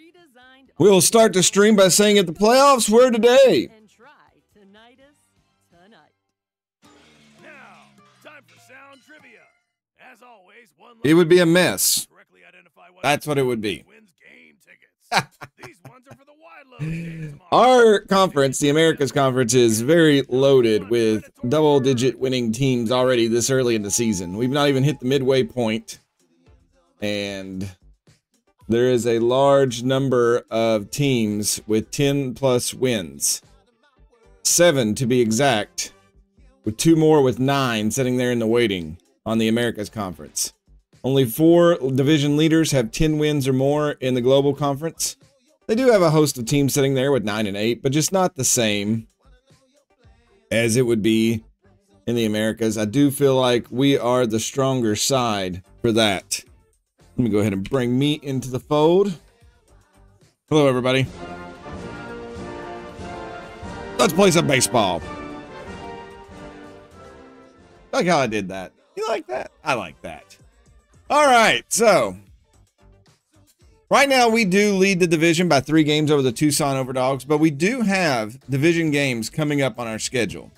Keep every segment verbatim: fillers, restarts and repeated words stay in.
We'll start the stream by saying if the playoffs were today. And try tinnitus tonight. Now, time for sound trivia. As always, one It would be a mess. correctly identify what That's what it would be. wins game tickets. These ones are for the wide load game tomorrow. Our conference, the Americas Conference, is very loaded with double-digit winning teams already this early in the season. We've not even hit the midway point, and there is a large number of teams with ten plus wins. Seven to be exact, with two more with nine sitting there in the waiting on the Americas Conference. Only four division leaders have ten wins or more in the Global Conference. They do have a host of teams sitting there with nine and eight, but just not the same as it would be in the Americas. I do feel like we are the stronger side for that. Let me go ahead and bring me into the fold. Hello, everybody. Let's play some baseball. Like how I did that. You like that? I like that. All right, so right now we do lead the division by three games over the Tucson Overdogs, but we do have division games coming up on our schedule.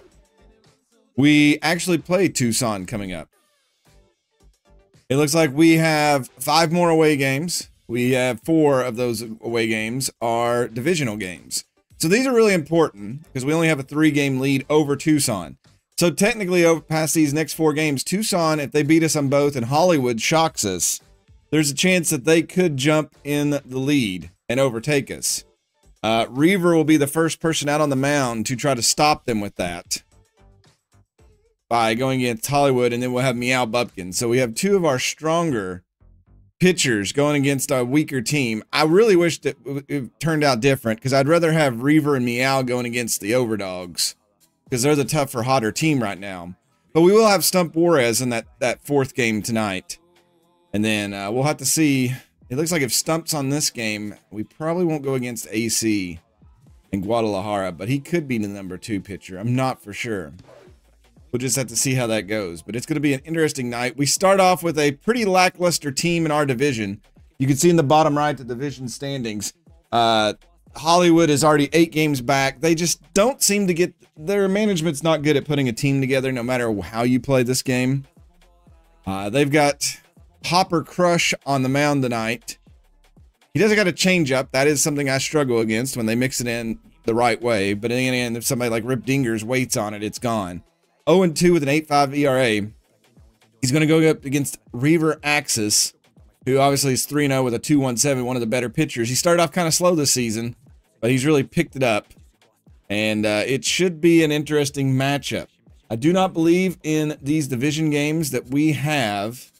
We actually play Tucson coming up. It looks like we have five more away games. We have four of those away games are divisional games. So these are really important because we only have a three-game lead over Tucson. So technically, over past these next four games, Tucson, if they beat us on both and Hollywood shocks us, there's a chance that they could jump in the lead and overtake us. Uh, Reaver will be the first person out on the mound to try to stop them with that by going against Hollywood, and then we'll have Meow Bupkin. So we have two of our stronger pitchers going against our weaker team. I really wish that it turned out different because I'd rather have Reaver and Meow going against the Overdogs because they're the tougher, hotter team right now. But we will have Stump Juarez in that, that fourth game tonight. And then uh, we'll have to see. It looks like if Stump's on this game, we probably won't go against A C and Guadalajara, but he could be the number two pitcher. I'm not for sure. We'll just have to see how that goes. But it's going to be an interesting night. We start off with a pretty lackluster team in our division. You can see in the bottom right the division standings. Uh, Hollywood is already eight games back. They just don't seem to get... Their management's not good at putting a team together no matter how you play this game. Uh, they've got Hopper Crush on the mound tonight. He doesn't got a changeup. That is something I struggle against when they mix it in the right way. But in the end, if somebody like Rip Dingers waits on it, it's gone. oh and two with an eight point five E R A. He's going to go up against Reaver Axis, who obviously is three and oh with a two point one seven, one of the better pitchers. He started off kind of slow this season, but he's really picked it up. And uh, it should be an interesting matchup. I do not believe in these division games that we have.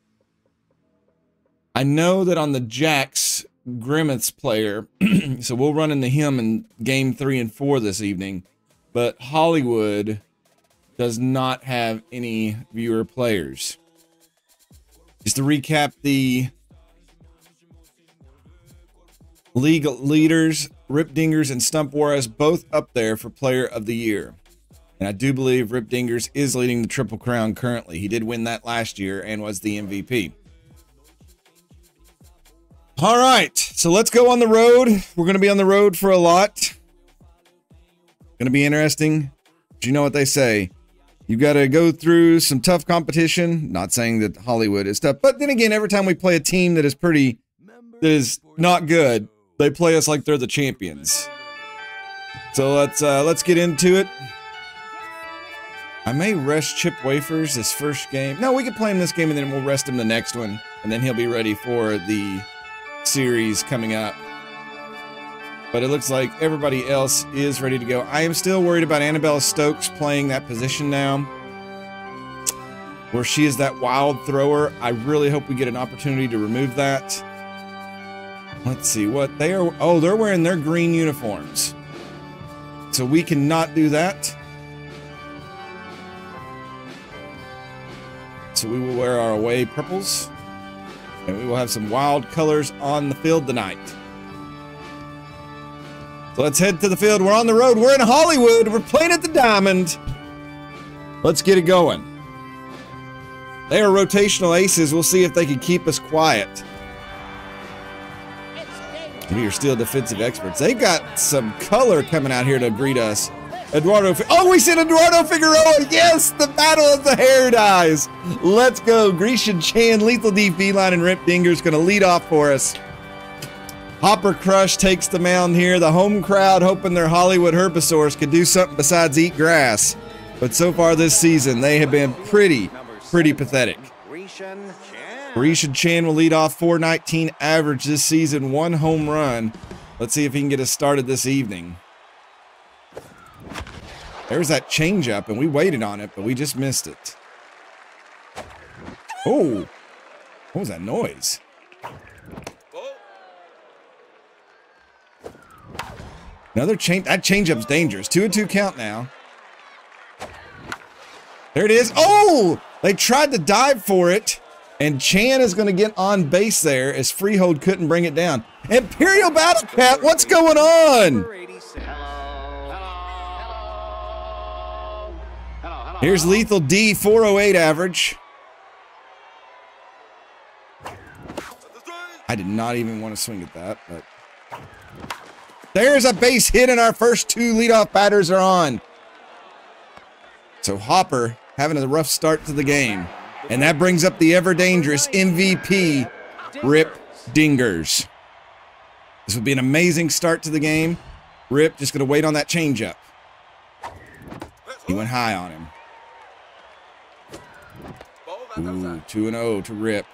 I know that on the Jacks, Grimace player, so we'll run into him in game three and four this evening. But Hollywood does not have any viewer players. Just to recap the league leaders, Rip Dingers and Stump Juarez both up there for Player of the Year. And I do believe Rip Dingers is leading the Triple Crown currently. He did win that last year and was the M V P. All right, so let's go on the road. We're going to be on the road for a lot. Going to be interesting. But you know what they say. You got to go through some tough competition. Not saying that Hollywood is tough, but then again, every time we play a team that is pretty, that is not good, they play us like they're the champions. So let's uh, let's get into it. I may rest Chip Wafers this first game. No, we could play him this game and then we'll rest him the next one, and then he'll be ready for the series coming up. But it looks like everybody else is ready to go. I am still worried about Annabella Stokes playing that position now, where she is that wild thrower. I really hope we get an opportunity to remove that. Let's see what they are. Oh, they're wearing their green uniforms. So we cannot do that. So we will wear our away purples. And we will have some wild colors on the field tonight. So let's head to the field. We're on the road. We're in Hollywood. We're playing at the Diamond. Let's get it going. They are rotational aces. We'll see if they can keep us quiet. It's game We are still defensive experts. They've got some color coming out here to greet us. Eduardo, oh, we said Eduardo Figueroa. Yes, the battle of the hair dyes. Let's go. Grecian Chan, Lethal D, Feline, and Rip Dinger's going to lead off for us. Hopper Crush takes the mound here. The home crowd hoping their Hollywood Herbosaurs could do something besides eat grass. But so far this season, they have been pretty, pretty pathetic. Grecian Chan will lead off, four nineteen average this season, one home run. Let's see if he can get us started this evening. There's that changeup, and we waited on it, but we just missed it. Oh, what was that noise? Another change. That changeup's dangerous. Two and two count now. There it is. Oh, they tried to dive for it, and Chan is going to get on base there as Freehold couldn't bring it down. Imperial Battle Cat, what's going on? Here's Lethal D, four oh eight average. I did not even want to swing at that, but there's a base hit, and our first two leadoff batters are on. So Hopper having a rough start to the game, and that brings up the ever-dangerous M V P, Rip Dingers. This would be an amazing start to the game. Rip just going to wait on that changeup. He went high on him. Ooh, two and oh to Rip.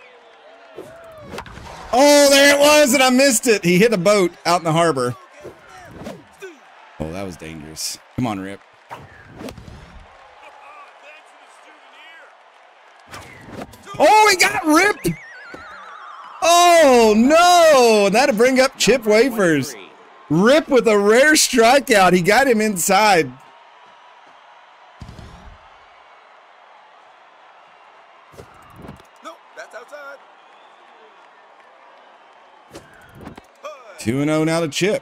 Oh, there it was, and I missed it. He hit a boat out in the harbor. Oh, that was dangerous. Come on, Rip. Oh, he got ripped. Oh, no. That'll bring up Chip Wafers. Rip with a rare strikeout. He got him inside. two and oh now to Chip.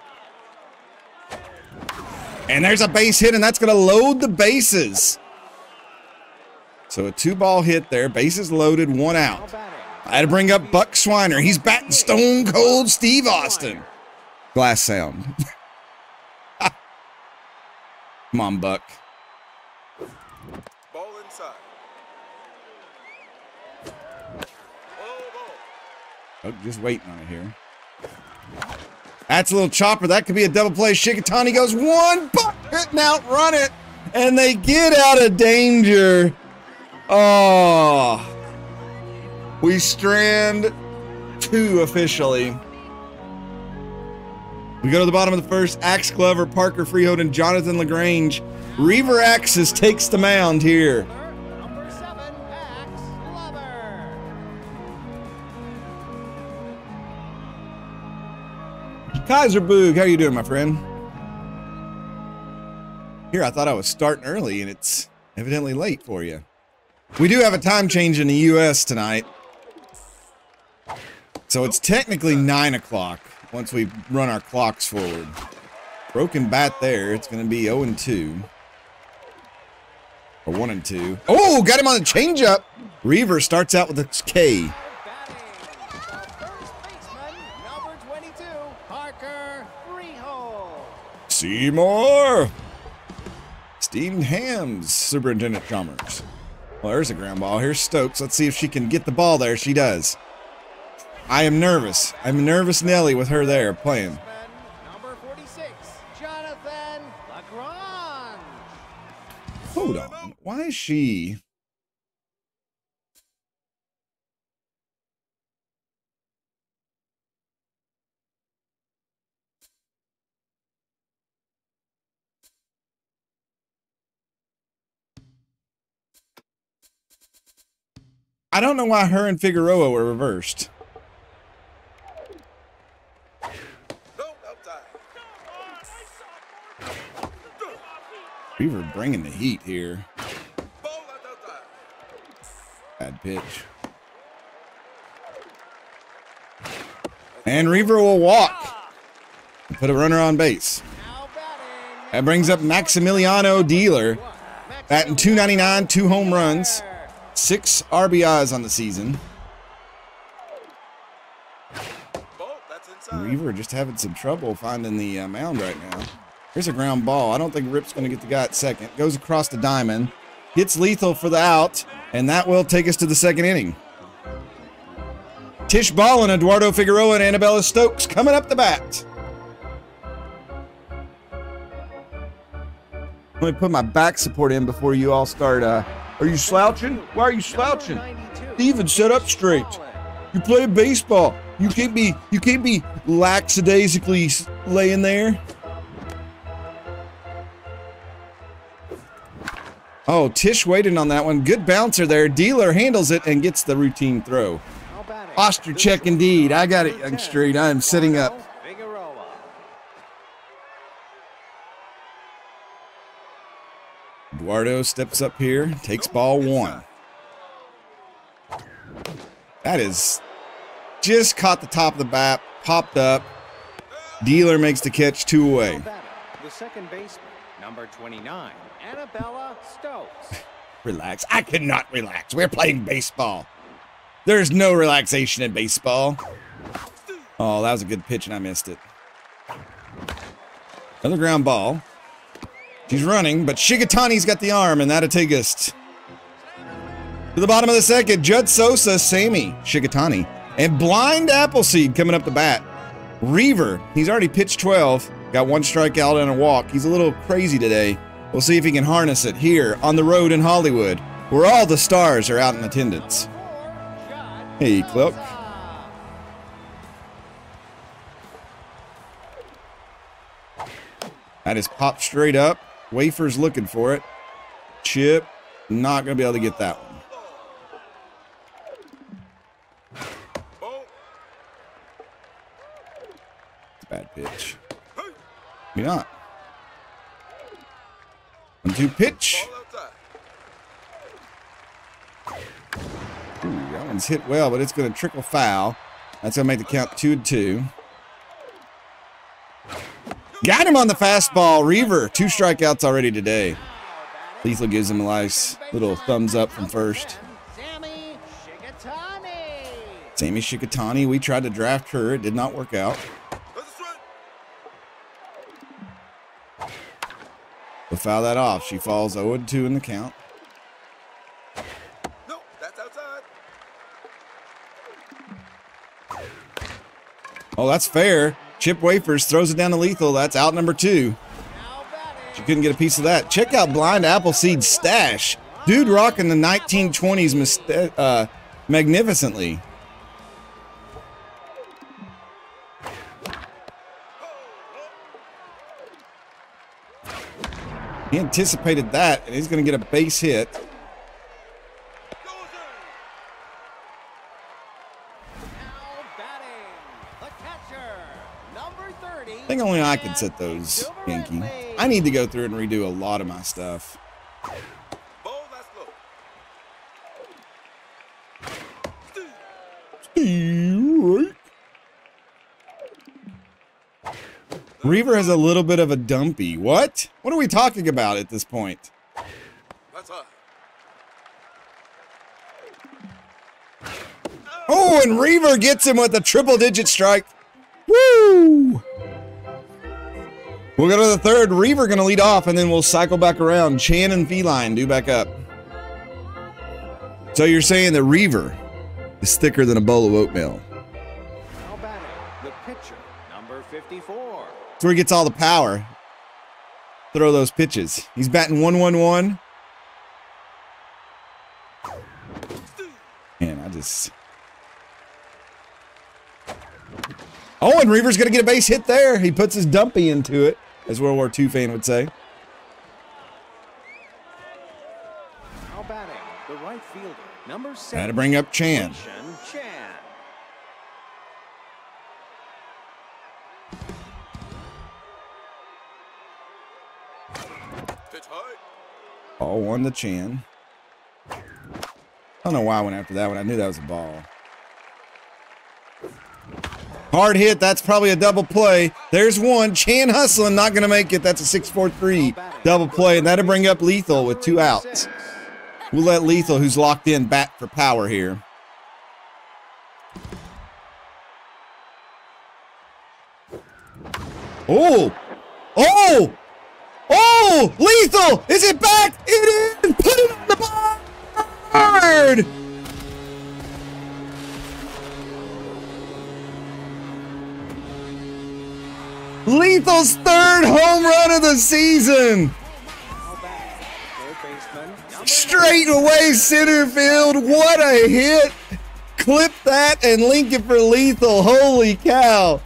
And there's a base hit, and that's going to load the bases. So a two-ball hit there. Bases loaded, one out. I had to bring up Buck Swiner. He's batting stone cold Steve Austin. Glass sound. Come on, Buck. Ball inside. Oh, just waiting on it here. That's a little chopper. That could be a double play. Shikatani goes one, buck, hitting out, run it, and they get out of danger. Oh, we strand two officially. We go to the bottom of the first. Axe Glover, Parker Freehold, and Jonathan LaGrange. Reaver Axis takes the mound here. Number seven, Axe Glover. Kaiser Boog, how you doing, my friend? Here, I thought I was starting early, and it's evidently late for you. We do have a time change in the U S tonight. So it's technically nine o'clock once we run our clocks forward. Broken bat there. It's going to be oh and two. Or one and two. Oh, got him on the changeup. Reaver starts out with a K. Batting, the first baseman, number twenty-two, Parker Freehold. Seymour. Steamed Hams, Superintendent Chalmers. Well, there's a ground ball. Here's Stokes. Let's see if she can get the ball there. She does. I am nervous. I'm nervous Nelly with her there playing. Number forty-six, Jonathan LaGrange. Hold on. Why is she... I don't know why her and Figueroa were reversed. Reaver bringing the heat here. Bad pitch. And Reaver will walk and put a runner on base. That brings up Maximiliano Dealer, batting two ninety-nine, two home runs, six R B Is on the season. Ball, that's Reaver just having some trouble finding the uh, mound right now. Here's a ground ball. I don't think Rip's going to get the guy at second. Goes across to Diamond. Hits Lethal for the out. And that will take us to the second inning. Tish Ballin, Eduardo Figueroa, and Annabella Stokes coming up the bat. Let me put my back support in before you all start. Uh, are you slouching? Why are you slouching? Steven, set up straight. You play baseball. You can't be you can't be lackadaisically laying there. Oh, Tish waiting on that one. Good bouncer there. Dealer handles it and gets the routine throw. Posture check indeed. I got it, young street. I am sitting up. Eduardo steps up here, takes ball one. That is just caught the top of the bat, popped up. Dealer makes the catch, two away. The second baseman, number twenty-nine, Annabella Stokes. Relax. I cannot relax. We're playing baseball. There's no relaxation in baseball. Oh, that was a good pitch and I missed it. Another ground ball. She's running, but Shigatani's got the arm, and that'll take us to the bottom of the second. Judd Sosa, Sammy Shigatani, and Blind Appleseed coming up the bat. Reaver, he's already pitched twelve, got one strikeout and a walk. He's a little crazy today. We'll see if he can harness it here on the road in Hollywood, where all the stars are out in attendance. Hey, Cloak. That is popped straight up. Wafer's looking for it. Chip, not going to be able to get that one. It's a bad pitch. Maybe not. One, two, pitch. Ooh, that one's hit well, but it's going to trickle foul. That's going to make the count two and two. Got him on the fastball. Reaver, two strikeouts already today. Lethal gives him a nice little thumbs up from first. Sammy Shigatani. Sammy Shigatani, we tried to draft her. It did not work out. We'll foul that off. She falls oh and two in the count. No, that's outside. Oh, that's fair. Chip Wafers throws it down to Lethal. That's out number two. She couldn't get a piece of that. Check out Blind Appleseed's stash. Dude rocking the nineteen twenties uh, magnificently. He anticipated that, and he's going to get a base hit. I think only I can set those, Yankee. I need to go through and redo a lot of my stuff. Reaver has a little bit of a dumpy. What? What are we talking about at this point? Oh, and Reaver gets him with a triple-digit strike. Woo! We'll go to the third. Reaver going to lead off, and then we'll cycle back around. Chan and Feline do back up. So you're saying that Reaver is thicker than a bowl of oatmeal. Now batting, the pitcher, number fifty-four. That's where he gets all the power. Throw those pitches. He's batting one one one. Man, I just... Oh, and Reaver's going to get a base hit there. He puts his dumpy into it, as World War Two fan would say. Now batting, the right fielder, number seven. Had to bring up Chan. Chan. Ball one to Chan. I don't know why I went after that one. I knew that was a ball. Hard hit. That's probably a double play. There's one. Chan hustling. Not going to make it. That's a six four three double play. And that'll bring up Lethal with two outs. We'll let Lethal, who's locked in, bat for power here. Oh! Oh! Oh! Lethal! Is it back? It is! Put it on the board! Lethal's third home run of the season! Straight away center field. What a hit! Clip that and link it for Lethal. Holy cow!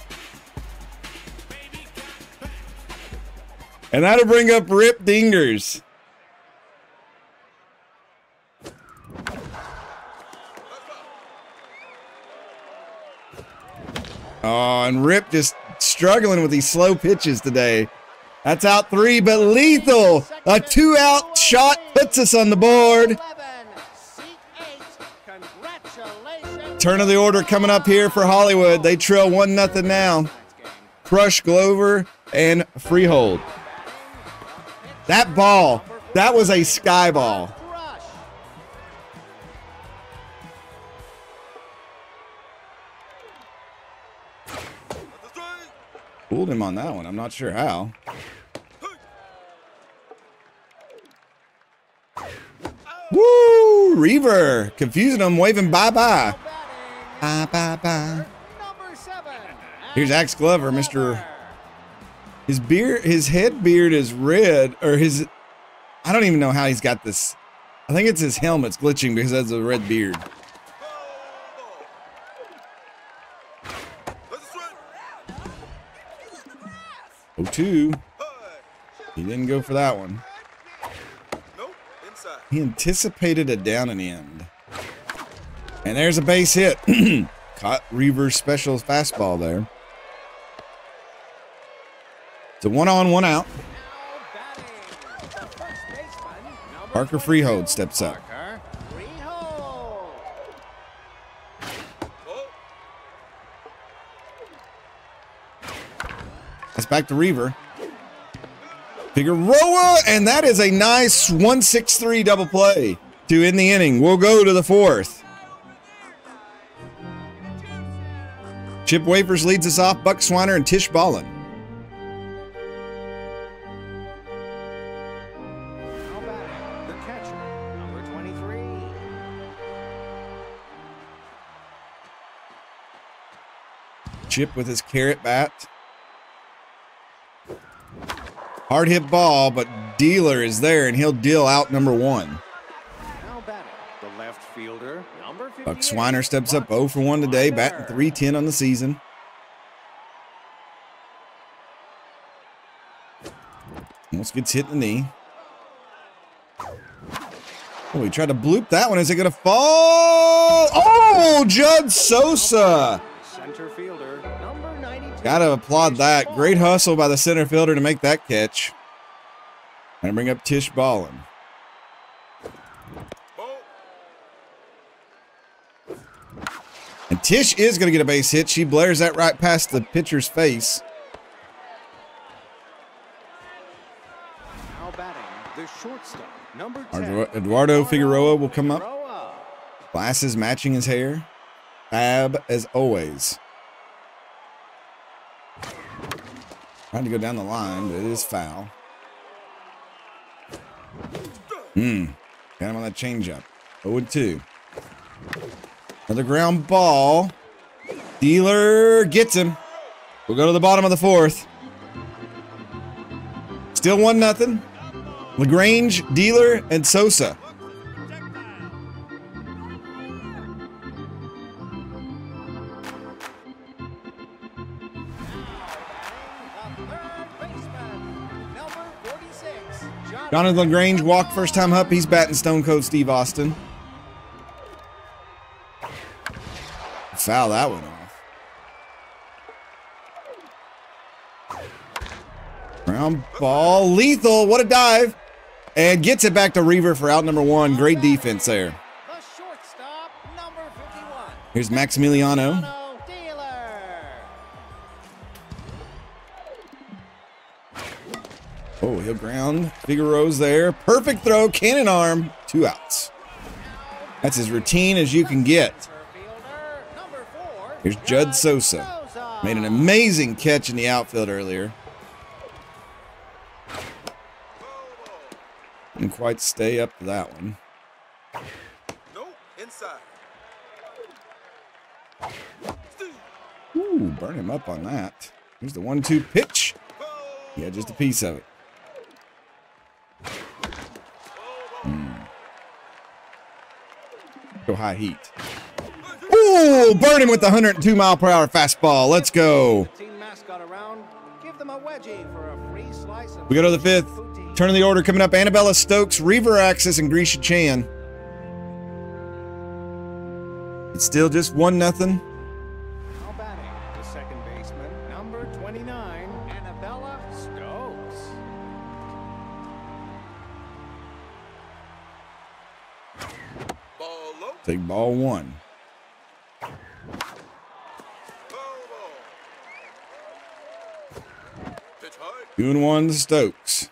And that'll bring up Rip Dingers. Oh, and Rip just struggling with these slow pitches today. That's out three, but Lethal, a two-out shot puts us on the board. Turn of the order coming up here for Hollywood. They trail one nothing now. Crush, Glover, and Freehold. That ball, that was a sky ball. Fooled him on that one. I'm not sure how. Woo! Reaver confusing him, waving bye-bye. Bye-bye-bye. Here's Axe Glover, Mister His beard, his head beard is red, or his, I don't even know how he's got this. I think it's his helmet's glitching because it has a red beard. oh two. He didn't go for that one. He anticipated a down and end. And there's a base hit. Caught Reaver's special fastball there. It's a one on, one out. Parker Freehold steps up. That's back to Reaver. Figueroa, and that is a nice one six three double play to end the inning. We'll go to the fourth. Chip Wafers leads us off. Buck Swiner and Tish Ballin. The catcher, number twenty-three. Chip with his carrot bat. Hard hit ball, but Dealer is there, and he'll deal out number one. Now batting, the left fielder, number fifty-eight. Buck Swiner steps up oh for one today, batting three ten on the season. Almost gets hit in the knee. Oh, he tried to bloop that one. Is it going to fall? Oh, Judd Sosa. Center fielder, number ninety-two. Gotta applaud that. Great hustle by the center fielder to make that catch. And bring up Tish Ballin. And Tish is going to get a base hit. She blares that right past the pitcher's face. Now batting, the shortstop, number ten. Eduardo Figueroa will come up. Glasses matching his hair. Fab as always. Trying to go down the line, but it is foul. Hmm. Got him on that changeup. oh and two. Another ground ball. Dealer gets him. We'll go to the bottom of the fourth. Still one nothing. LaGrange, Dealer, and Sosa. Jonathan LaGrange walked first time up. He's batting Stone Cold Steve Austin. Foul that one off. Ground ball. Lethal. What a dive. And gets it back to Reaver for out number one. Great defense there. The shortstop, number fifty-one. Here's Maximiliano. Oh, he'll ground. Figueroa's there. Perfect throw. Cannon arm. Two outs. That's as routine as you can get. Here's Judd Sosa. Made an amazing catch in the outfield earlier. Didn't quite stay up to that one. No, inside. Ooh, burn him up on that. Here's the one two pitch. Yeah, just a piece of it. Mm. Go high heat. Ooh, burn him with the one hundred two mile per hour fastball. Let's go. Team mascot around. Give them a wedgie for a free slice of We go to the fifth. Turn of the order coming up. Annabella Stokes, Reaver Axis, and Grisha Chan. It's still just one nothing. Now batting, the second baseman, number twenty-nine, Annabella Stokes. Ball low. Take ball one. Ball ball. Pitch high. Two and one to Stokes.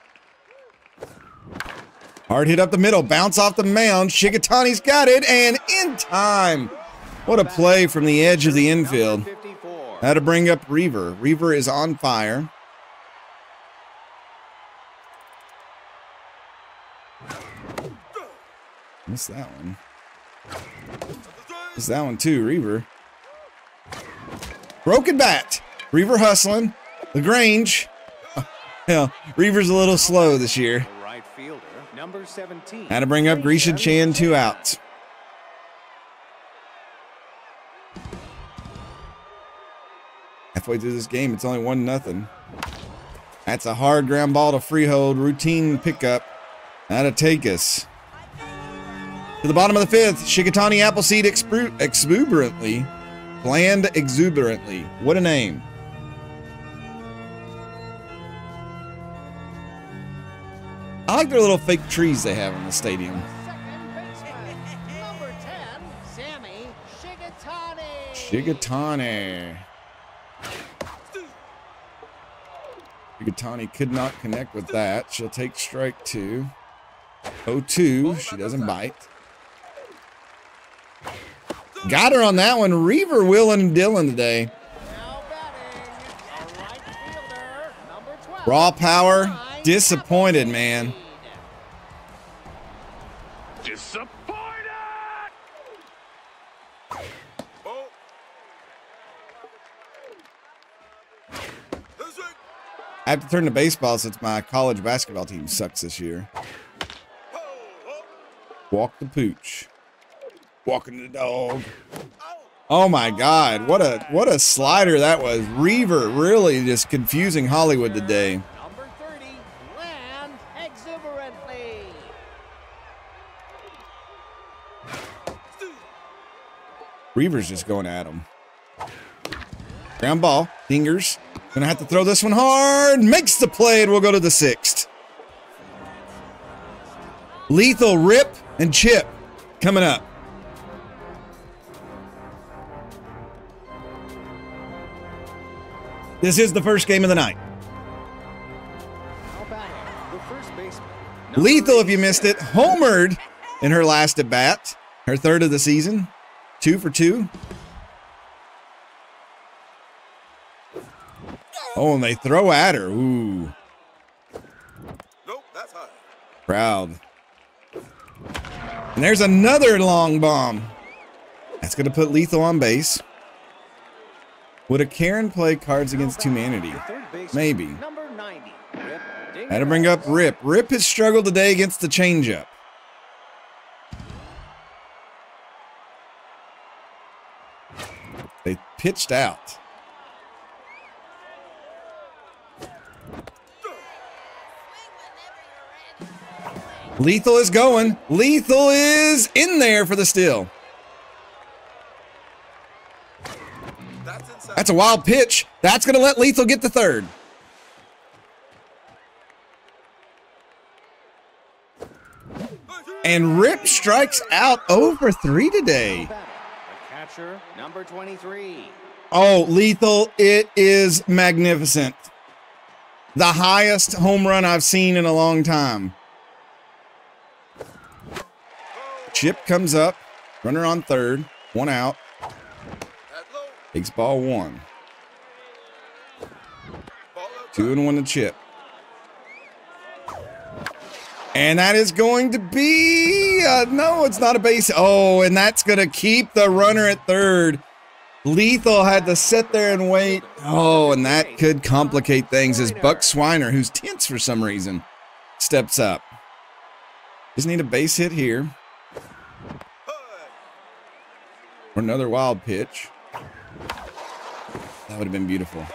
Hard hit up the middle, bounce off the mound. Shigatani's got it, and in time. What a play from the edge of the infield. fifty-four. How to bring up Reaver. Reaver is on fire. Missed that one. Missed that one too, Reaver. Broken bat. Reaver hustling. LaGrange. Yeah, Reaver's a little slow this year. The right fielder, number seventeen. How to bring up Grisha Chan, two outs. Halfway through this game, it's only one nothing. That's a hard ground ball to Freehold. Routine pickup. That'll take us to the bottom of the fifth. Shigatani Appleseed expru- exuberantly. Bland exuberantly. What a name. I like their little fake trees they have in the stadium. Second baseman, number ten, Sammy Shigatani. Shigatani. Shigatani could not connect with that. She'll take strike two. oh two. She doesn't bite. Got her on that one. Reaver, Will, and Dylan today. Now batting, the right fielder, number twelve. Raw power. Disappointed, man. Disappointed. Ball. This way. I have to turn to baseball since my college basketball team sucks this year. Ball up. Walk the pooch. Walking the dog. Out. Oh my God. What a what a slider that was. Reaver really just confusing Hollywood today. Number thirty, land exuberantly. Reaver's just going at him. Ground ball. Dingers. Gonna have to throw this one hard. Makes the play, and we'll go to the sixth. Lethal rip and chip coming up. This is the first game of the night. Now batting, the first baseman. Lethal, if you missed it, homered in her last at bat. Her third of the season. Two for two. Oh, and they throw at her. Ooh. Nope, that's high. Proud. And there's another long bomb. That's going to put Lethal on base. Would a Karen play Cards Against Humanity? Third baseman, Maybe. Number ninety, Rip Dingers. Had to bring up Rip. Rip has struggled today against the changeup. They pitched out. Lethal is going. Lethal is in there for the steal. That's inside. That's a wild pitch. That's going to let Lethal get the third. And Rip strikes out oh for three today. The catcher, number twenty-three. Oh, Lethal, it is magnificent. The highest home run I've seen in a long time. Chip comes up. Runner on third. One out. At low. Takes ball one. Two and one to Chip. And that is going to be, uh, no, it's not a base. Oh, and that's going to keep the runner at third. Lethal had to sit there and wait. Oh, and that could complicate things as Buck Swiner, who's tense for some reason, steps up. Just need a base hit here. Or another wild pitch. That would have been beautiful.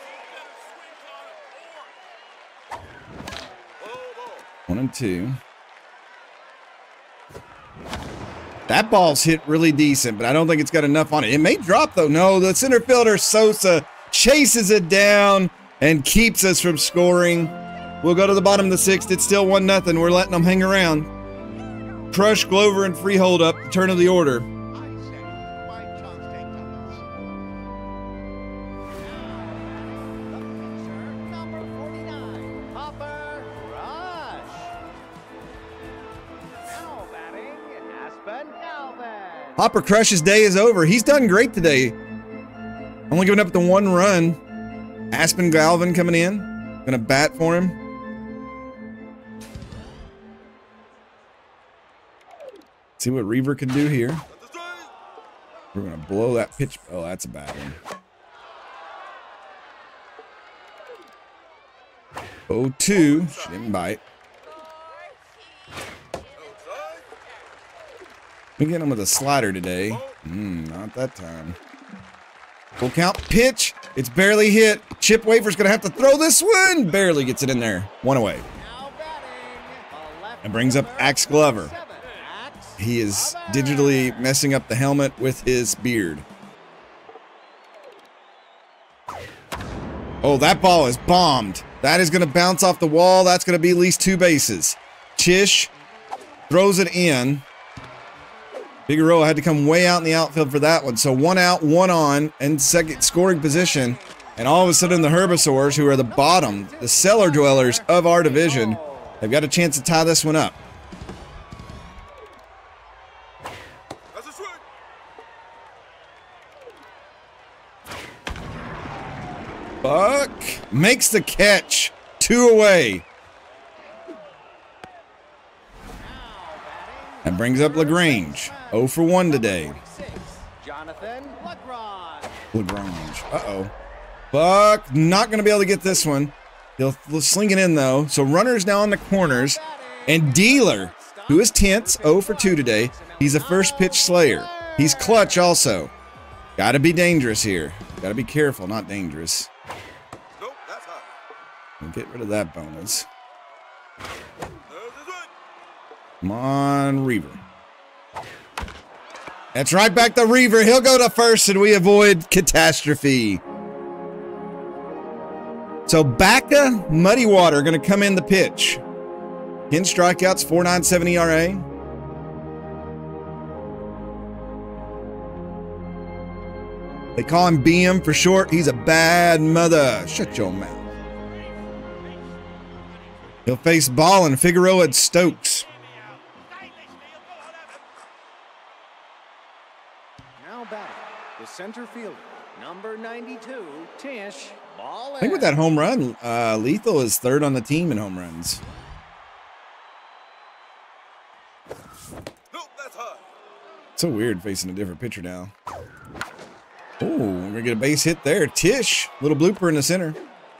One and two. That ball's hit really decent, but I don't think it's got enough on it. It may drop, though. No, the center fielder, Sosa, chases it down and keeps us from scoring. We'll go to the bottom of the sixth. It's still one nothing. We're letting them hang around. Crush, Glover, and Freehold up. Turn of the order. Hopper Crush's day is over. He's done great today. Only giving up the one run. Aspen Galvin coming in. Gonna bat for him. See what Reaver can do here. We're gonna blow that pitch. Oh, that's a bad one. oh two. She didn't bite. We get him with a slider today. Mm, not that time. Full count pitch. It's barely hit. Chip Wafer's gonna have to throw this one. Barely gets it in there. One away. And brings up Axe Glover. He is digitally messing up the helmet with his beard. Oh, that ball is bombed. That is gonna bounce off the wall. That's gonna be at least two bases. Chish throws it in. Figueroa had to come way out in the outfield for that one. So one out, one on, and second scoring position. And all of a sudden the Herbisaurs, who are the bottom, the cellar dwellers of our division, have got a chance to tie this one up. Buck makes the catch. Two away. And brings up LaGrange. oh for one today. LaGrange. Uh-oh. Buck not going to be able to get this one. He'll sling it in, though. So runners now on the corners. And Dealer, who is tense, oh for two today. He's a first pitch slayer. He's clutch also. Got to be dangerous here. Got to be careful, not dangerous. And get rid of that bonus. Come on, Reaver. That's right back to Reaver. He'll go to first, and we avoid catastrophe. So Baca, Muddy Water going to come in the pitch. ten strikeouts, four point nine seven E R A. They call him B M for short. He's a bad mother. Shut your mouth. He'll face Ballin, Figueroa, and Stokes. Now batting, the center fielder, number ninety-two, Tish Ballin. I think with that home run, uh, Lethal is third on the team in home runs. Nope, that's high. So weird facing a different pitcher now. Oh, we're going to get a base hit there. Tish, little blooper in the center.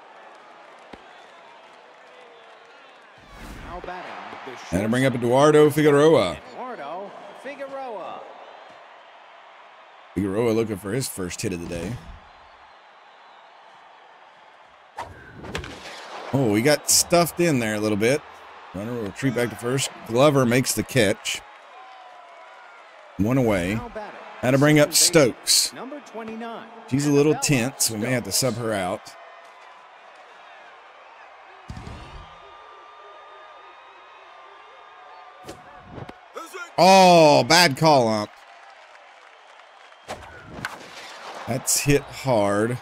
And to bring up Eduardo Figueroa. Eduardo Figueroa. Figueroa looking for his first hit of the day. Oh, he got stuffed in there a little bit. Runner will retreat back to first. Glover makes the catch. One away. Had to bring up Stokes. Number twenty-nine. She's a little tense. We may have to sub her out. Oh, bad call up. That's hit hard.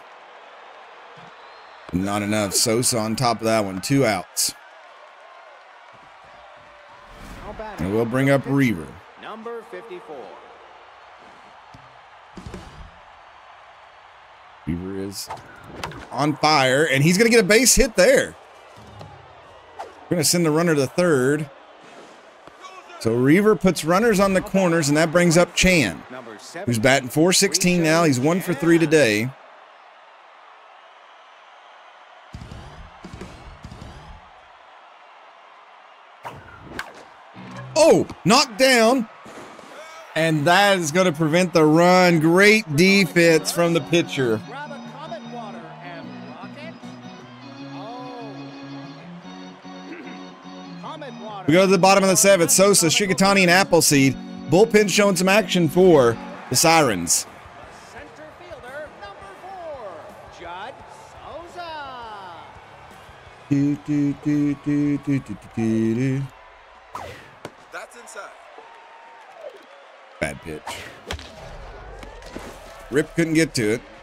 Not enough. Sosa on top of that one. Two outs. And we'll bring up Reaver. Number fifty-four. Reaver is on fire, and he's going to get a base hit there. We're going to send the runner to third. So Reaver puts runners on the corners, and that brings up Chan, who's batting four sixteen now. He's one for three today. Oh, knocked down. And that is going to prevent the run. Great defense from the pitcher. We go to the bottom of the seventh. Sosa, Shikatani, and Appleseed. Bullpen showing some action for the Sirens. Center fielder, number four, Judd Souza. Do, do, do, do, do, do, do, do. That's inside. Bad pitch. Rip couldn't get to it.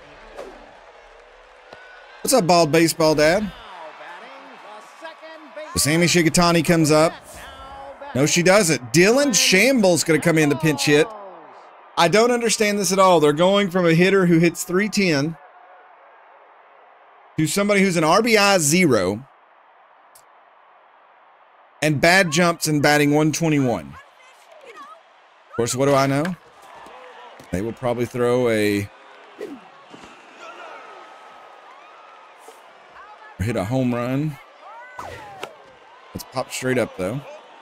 What's up, Bald Baseball Dad? Now batting, the second baseman. So Sammy Shikatani comes up. No, she doesn't. Dylan Shamble's going to come in to pinch hit. I don't understand this at all. They're going from a hitter who hits three ten to somebody who's an R B I zero and bad jumps and batting one twenty-one. Of course, what do I know? They will probably throw a or hit a home run. Let's pop straight up, though.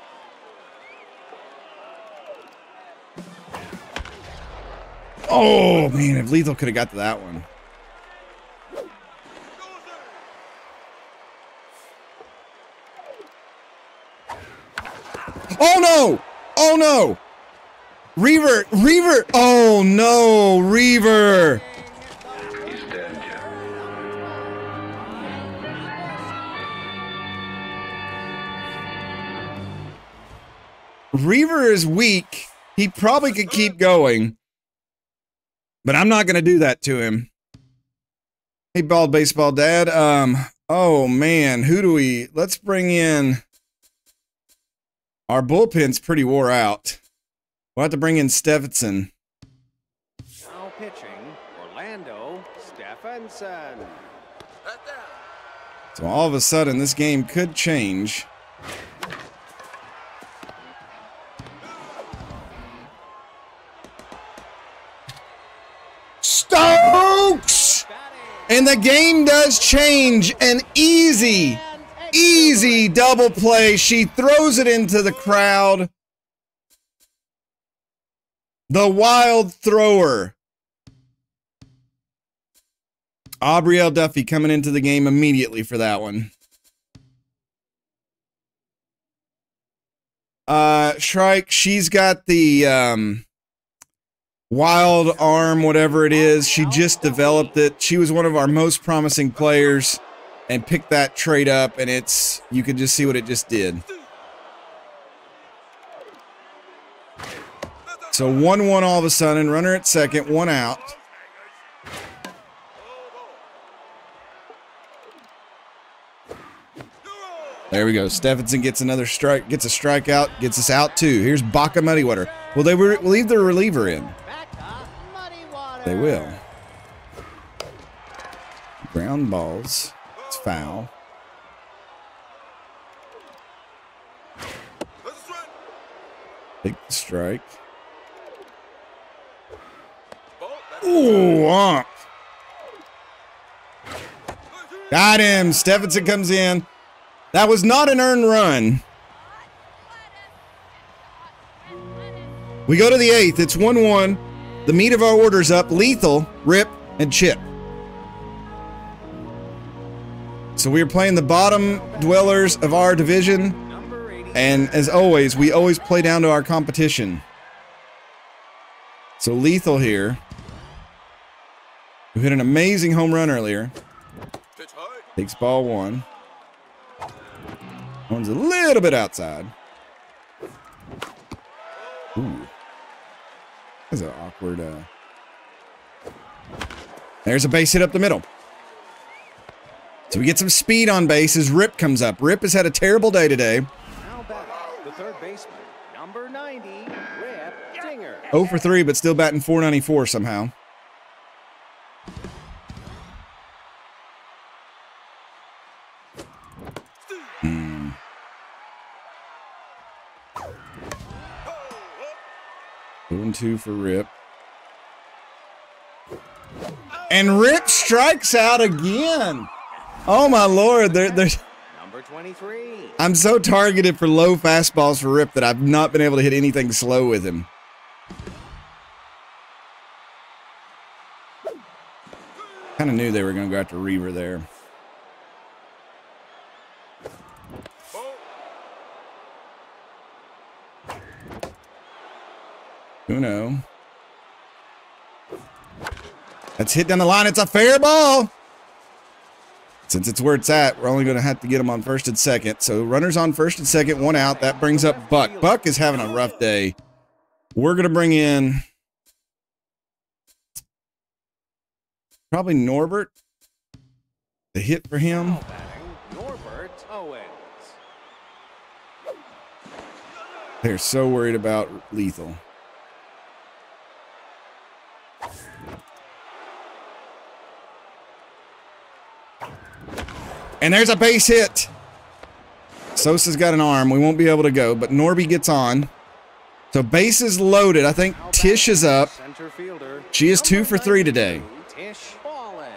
Oh, man, if Lethal could have got to that one. Oh, no! Oh, no! Reaver! Reaver! Oh, no! Reaver! Reaver is weak. He probably could keep going. But I'm not going to do that to him. Hey, Bald Baseball Dad. Um, oh, man. Who do we... Let's bring in... Our bullpen's pretty wore out. We'll have to bring in Stephenson. Now pitching, Orlando Stephenson. So all of a sudden, this game could change. Stokes! And the game does change. An easy, easy double play. She throws it into the crowd. The wild thrower. Aubrielle Duffy coming into the game immediately for that one. Uh, Shrike, she's got the um, wild arm, whatever it is. She just developed it. She was one of our most promising players and picked that trade up, and it's, you can just see what it just did. So one one all of a sudden, runner at second, one out. There we go. Stephenson gets another strike, gets a strikeout, gets us out too. Here's Baca Muddywater. Will they re leave the reliever in? They will. Ground balls. It's foul. Take the strike. Ooh, womp. Got him. Stephenson comes in. That was not an earned run. We go to the eighth. It's one one. The meat of our order's up. Lethal, Rip, and Chip. So we are playing the bottom dwellers of our division. And as always, we always play down to our competition. So Lethal here, who hit an amazing home run earlier, takes ball one. One's a little bit outside. Ooh. That's an awkward, uh... There's a base hit up the middle. So we get some speed on base as Rip comes up. Rip has had a terrible day today. Now batting, the third baseman, number ninety, Rip Dinger. oh for three, but still batting four ninety-four somehow. Two and two for Rip. And Rip strikes out again. Oh my Lord, there, there's. Number twenty-three. I'm so targeted for low fastballs for Rip that I've not been able to hit anything slow with him. Kind of knew they were going to go after Reaver there. Uno. That's hit down the line. It's a fair ball. Since it's where it's at, we're only going to have to get him on first and second. So runners on first and second, one out. That brings up Buck. Buck is having a rough day. We're going to bring in probably Norbert. The hit for him. Norbert Owens. They're so worried about Lethal. And there's a base hit. Sosa's got an arm. We won't be able to go, but Norby gets on. So base is loaded. I think Tish is up. She is two for three today. Tish Ballin.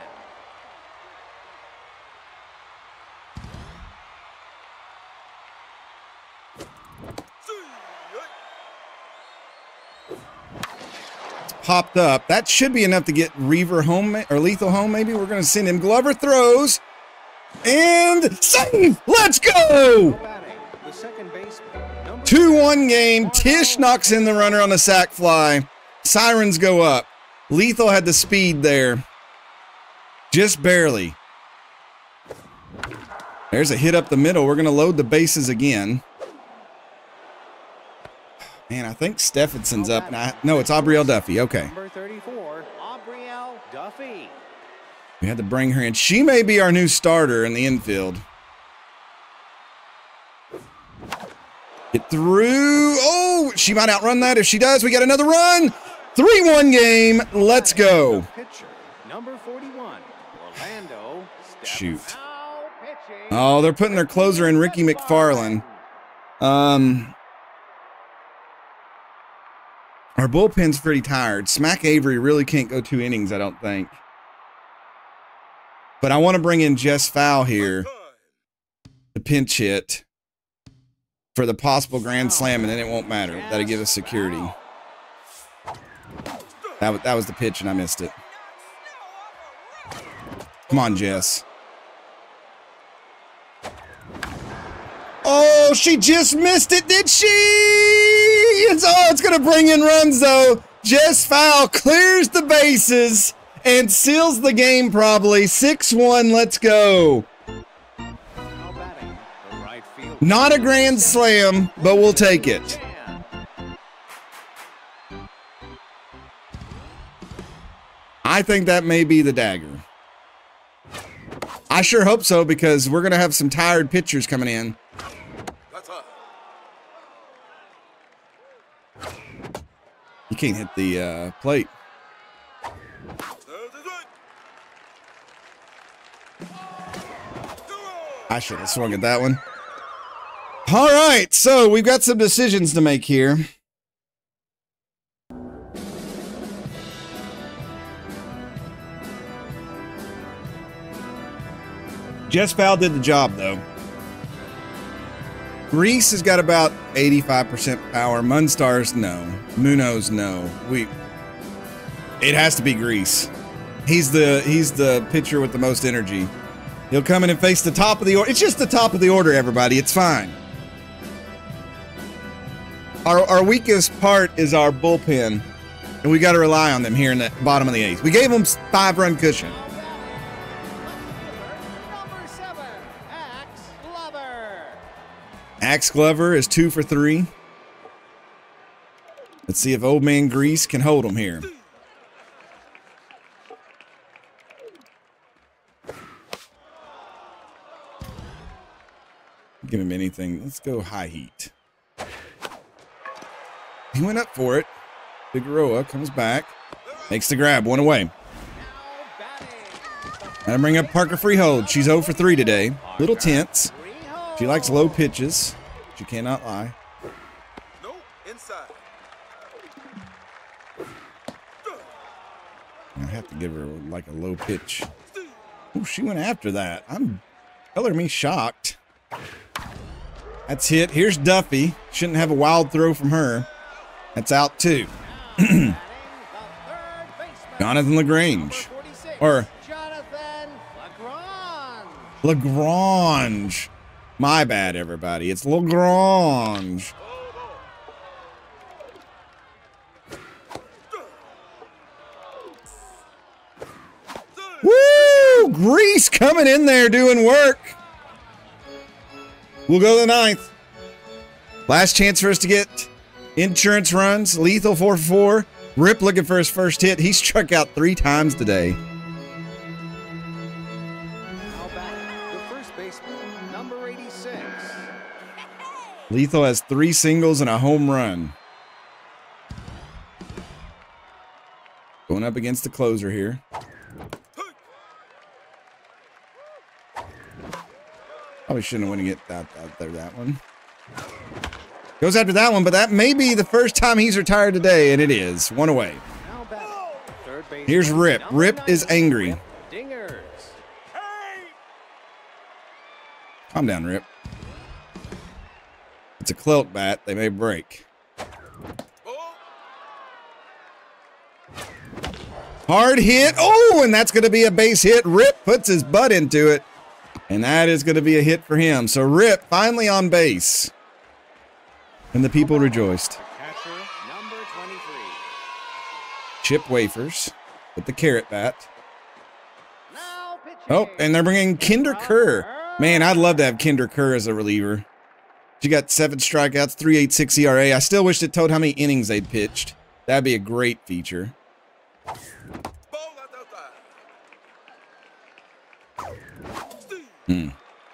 Popped up. That should be enough to get Reaver home or Lethal home. Maybe we're going to send him. Glover throws. And save! Let's go! two one game. Tish knocks in the runner on the sac fly. Sirens go up. Lethal had the speed there. Just barely. There's a hit up the middle. We're going to load the bases again. Man, I think Stephenson's up. I, no, it's Aubrielle Duffy. Okay. Number thirty-four, Aubrielle Duffy. We had to bring her in. She may be our new starter in the infield. Get through. Oh, she might outrun that. If she does, we got another run. three one game. Let's go. Pitcher, number forty-one, Orlando. Shoot. Oh, they're putting their closer in, Ricky McFarland. Um, our bullpen's pretty tired. Smack Avery really can't go two innings, I don't think. But I want to bring in Jess Fowl here, the pinch hit, for the possible grand slam, and then it won't matter. That'll give us security. That was, that was the pitch, and I missed it. Come on, Jess. Oh, she just missed it, did she? It's, oh, it's going to bring in runs, though. Jess Fowl clears the bases and seals the game probably. six one, let's go. Not a grand slam, but we'll take it. I think that may be the dagger. I sure hope so, because we're going to have some tired pitchers coming in. You can't hit the uh, plate. I should have swung at that one. All right, so we've got some decisions to make here. Jess Fowl did the job, though. Grease has got about eighty-five percent power. Munstars, no. Munoz, no. We. It has to be Grease. He's the he's the pitcher with the most energy. He'll come in and face the top of the order. It's just the top of the order, everybody. It's fine. Our our weakest part is our bullpen, and we got to rely on them here in the bottom of the eighth. We gave them five-run cushion. Axe Glover is two for three. Let's see if old man Grease can hold him here. Give him anything. Let's go high heat. He went up for it. Figueroa comes back. Makes the grab. One away. And I bring up Parker Freehold. She's zero for three today. Little tense. She likes low pitches. She cannot lie. No, inside. have to give her like a low pitch. Oh, she went after that. I'm color me shocked. That's hit. Here's Duffy. Shouldn't have a wild throw from her. That's out too. Jonathan LaGrange. Or Jonathan LaGrange. LaGrange. My bad, everybody. It's LaGrange. Woo! Grease coming in there doing work. We'll go to the ninth. Last chance for us to get insurance runs. Lethal four for four. Rip looking for his first hit. He struck out three times today. Now back, the first baseman, number eighty-six. Lethal has three singles and a home run. Going up against the closer here. Probably shouldn't have went and get that out there, that one. Goes after that one, but that may be the first time he's retired today, and it is. One away. Now back, third baseman, Here's Rip. number Rip is ninety, angry. Rip Dingers. Calm down, Rip. It's a Clelt bat. They may break. Hard hit. Oh, and that's going to be a base hit. Rip puts his butt into it. And that is going to be a hit for him. So Rip finally on base. And the people rejoiced. Catcher, number twenty-three. Chip Wafers with the carrot bat. Now pitching. Oh, and they're bringing Kinder Kerr. Man, I'd love to have Kinder Kerr as a reliever. She got seven strikeouts, three point eight six E R A. I still wish it told how many innings they'd pitched. That'd be a great feature. Hmm.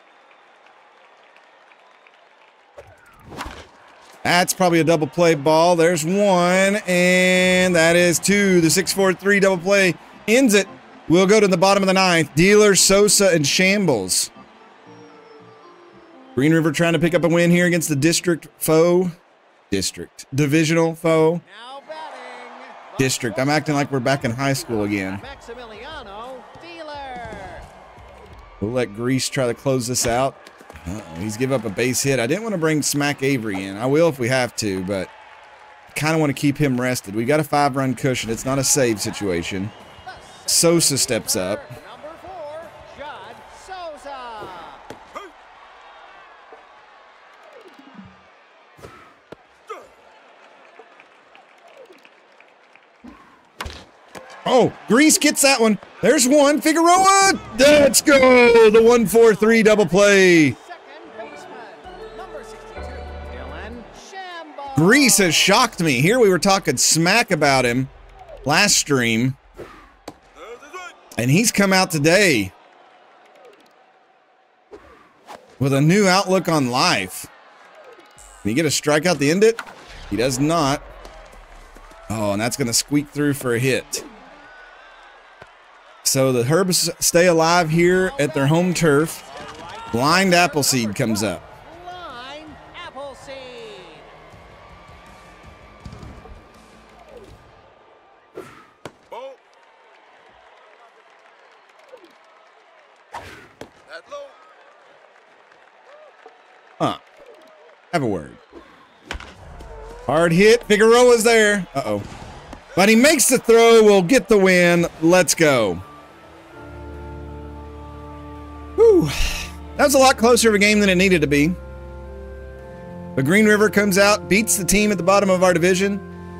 That's probably a double play ball. There's one, and that is two. The six four three double play ends it. We'll go to the bottom of the ninth. Dealer, Sosa, and Shambles. Green River trying to pick up a win here against the district foe. District. Divisional foe. Now batting. District. I'm acting like we're back in high school again. Maximiliano, Dealer. We'll let Grease try to close this out. Uh-oh, he's give up a base hit. I didn't want to bring Smack Avery in. I will if we have to, but I kind of want to keep him rested. We got a five-run cushion. It's not a save situation. Sosa steps up. Number four, Judd Sosa. Oh, Grease gets that one. There's one. Figueroa. Let's go. The one four three double play. Second baseman, number sixty-two, Dylan Shambo. Grease has shocked me. Here we were talking smack about him last stream. And he's come out today with a new outlook on life. Can he get a strikeout to end it? He does not. Oh, and that's going to squeak through for a hit. So the Herbs stay alive here at their home turf. Blind Appleseed comes up. Line Appleseed. Huh. Have a word. Hard hit. Figueroa's there. Uh-oh. But he makes the throw. We'll get the win. Let's go. Whew. That was a lot closer of a game than it needed to be. But Green River comes out, beats the team at the bottom of our division.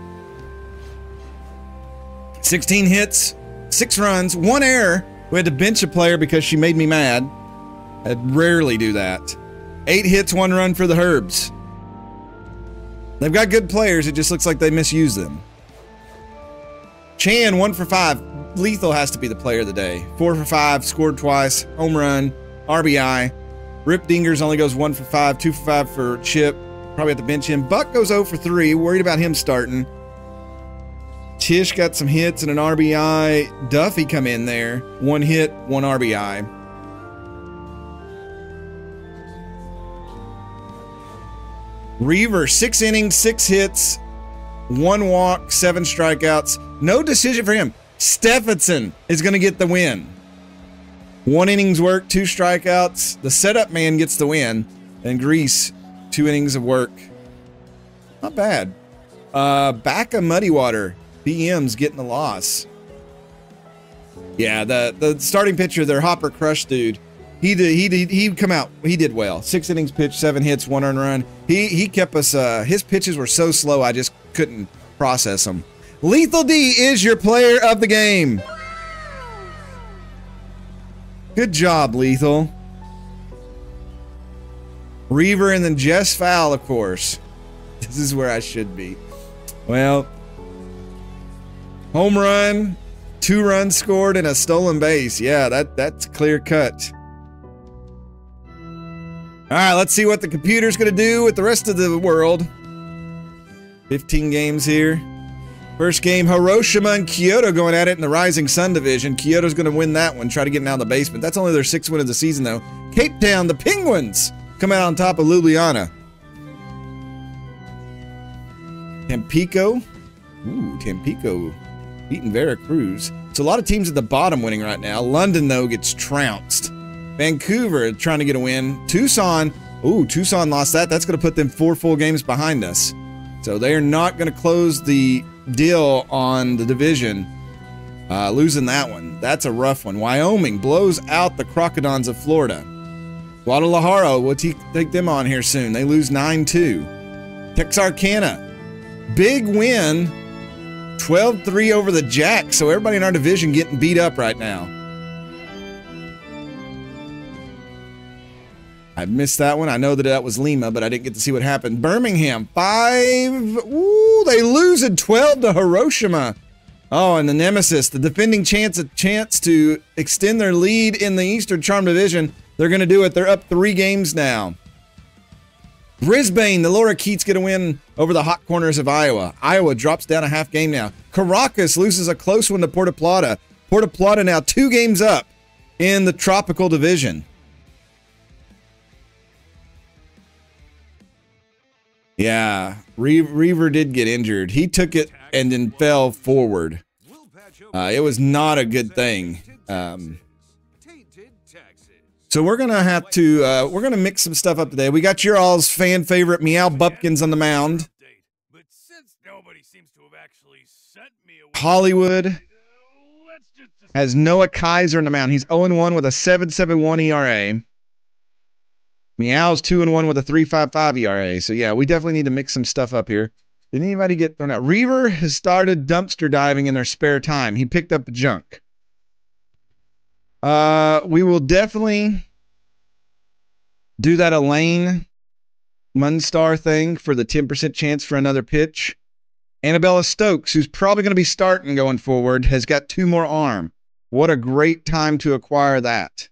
sixteen hits, six runs, one error. We had to bench a player because she made me mad. I'd rarely do that. Eight hits, one run for the Herbs. They've got good players. It just looks like they misuse them. Chan, one for five. Lethal has to be the player of the day. Four for five, scored twice, home run, R B I. Rip Dingers only goes one for five, two for five for Chip. Probably have to bench him. Buck goes zero for three. Worried about him starting. Tish got some hits and an R B I. Duffy come in there. One hit, one R B I. Reaver, six innings, six hits, one walk, seven strikeouts. No decision for him. Stephenson is going to get the win. One innings work, two strikeouts. The setup man gets the win. And Grease, two innings of work. Not bad. Uh, back of Muddy Water. B M's getting the loss. Yeah, the, the starting pitcher, their Hopper Crush dude, he did, he did, he'd come out. He did well. Six innings pitched, seven hits, one earned run. He he kept us. Uh, his pitches were so slow, I just couldn't process them. Lethal D is your player of the game. Good job, Lethal. Reaver and then Jess Fowl, of course. This is where I should be. Well, home run, two runs scored, and a stolen base. Yeah, that that's clear cut. All right, let's see what the computer's going to do with the rest of the world. fifteen games here. First game, Hiroshima and Kyoto going at it in the Rising Sun division. Kyoto's going to win that one, try to get it out of the basement. That's only their sixth win of the season, though. Cape Town, the Penguins, come out on top of Ljubljana. Tampico. Ooh, Tampico beating Veracruz. So a lot of teams at the bottom winning right now. London, though, gets trounced. Vancouver trying to get a win. Tucson. Ooh, Tucson lost that. That's going to put them four full games behind us. So they are not going to close the deal on the division. Uh, losing that one. That's a rough one. Wyoming blows out the Crocodons of Florida. Guadalajara, we'll take them on here soon. They lose nine two. Texarkana. Big win. twelve three over the Jacks. So everybody in our division getting beat up right now. I missed that one. I know that that was Lima, but I didn't get to see what happened. Birmingham, five. Ooh, they lose at twelve to Hiroshima. Oh, and the Nemesis, the defending chance a chance to extend their lead in the Eastern Charm Division. They're going to do it. They're up three games now. Brisbane, the Lorikeets get a win over the Hot Corners of Iowa. Iowa drops down a half game now. Caracas loses a close one to Puerto Plata. Puerto Plata now two games up in the Tropical Division. Yeah, Reaver did get injured. He took it and then fell forward. Uh, it was not a good thing. Um, so we're going to have to, uh, we're going to mix some stuff up today. We got your all's fan favorite Meow Bupkins on the mound. Hollywood has Noah Kaiser on the mound. He's oh and one with a seven point seven one E R A. Meow's two and one with a three point five five E R A. So, yeah, we definitely need to mix some stuff up here. Did anybody get thrown out? Reaver has started dumpster diving in their spare time. He picked up junk. Uh, we will definitely do that Elaine Munstar thing for the ten percent chance for another pitch. Annabella Stokes, who's probably going to be starting going forward, has got two more arm. What a great time to acquire that.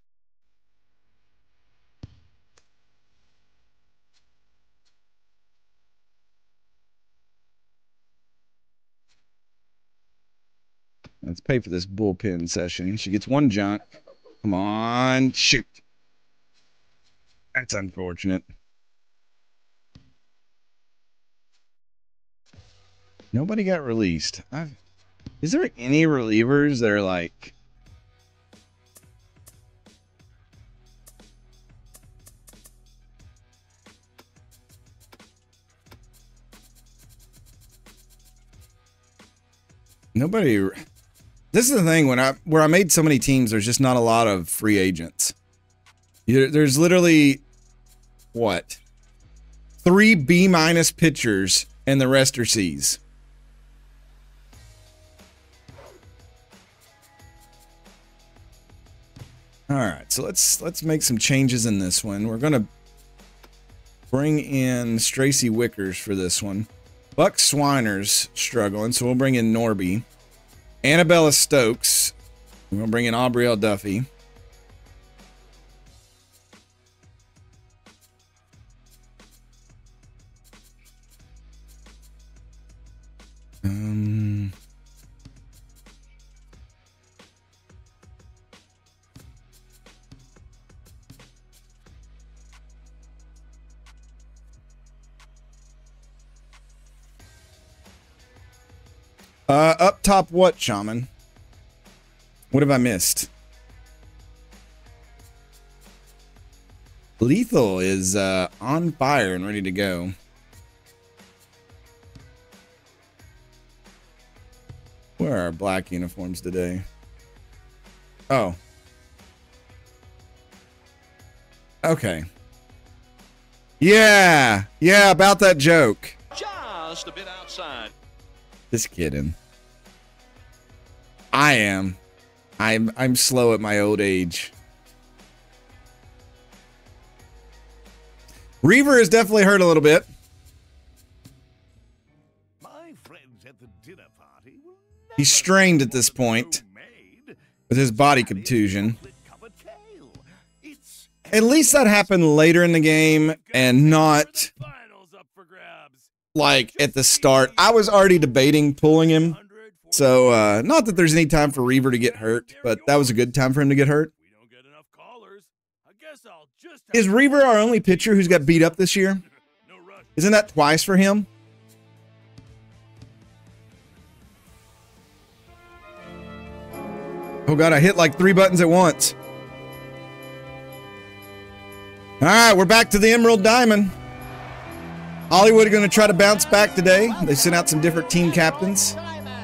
Let's pay for this bullpen session. She gets one junk. Come on. Shoot. That's unfortunate. Nobody got released. I've, is there any relievers that are like... Nobody... This is the thing, when I where I made so many teams, there's just not a lot of free agents. There's literally, what? Three B-minus pitchers, and the rest are C's. All right, so let's let's make some changes in this one. We're gonna bring in Stracy Wickers for this one. Buck Swiner's struggling, so we'll bring in Norby. Annabella Stokes. We're going to bring in Aubrielle Duffy. Um, uh, up top what, Shaman? What have I missed? Lethal is uh, on fire and ready to go. Where are our black uniforms today? Oh. Okay. Yeah. Yeah, about that joke. Just a bit outside. Just kidding. I am. I'm I'm slow at my old age. Reaver is definitely hurt a little bit. My friends at the dinner party will never He's strained at this point with his body contusion. It's At least that happened later in the game and not finals up for grabs. like at the start. I was already debating pulling him. So, uh, not that there's any time for Reaver to get hurt, but that was a good time for him to get hurt. We don't get enough callers. I guess I'll just Is Reaver our only pitcher who's got beat up this year? no rush. Isn't that twice for him? Oh god, I hit like three buttons at once. All right, we're back to the Emerald Diamond. Hollywood are going to try to bounce back today. They sent out some different team captains.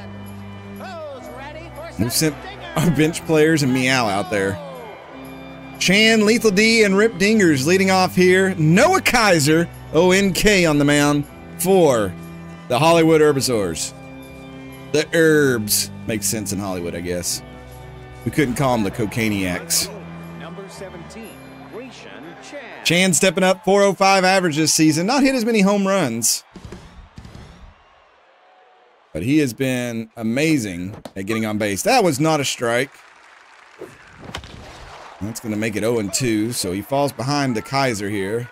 We've sent our bench players and Meow out there. Chan, Lethal D, and Rip Dingers leading off here. Noah Kaiser, O N K on the mound for the Hollywood Herbivores. The Herbs. Makes sense in Hollywood, I guess. We couldn't call them the Cocainiacs. Number seventeen, Grecian Chan. Chan stepping up, four oh five average this season. Not hit as many home runs. But he has been amazing at getting on base. That was not a strike. That's going to make it oh and two, so he falls behind the Kaiser here.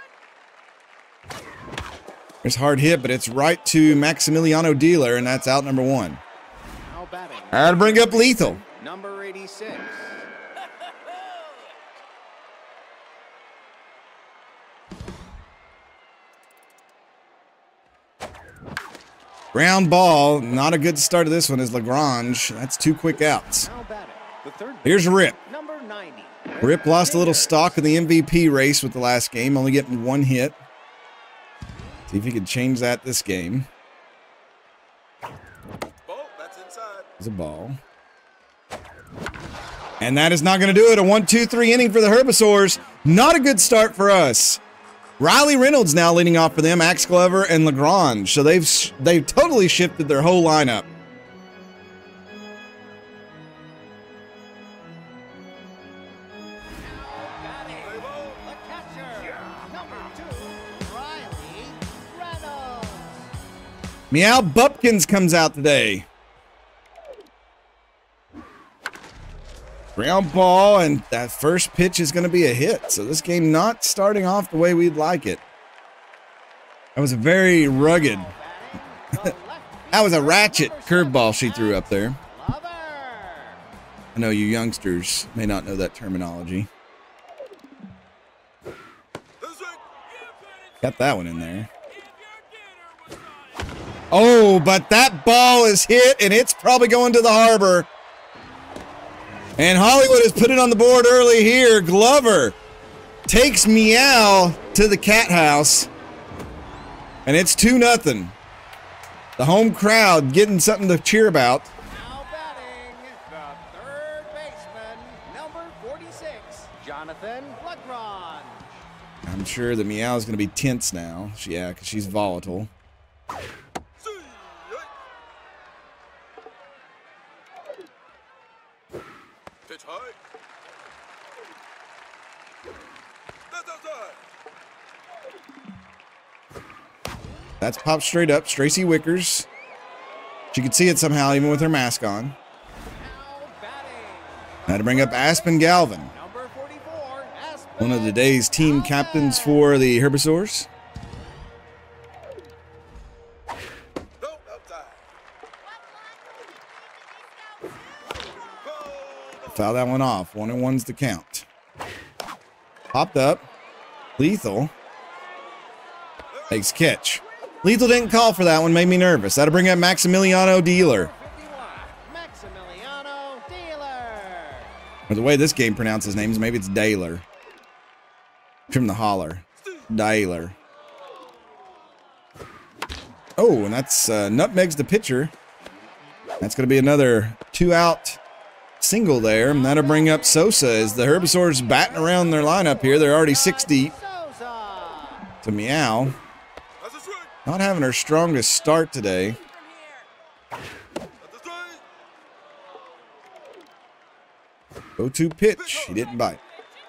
There's a hard hit, but it's right to Maximiliano Dealer, and that's out number one. Now batting. I gotta bring up Lethal. Number eighty-six. Ground ball. Not a good start to this one is Lagrange. That's two quick outs. Now batting. The third. Here's Rip. Number ninety. Rip lost a little stock in the M V P race with the last game, only getting one hit. See if he can change that this game. Ball, that's inside. There's a ball. And that is not going to do it. A one two three inning for the Herbivores. Not a good start for us. Riley Reynolds now leading off for them, Axe Glover and Lagrange. So they've they've totally shifted their whole lineup. The catcher. Number two, Riley Reynolds. Meow Bupkins comes out today. Ground ball, and that first pitch is going to be a hit. So this game not starting off the way we'd like it. That was a very rugged. That was a ratchet curveball she threw up there. Lover. I know you youngsters may not know that terminology. Got that one in there. Oh, but that ball is hit, and it's probably going to the harbor. And Hollywood has put it on the board early here. Glover takes Meow to the cat house. And it's two nothing. The home crowd getting something to cheer about. Now batting, the third baseman, number forty-six, Jonathan Lagrange. I'm sure the Meow is going to be tense now. Yeah, because she's volatile. Pitch high. That's outside. That's popped straight up. Stracy Wickers. She could see it somehow, even with her mask on. Now batting, Now to bring up Aspen Galvin, number forty-four, Aspen. one of the day's team captains for the Herbivores. No, outside. Foul that one off. One and one's the count. Popped up. Lethal. Makes catch. Lethal didn't call for that one. Made me nervous. That'll bring up Maximiliano Dealer. fifty-one, Maximiliano Dealer. Or the way this game pronounces names, maybe it's Daler. From the holler. Daler. Oh, and that's uh, nutmegs the pitcher. That's going to be another two-out single there. And that'll bring up Sosa as the Herbivores batting around their lineup here. They're already six deep. To Meow. Not having her strongest start today. oh two pitch. He didn't bite.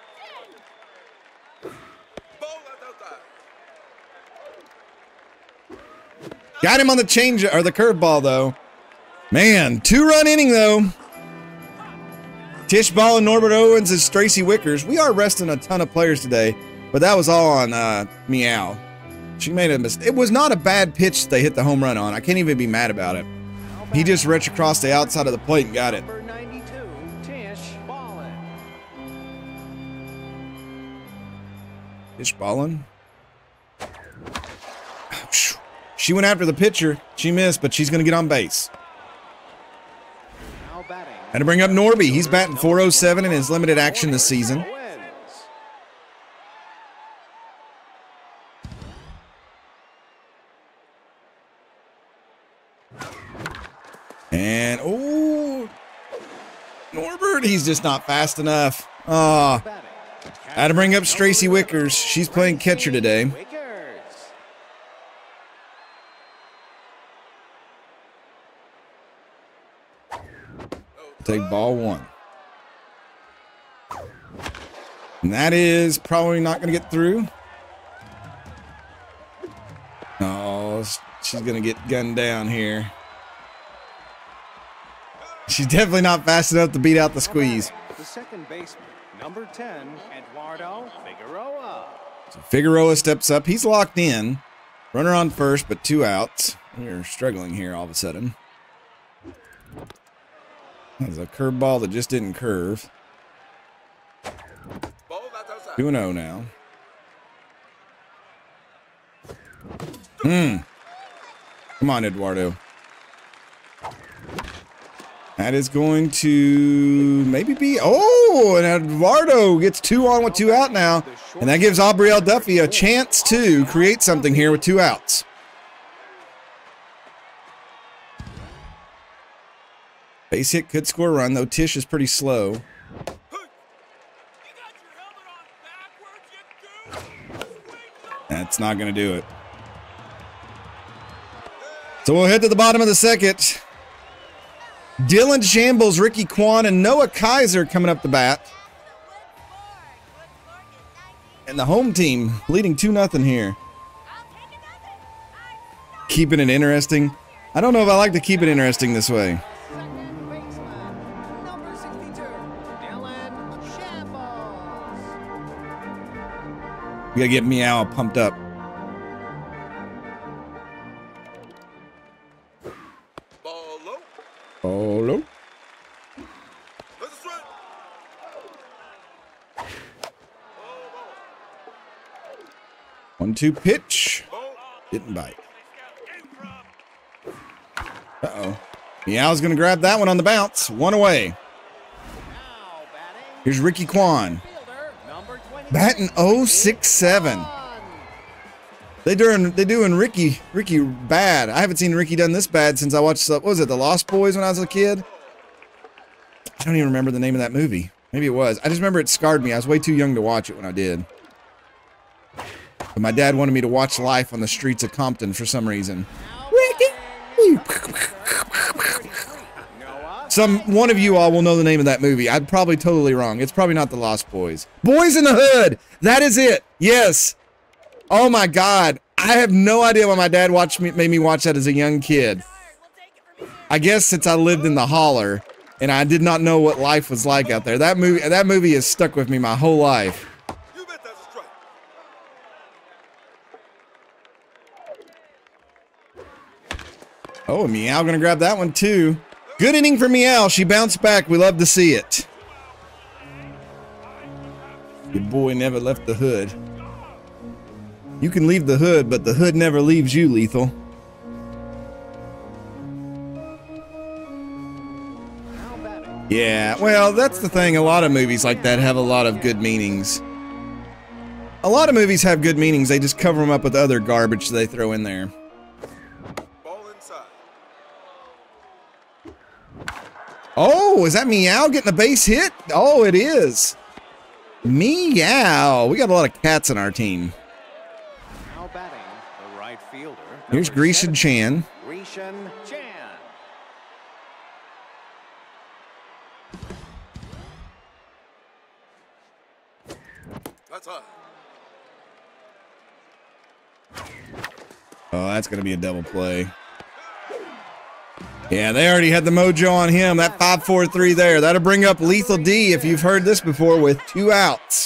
Got him on the change or the curveball though. Man, two-run inning though. Tish Ball and Norbert Owens as Tracy Wickers. We are resting a ton of players today, but that was all on uh, Meow. She made a mistake. It was not a bad pitch they hit the home run on. I can't even be mad about it. He just reached across the outside of the plate and got it. Tish Ballin. She went after the pitcher. She missed, but she's going to get on base. And to bring up Norby. He's batting four oh seven in his limited action this season. And, oh, Norbert, he's just not fast enough. Oh, had to bring up Tracy Wickers. She's playing catcher today. Take ball one. And that is probably not going to get through. Oh, she's going to get gunned down here. She's definitely not fast enough to beat out the squeeze. The second baseman, number ten, Eduardo Figueroa. So Figueroa steps up. He's locked in. Runner on first, but two outs. We're struggling here all of a sudden. There's a curveball that just didn't curve. two and oh now. Hmm. Come on, Eduardo. That is going to maybe be... Oh, and Eduardo gets two on with two out now. And that gives Aubrielle Duffy a chance to create something here with two outs. Base hit could score a run, though Tish is pretty slow. That's not going to do it. So we'll head to the bottom of the second. Dylan Shambles, Ricky Kwan, and Noah Kaiser coming up the bat. And the home team leading two nothing here. Keeping it interesting. I don't know if I like to keep it interesting this way. We gotta get Meow pumped up. Ball low. Ball low. Let's run. One two pitch. Didn't bite. Uh-oh. Meow's gonna grab that one on the bounce. One away. Here's Ricky Kwan. Batting oh six seven. They doing they doing Ricky Ricky bad. I haven't seen Ricky done this bad since I watched what was it, The Lost Boys when I was a kid? I don't even remember the name of that movie. Maybe it was. I just remember it scarred me. I was way too young to watch it when I did. But my dad wanted me to watch Life on the Streets of Compton for some reason. Ricky! Some one of you all will know the name of that movie. I'm probably totally wrong. It's probably not The Lost Boys. Boys in the Hood. That is it. Yes. Oh my God. I have no idea why my dad watched me, made me watch that as a young kid. I guess since I lived in the holler and I did not know what life was like out there. That movie, that movie has stuck with me my whole life. You bet that's a strike. Oh, Meow gonna grab that one too. Good inning for Meow. She bounced back. We love to see it. Your boy never left the hood. You can leave the hood, but the hood never leaves you, Lethal. Now batting, Yeah, well, that's the thing. A lot of movies like that have a lot of good meanings. A lot of movies have good meanings. They just cover them up with other garbage they throw in there. Ball inside. Oh, is that Meow getting a base hit? Oh, it is. Meow. We got a lot of cats on our team. Now batting, the right fielder. Here's number Grecian seven, Chan. Grecian Chan. That's high. Oh, that's going to be a double play. Yeah, they already had the mojo on him. That five four three there. That'll bring up Lethal D, if you've heard this before, with two outs.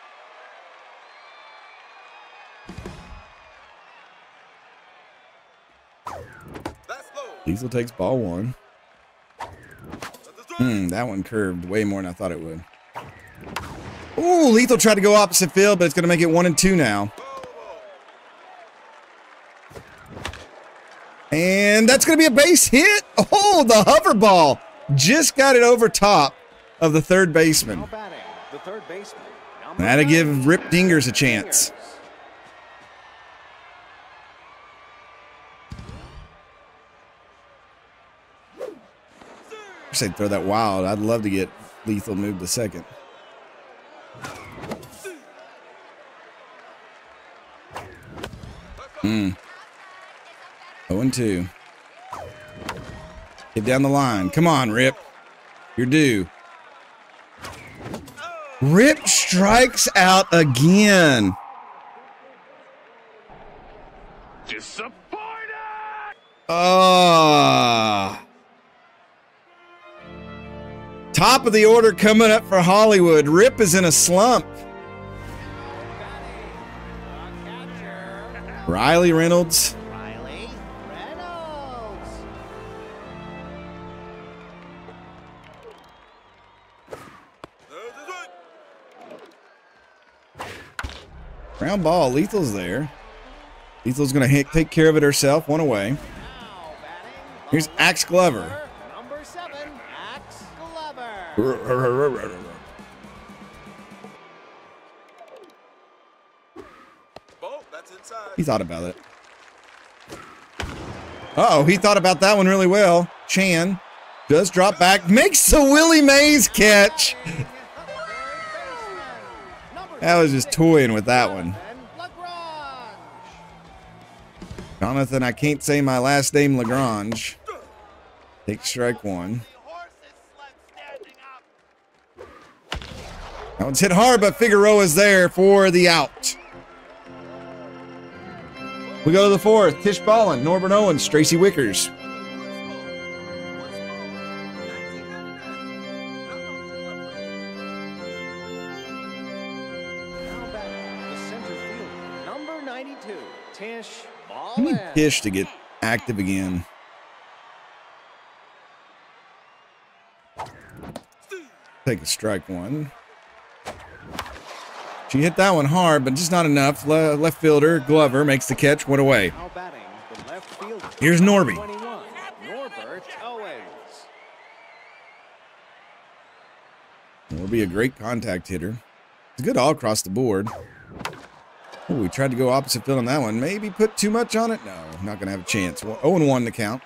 That's low. Lethal takes ball one. Hmm, that one curved way more than I thought it would. Ooh, Lethal tried to go opposite field, but it's going to make it one and two now. And that's going to be a base hit. Oh, the hover ball just got it over top of the third baseman. Now batting, the third baseman. number That'll nine, give Rip Dingers a chance. I wish they'd throw that wild. I'd love to get Lethal moved to second. Hmm. oh and two. Get down the line. Come on, Rip. You're due. Rip strikes out again. Disappointed! Ah. Top of the order coming up for Hollywood. Rip is in a slump. Riley Reynolds. Riley Reynolds. That's right. Ground ball. Lethal's there. Lethal's going to take care of it herself. One away. Now batting, Here's Axe Glover. number seven, Axe Glover. Ball, that's inside. He thought about it. Uh-oh, he thought about that one really well. Chan does drop back. Makes the Willie Mays catch. I was just toying with that one. Jonathan, I can't say my last name, Lagrange. Take strike one. That one's hit hard, but Figueroa's there for the out. We go to the fourth. Tish Ballin, Norbert Owens, Tracy Wickers. Now batting, the center fielder, number ninety-two, Tish I need Ballin. Tish to get active again. Take a strike one. She hit that one hard, but just not enough. Le left fielder Glover makes the catch. One away. Now batting, the left fielder. Here's Norby. twenty-one, Norbert Owens. Will be a great contact hitter. It's good all across the board. Oh, we tried to go opposite field on that one. Maybe put too much on it. No, not going to have a chance. Well, oh and one to count.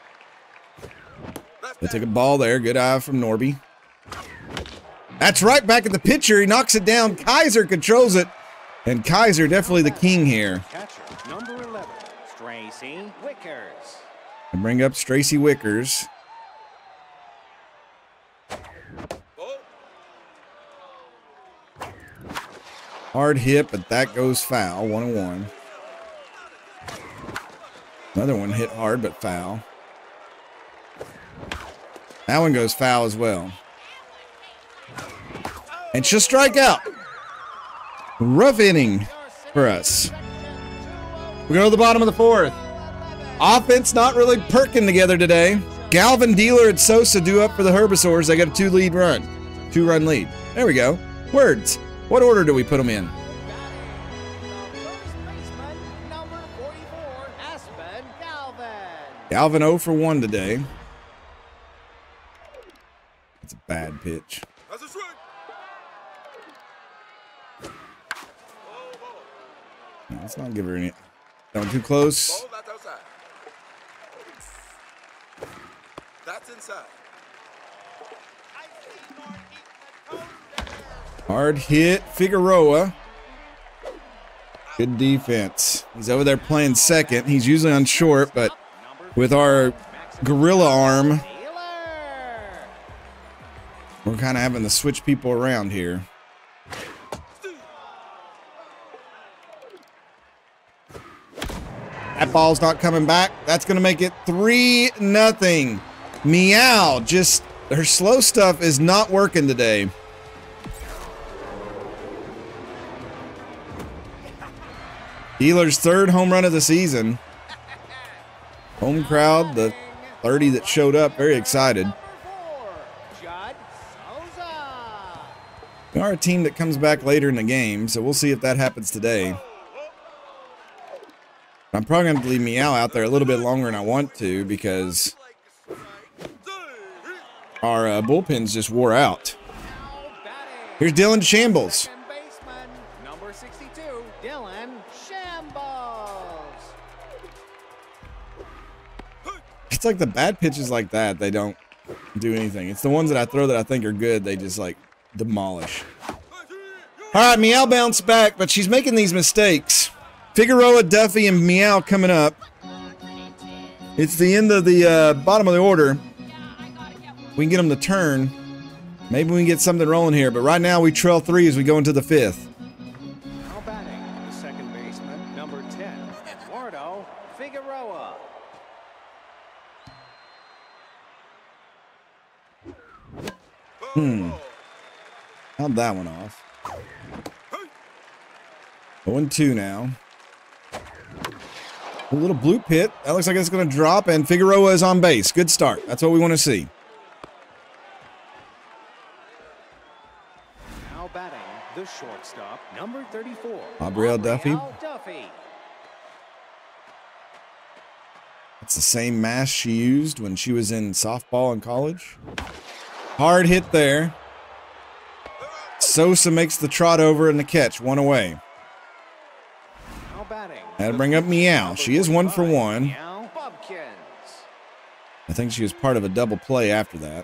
They take a ball there. Good eye from Norby. That's right back at the pitcher. He knocks it down. Kaiser controls it. And Kaiser definitely the king here. Catcher, number eleven, Tracy Wickers. And bring up Tracy Wickers. Ball. Hard hit, but that goes foul. One and one. Another one hit hard, but foul. That one goes foul as well. And she'll strike out. Rough inning for us. We go to the bottom of the fourth. Offense not really perking together today. Galvin, Dealer, and Sosa do up for the Herbivores. They got a two-lead run. Two-run lead. There we go. Words. What order do we put them in? Galvin oh for one today. It's a Bad pitch. That's a strike. Ball, ball. No, let's not give her any. Going too close. Ball, that's outside. That's inside. Hard hit, Figueroa. Good defense. He's over there playing second. He's usually on short, but with our gorilla arm, we're kind of having to switch people around here. That ball's not coming back. That's going to make it three nothing. Meow, just her slow stuff is not working today. Dealer's third home run of the season. Home crowd, the thirty that showed up, very excited. We are a team that comes back later in the game, so we'll see if that happens today. I'm probably going to leave Meow out there a little bit longer than I want to because our uh, bullpens just wore out. Here's Dylan Shambles. Number sixty-two, Dylan Shambles. It's like the bad pitches like that, they don't do anything. It's the ones that I throw that I think are good, they just like demolish. All right, Meow bounced back, but she's making these mistakes. Figueroa, Duffy, and Meow coming up. It's the end of the uh, bottom of the order. We can get them to turn. Maybe we can get something rolling here, but right now we trail three as we go into the fifth. Now batting, the second baseman, number ten, Eduardo Figueroa. Hmm. Held that one off. oh and two now. A little blue pit. That looks like it's going to drop, and Figueroa is on base. Good start. That's what we want to see. Now batting, the shortstop, number thirty-four, Aubrielle Duffy. Duffy. It's the same mask she used when she was in softball in college. Hard hit there. Sosa makes the trot over and the catch. One away. Now batting. That'll bring up Meow. She is one for one. Meow Bubkins. I think she was part of a double play after that.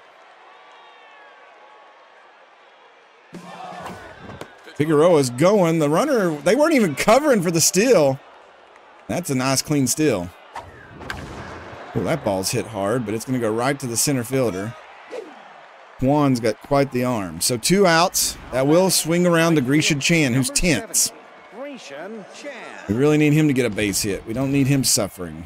Figueroa's going. The runner, they weren't even covering for the steal. That's a nice clean steal. Oh, that ball's hit hard, but it's going to go right to the center fielder. Juan's got quite the arm. So two outs. That will swing around to Grisha Chan, who's tenth. Grecian Chan. We really need him to get a base hit. We don't need him suffering.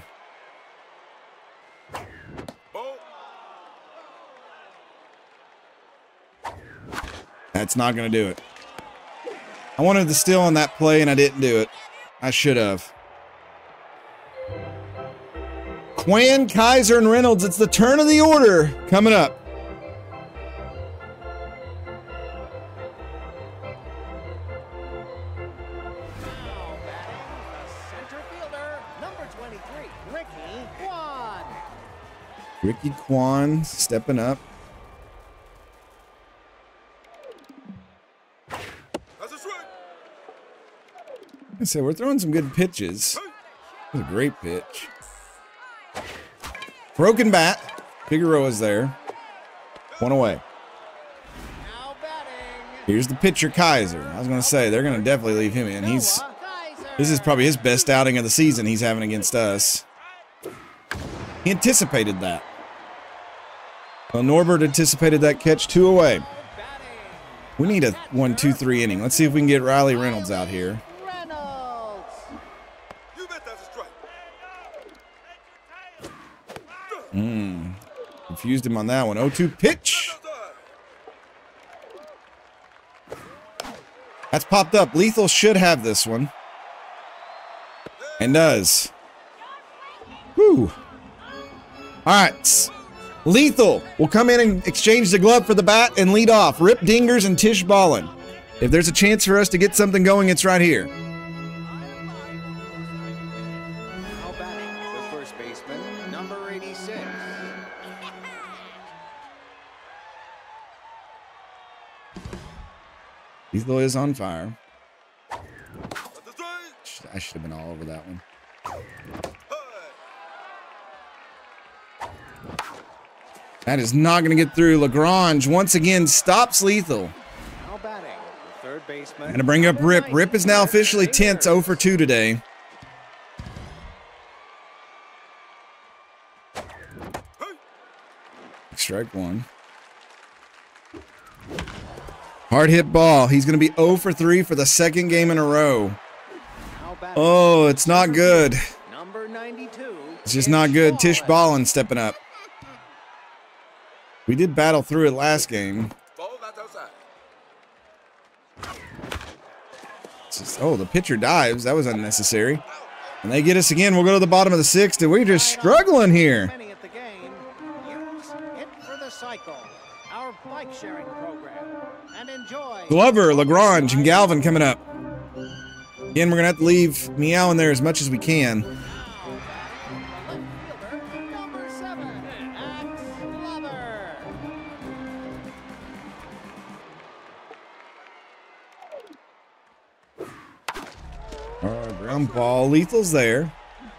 That's not going to do it. I wanted to steal on that play, and I didn't do it. I should have. Quan, Kaiser, and Reynolds. It's the turn of the order coming up. Ricky Kwan stepping up. I said we're throwing some good pitches. That was a great pitch. Broken bat. Figueroa's there. One away. Here's the pitcher, Kaiser. I was going to say they're going to definitely leave him in. He's this is probably his best outing of the season he's having against us. He anticipated that. Well, Norbert anticipated that catch. Two away. We need a one, two, three inning. Let's see if we can get Riley Reynolds out here. Hmm. Confused him on that one. oh two pitch. That's popped up. Lethal should have this one. And does. Whew. All right. Lethal will come in and exchange the glove for the bat and lead off. Rip Dingers and Tish Ballin. If there's a chance for us to get something going, it's right here. Now batting, the first baseman, number eighty-six. Lethal is on fire. At the straight. I should have been all over that one. That is not going to get through. Lagrange once again stops Lethal. Now batting, the third baseman. Going to bring up Rip. Rip is now officially tense, zero for two today. Strike one. Hard hit ball. He's going to be zero for three for the second game in a row. Oh, it's not good. Number ninety-two. It's just not good. Tish Ballin stepping up. We did battle through it last game. Ball that's outside. It's just, oh, the pitcher dives. That was unnecessary. And they get us again. We'll go to the bottom of the sixth, and we're just struggling here. Many at the game. Use Hit for the Cycle, our bike sharing program, and enjoy. Glover, Lagrange, and Galvin coming up. Again, we're going to have to leave Meow in there as much as we can. Now batting, the left fielder, number seven, Max Glover. All right, ground ball. Lethal's there.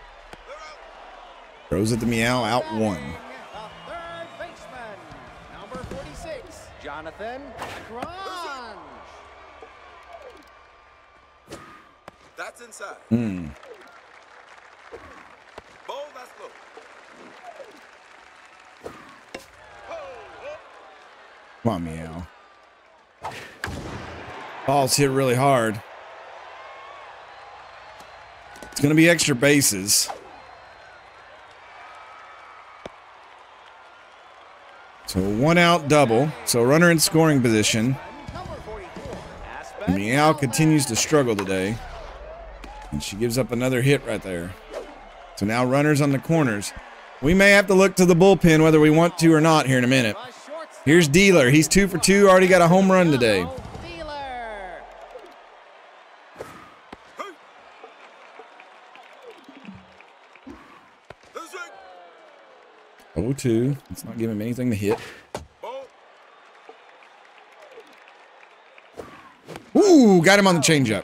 Throws at the Meow, out one. The third baseman, number forty-six, Jonathan Lagrange. That's inside. Hmm. Ball that's low. Come on, Meow. Ball's hit really hard. It's going to be extra bases. So one out double. So runner in scoring position. Number forty-four, Aspen. Meow continues to struggle today. And she gives up another hit right there. So now runners on the corners. We may have to look to the bullpen whether we want to or not here in a minute. A shortstop. Here's Dealer. He's two for two. Already got a home run today. Dealer. That's right. oh two. Let's not give him anything to hit. Ball. Ooh, got him on the changeup.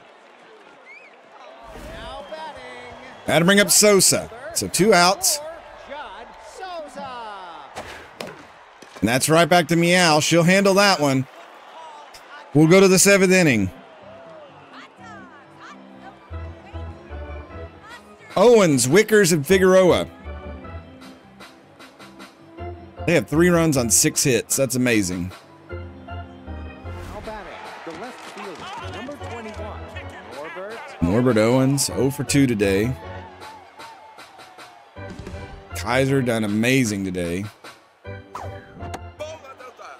Now batting. Had to bring up Sosa. So two outs. Judd Souza. And that's right back to Meow. She'll handle that one. We'll go to the seventh inning. Owens, Wickers, and Figueroa. They have three runs on six hits. That's amazing. Now batting, the left fielder, number twenty-one, Norbert. Norbert Owens, zero for two today. Kaiser done amazing today. Ball that's outside.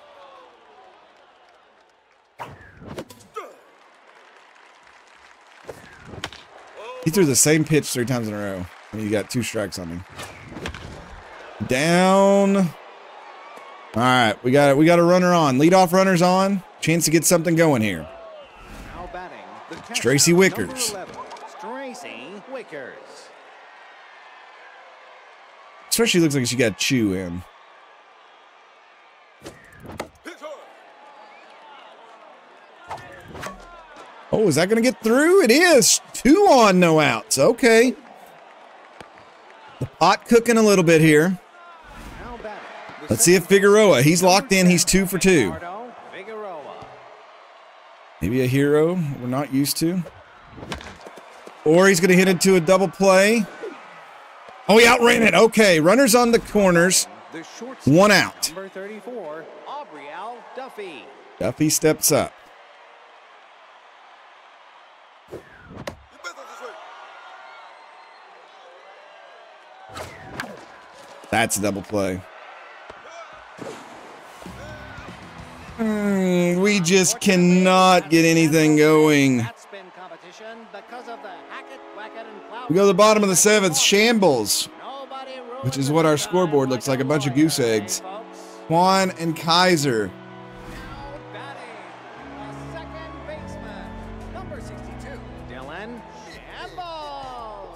He threw the same pitch three times in a row, and he got two strikes on him. Down. All right, we got we got a runner on. Leadoff runner's on. Chance to get something going here. Now batting, the catcher, Stracy Wickers. number eleven, Stracy Wickers. Especially looks like she got chew in. Hit hard. Oh, is that going to get through? It is. Two on, no outs. Okay. The pot cooking a little bit here. Now batting, the Let's see if Figueroa. He's locked in. He's two for two. Ricardo Figueroa. Maybe a hero we're not used to. Or he's going to hit into a double play. Oh, he outran it. Okay, runners on the corners. The shortstop, One out. number thirty-four, Aubrielle Duffy. Duffy steps up. You better this way. That's a double play. Mm, we just cannot get anything going. That spin competition because of the Hackett, Wackett, and Cloud. We go to the bottom of the seventh. Shambles, Nobody rules which is the what our good scoreboard time looks like, a a bunch of lawyer, goose eggs. folks. Juan and Kaiser. Now batting, the second baseman, number sixty-two, Dylan Shambles.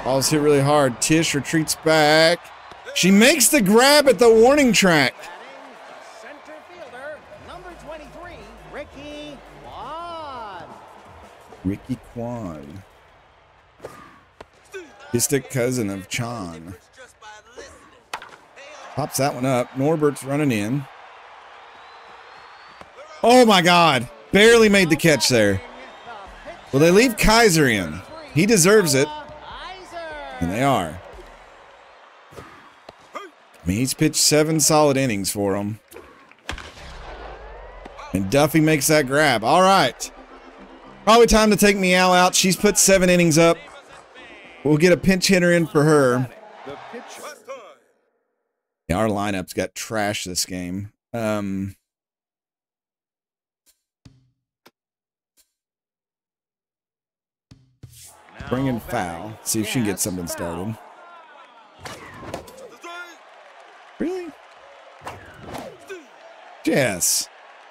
Ball's hit really hard. Tish retreats back. She makes the grab at the warning track. Center fielder, number twenty-three, Ricky Kwan. Ricky Kwan. Distant cousin of Chan. Pops that one up. Norbert's running in. Oh my God. Barely made the catch there. Well, they leave Kaiser in. He deserves it. And they are. I mean, he's pitched seven solid innings for him. And Duffy makes that grab. All right. Probably time to take Meow out. She's put seven innings up. We'll get a pinch hitter in for her. Yeah, our lineup's got trash this game. Um, bring in foul. See if she can get something started. Really? Yes.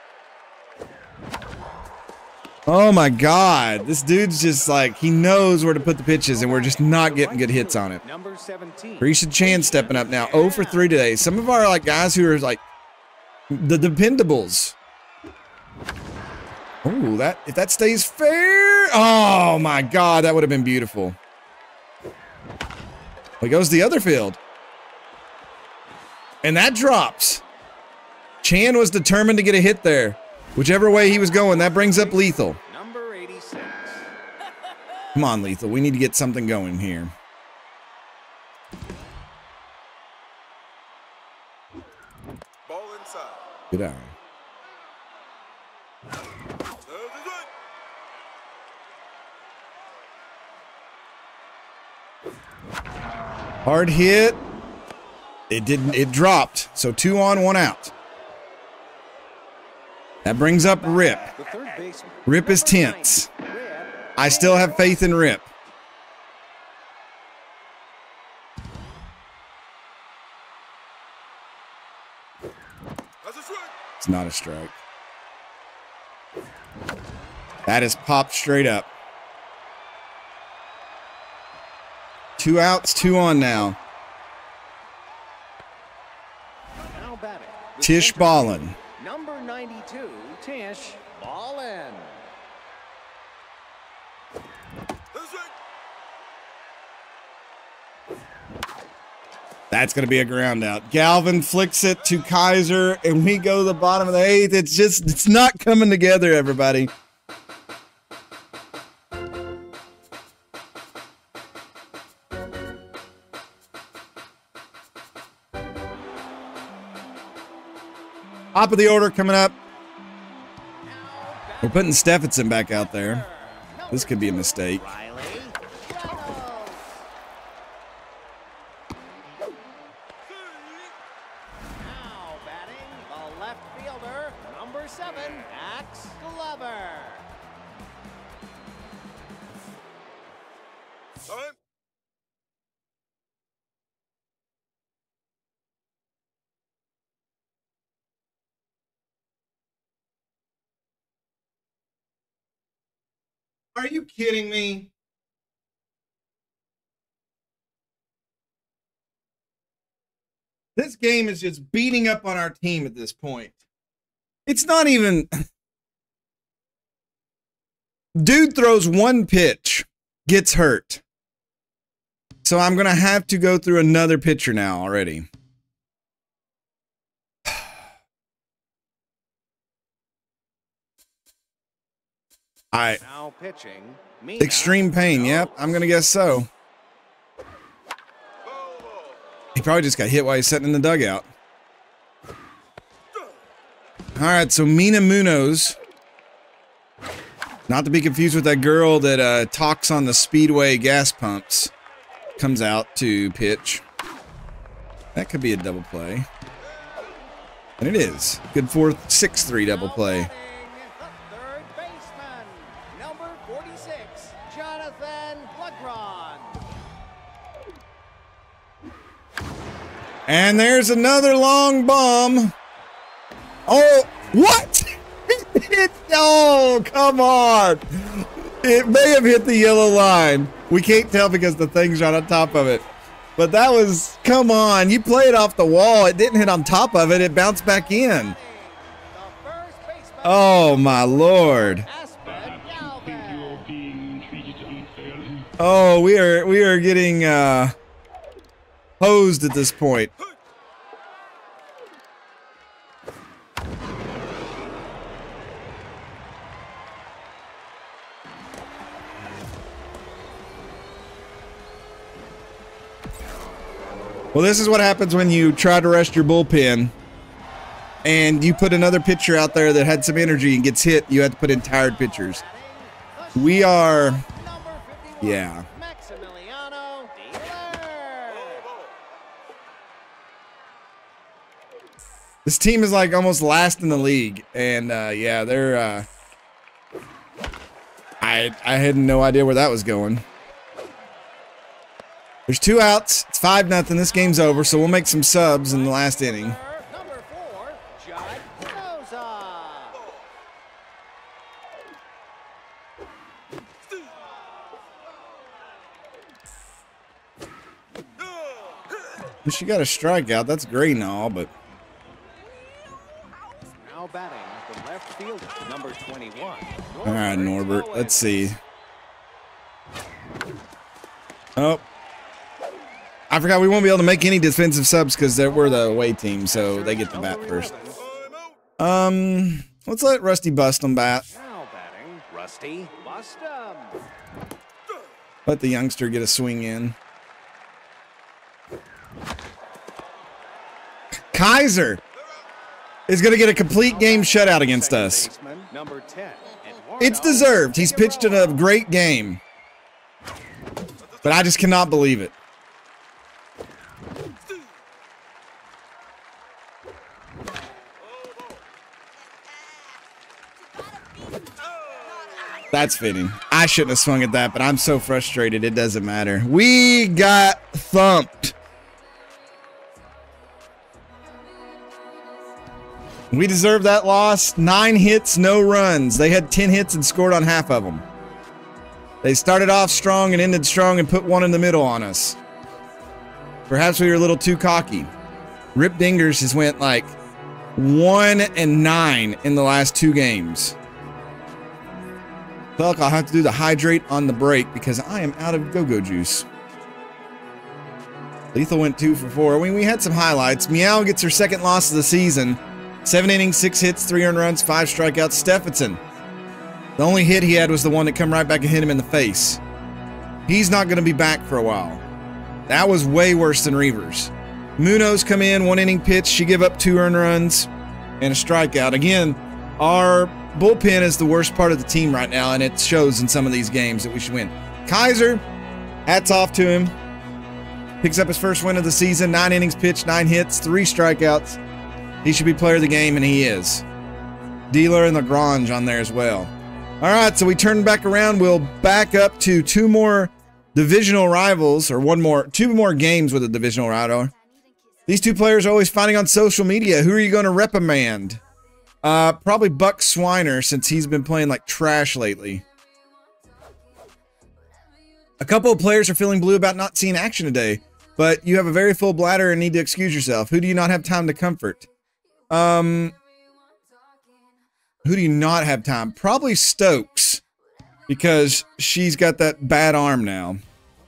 Oh my God. This dude's just like, he knows where to put the pitches and we're just not getting good hits on it. Risha Chan stepping up now. oh for three today. Some of our like guys who are like the dependables. Oh, that if that stays fair. Oh my God, that would have been beautiful. He goes the other field. And that drops. Chan was determined to get a hit there. Whichever way he was going, that brings up Lethal. Number eighty-six. Come on, Lethal. We need to get something going here. Ball inside. Good eye. Hard hit. It didn't. It dropped. So two on, one out. That brings up Rip. Rip is tense. I still have faith in Rip. It's not a strike. That is popped straight up. Two outs, two on now. Tish Ballin. Number ninety-two, Tish Ballin. That's going to be a ground out. Galvin flicks it to Kaiser, and we go to the bottom of the eighth. It's just, it's not coming together, everybody. Top of the order coming up. We're putting Stephenson back out there. This could be a mistake. Now batting the left fielder, number seven, Axe Glover. Time. Are you kidding me? This game is just beating up on our team at this point. It's not even... Dude throws one pitch, gets hurt. So I'm going to have to go through another pitcher now already. I Now pitching. extreme pain. Yep, I'm gonna guess so. He probably just got hit while he's sitting in the dugout. All right, so Mina Munoz, not to be confused with that girl that uh, talks on the Speedway gas pumps, comes out to pitch. That could be a double play, and it is. Good fourth, six three double play. And there's another long bomb. Oh, what? Oh, come on. It may have hit the yellow line. We can't tell because the thing's right on top of it. But that was, come on, you play it off the wall. It didn't hit on top of it. It bounced back in. Oh, my Lord. Oh, we are we are getting uh, hosed at this point. Well, this is what happens when you try to rest your bullpen and you put another pitcher out there that had some energy and gets hit. You have to put in tired pitchers. We are, yeah. This team is like almost last in the league, and uh, yeah, they're. Uh, I I had no idea where that was going. There's two outs. It's five nothing. This game's over, so we'll make some subs in the last inning. She got a strikeout. That's great and all, but now batting the left fielder, number twenty-one. All right, Norbert. Let's see. Oh. I forgot we won't be able to make any defensive subs because we're the away team, so they get the bat first. Um, let's let Rusty bust them bat. Now batting, Rusty, bust 'em. Let the youngster get a swing in. Kaiser is going to get a complete game shutout against us. It's deserved. He's pitched in a great game. But I just cannot believe it. That's fitting. I shouldn't have swung at that, but I'm so frustrated it doesn't matter. We got thumped. We deserve that loss. Nine hits, no runs. They had ten hits and scored on half of them. They started off strong and ended strong and put one in the middle on us. Perhaps we were a little too cocky. Rip Dingers has went like one and nine in the last two games. Felt like I'll have to do the hydrate on the break because I am out of go-go juice. Lethal went two for four. I mean, we had some highlights. Meow gets her second loss of the season. Seven innings, six hits, three earned runs, five strikeouts. Stephenson, the only hit he had was the one that come right back and hit him in the face. He's not going to be back for a while. That was way worse than Reavers. Munoz come in, one inning pitch. She give up two earned runs and a strikeout. Again, our bullpen is the worst part of the team right now, and it shows in some of these games that we should win. Kaiser, hats off to him. Picks up his first win of the season. Nine innings pitched, nine hits, three strikeouts. He should be player of the game, and he is. Dealer and Lagrange on there as well. All right, so we turn back around. We'll back up to two more divisional rivals, or one more, two more games with a divisional rival. These two players are always fighting on social media. Who are you going to reprimand? Uh, probably Buck Swiner, since he's been playing like trash lately. A couple of players are feeling blue about not seeing action today, but you have a very full bladder and need to excuse yourself. Who do you not have time to comfort? Um, who do you not have time? Probably Stokes, because she's got that bad arm now.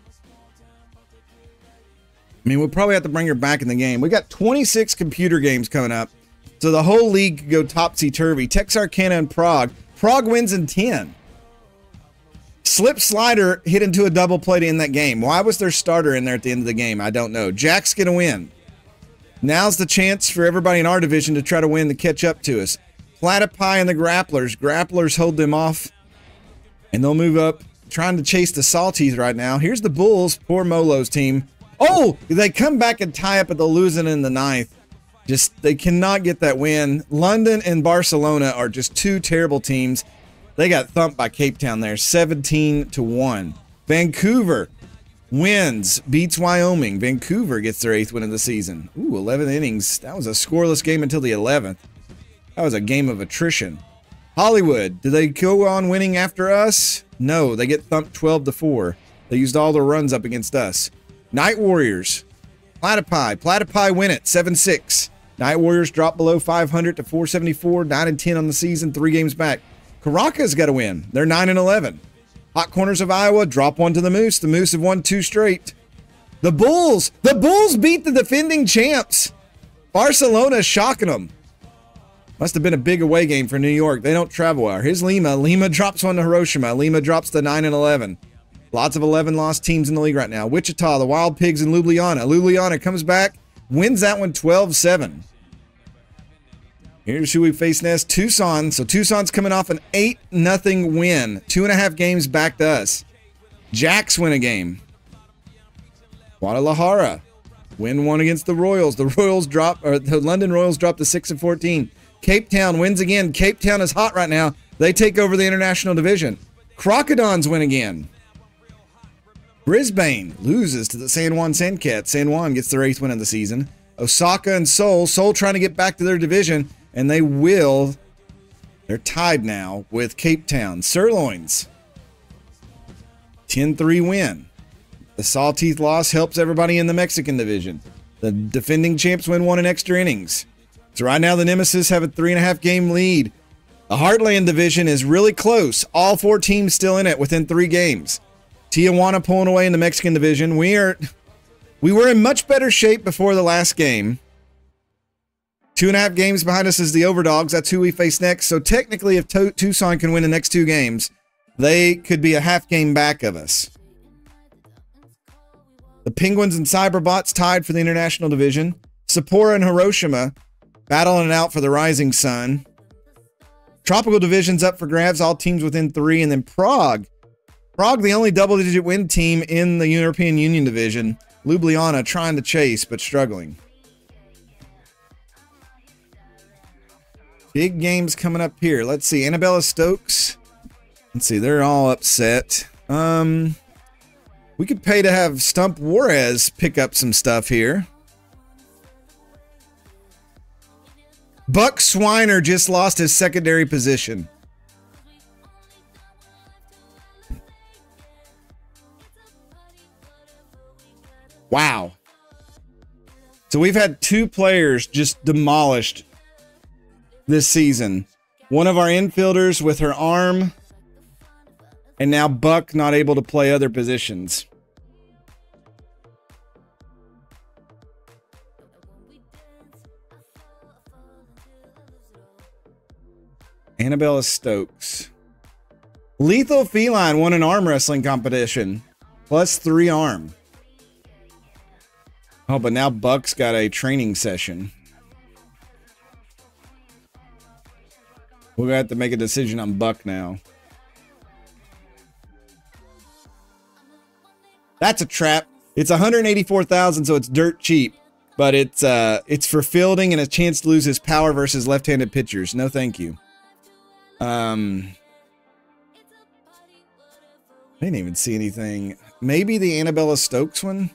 I mean, we'll probably have to bring her back in the game. We got twenty-six computer games coming up, so the whole league could go topsy-turvy. Texarkana and Prague. Prague wins in ten. Slip Slider hit into a double play to end that game. Why was their starter in there at the end of the game? I don't know. Jack's going to win. Now's the chance for everybody in our division to try to win to catch up to us. Platypi and the Grapplers. Grapplers hold them off, and they'll move up, trying to chase the Salties right now. Here's the Bulls. Poor Molo's team. Oh, they come back and tie up, but they'll lose it in the ninth. Just, they cannot get that win. London and Barcelona are just two terrible teams. They got thumped by Cape Town there, seventeen to one. Vancouver wins, beats Wyoming. Vancouver gets their eighth win of the season. Ooh, eleven innings. That was a scoreless game until the eleventh. That was a game of attrition. Hollywood, do they go on winning after us? No, they get thumped twelve to four. They used all their runs up against us. Night Warriors, Platypi. Platypi win it, seven six. Night Warriors drop below five hundred to four seventy-four, nine and ten on the season, three games back. Caracas got to win. They're nine and eleven. Hot Corners of Iowa drop one to the Moose. The Moose have won two straight. The Bulls, the Bulls beat the defending champs. Barcelona shocking them. Must have been a big away game for New York. They don't travel well. Here's Lima. Lima drops one to Hiroshima. Lima drops to nine and eleven. Lots of eleven lost teams in the league right now. Wichita, the Wild Pigs, and Ljubljana. Ljubljana comes back, wins that one twelve seven. Here's who we face next. Tucson. So Tucson's coming off an eight nothing win. Two and a half games back to us. Jacks win a game. Guadalajara win one against the Royals. The Royals drop, or the London Royals drop to six and fourteen. Cape Town wins again. Cape Town is hot right now. They take over the International Division. Crocodons win again. Brisbane loses to the San Juan Sandcats. San Juan gets their eighth win of the season. Osaka and Seoul. Seoul trying to get back to their division, and they will. They're tied now with Cape Town. Sirloins, ten three win. The Sawteeth loss helps everybody in the Mexican division. The defending champs win one in extra innings. So right now the Nemesis have a three and a half game lead. The Heartland division is really close. All four teams still in it within three games. Tijuana pulling away in the Mexican division. We are, we were in much better shape before the last game. Two and a half games behind us is the Overdogs. That's who we face next. So technically, if to Tucson can win the next two games, they could be a half game back of us. The Penguins and Cyberbots tied for the International Division. Sapporo and Hiroshima battling it out for the Rising Sun. Tropical Division's up for grabs, all teams within three. And then Prague. Prague, the only double-digit win team in the European Union Division. Ljubljana trying to chase, but struggling. Big games coming up here. Let's see. Annabella Stokes. Let's see. They're all upset. Um, we could pay to have Stump Juarez pick up some stuff here. Buck Swiner just lost his secondary position. Wow. So we've had two players just demolished this season. One of our infielders with her arm, and now Buck not able to play other positions. Annabella Stokes. Lethal Feline won an arm wrestling competition. Plus three arm. Oh, but now Buck's got a training session. We're going to have to make a decision on Buck now. That's a trap. It's one hundred eighty-four thousand dollars, so it's dirt cheap. But it's uh, it's for fielding and a chance to lose his power versus left-handed pitchers. No, thank you. Um, I didn't even see anything. Maybe the Annabella Stokes one?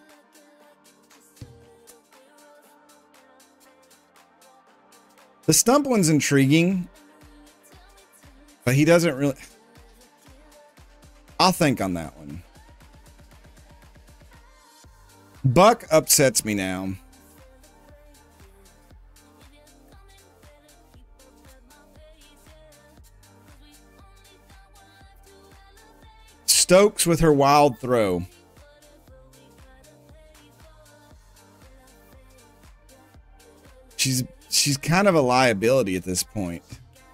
The Stump one's intriguing, but he doesn't really... I'll think on that one. Buck upsets me now. Stokes with her wild throw. She's she's kind of a liability at this point.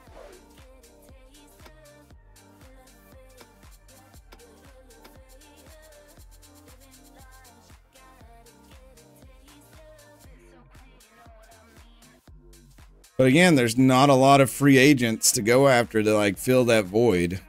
But again, there's not a lot of free agents to go after to like fill that void.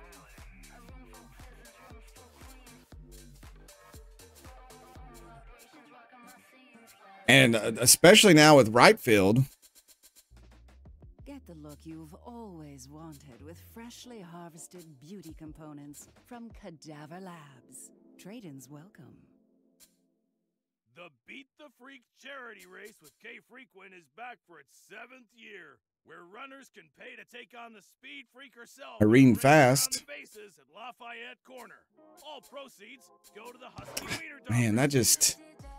And especially now with right field. Get the look you've always wanted with freshly harvested beauty components from Cadaver Labs. Trade-ins welcome. The Beat the Freak charity race with K Frequent is back for its seventh year, where runners can pay to take on the speed freak herself. Irene and race around Fast. the bases at Lafayette Corner. All proceeds go to the Husky Wiener Dog. Man, that just...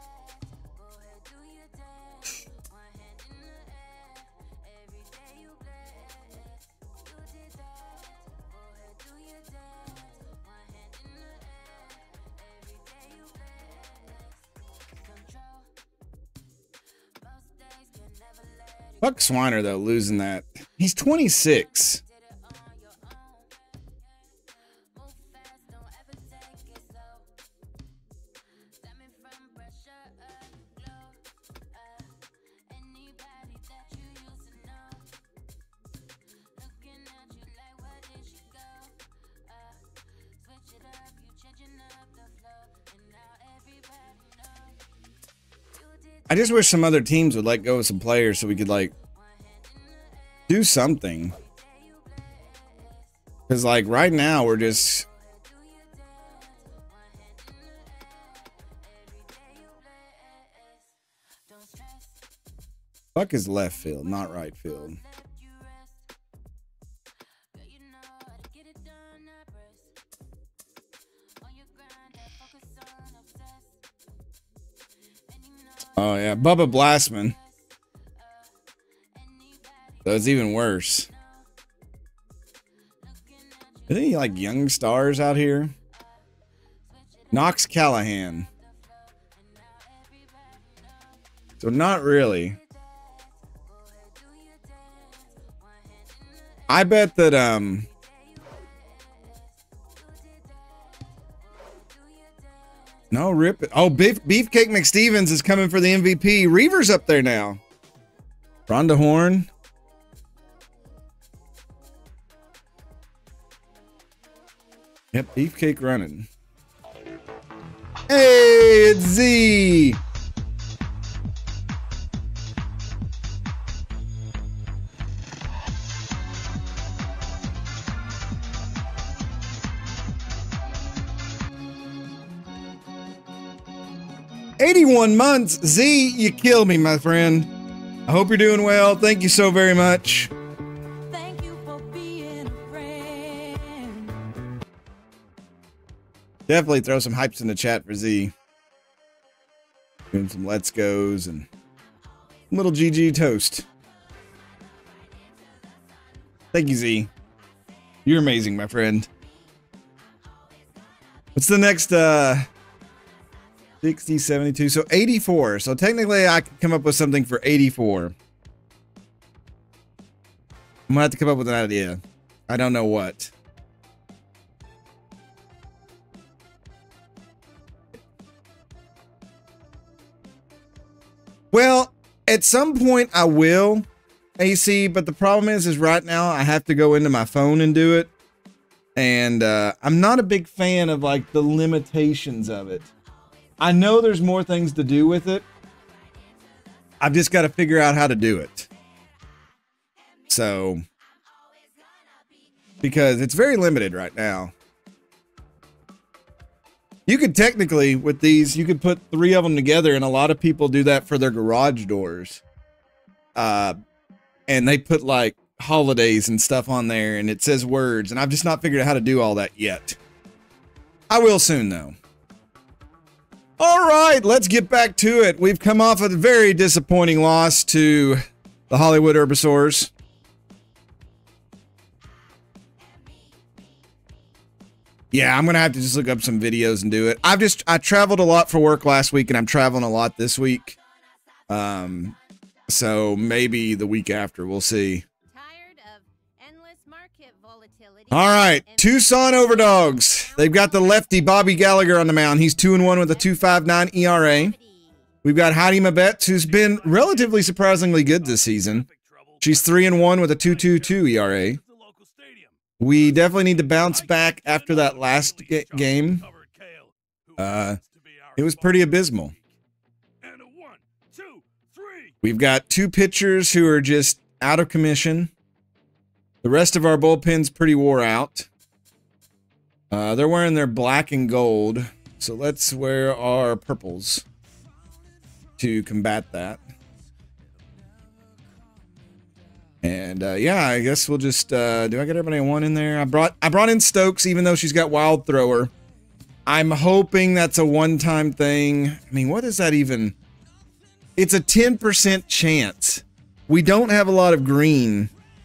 Fuck Swiner, though, losing that. He's twenty-six. I just wish some other teams would let go of some players so we could, like, do something. Because, like, right now we're just... Fuck is left field, not right field. Oh, yeah. Bubba Blastman. So it's even worse. Are there any, like, young stars out here? Knox Callahan. So not really. I bet that, um... No, rip it. Oh, Beef, Beefcake McStevens is coming for the M V P. Reaver's up there now. Rhonda Horn. Yep, Beefcake running. Hey, it's Z. eighty-one months. Z, you kill me, my friend. I hope you're doing well. Thank you so very much. Thank you for being a friend. Definitely throw some hypes in the chat for Z. Doing some let's goes and little G G toast. Thank you, Z. You're amazing, my friend. What's the next, uh... sixty, seventy-two, so eighty-four. So technically I could come up with something for eighty-four. I'm gonna have to come up with an idea. I don't know what. Well, at some point I will, A C, but the problem is, is right now I have to go into my phone and do it. And uh, I'm not a big fan of, like, the limitations of it. I know there's more things to do with it. I've just got to figure out how to do it. So, because it's very limited right now. You could technically, with these, you could put three of them together, and a lot of people do that for their garage doors. Uh, and they put, like, holidays and stuff on there, and it says words, and I've just not figured out how to do all that yet. I will soon, though. All right, let's get back to it. We've come off a very disappointing loss to the Hollywood Herbisaurs. Yeah, I'm going to have to just look up some videos and do it. I've just, I traveled a lot for work last week, and I'm traveling a lot this week. Um, so maybe the week after, we'll see. All right, Tucson Overdogs. They've got the lefty Bobby Gallagher on the mound. He's two and one with a two point five nine E R A. We've got Heidi Mabetz, who's been relatively surprisingly good this season. She's three and one with a two point two two E R A. We definitely need to bounce back after that last ga game. Uh, it was pretty abysmal. We've got two pitchers who are just out of commission. The rest of our bullpen's pretty wore out. Uh, they're wearing their black and gold. So let's wear our purples. to combat that. And uh, yeah, I guess we'll just uh, do I get everybody one in there? I brought I brought in Stokes, even though she's got Wild Thrower. I'm hoping that's a one-time thing. I mean, what is that even? It's a ten percent chance. We don't have a lot of green,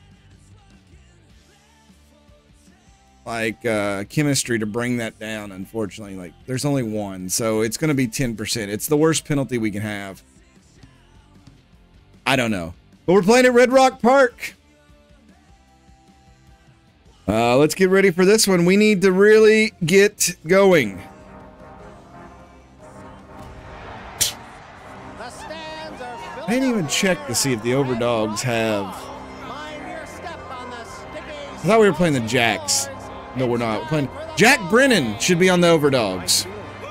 like uh, chemistry to bring that down. Unfortunately, like there's only one, so it's going to be ten percent. It's the worst penalty we can have. I don't know. But we're playing at Red Rock Park. Uh, let's get ready for this one. We need to really get going. I didn't even check to see if the Overdogs have... I thought we were playing the Jacks. No, we're not. We're playing... Jack Brennan should be on the Overdogs.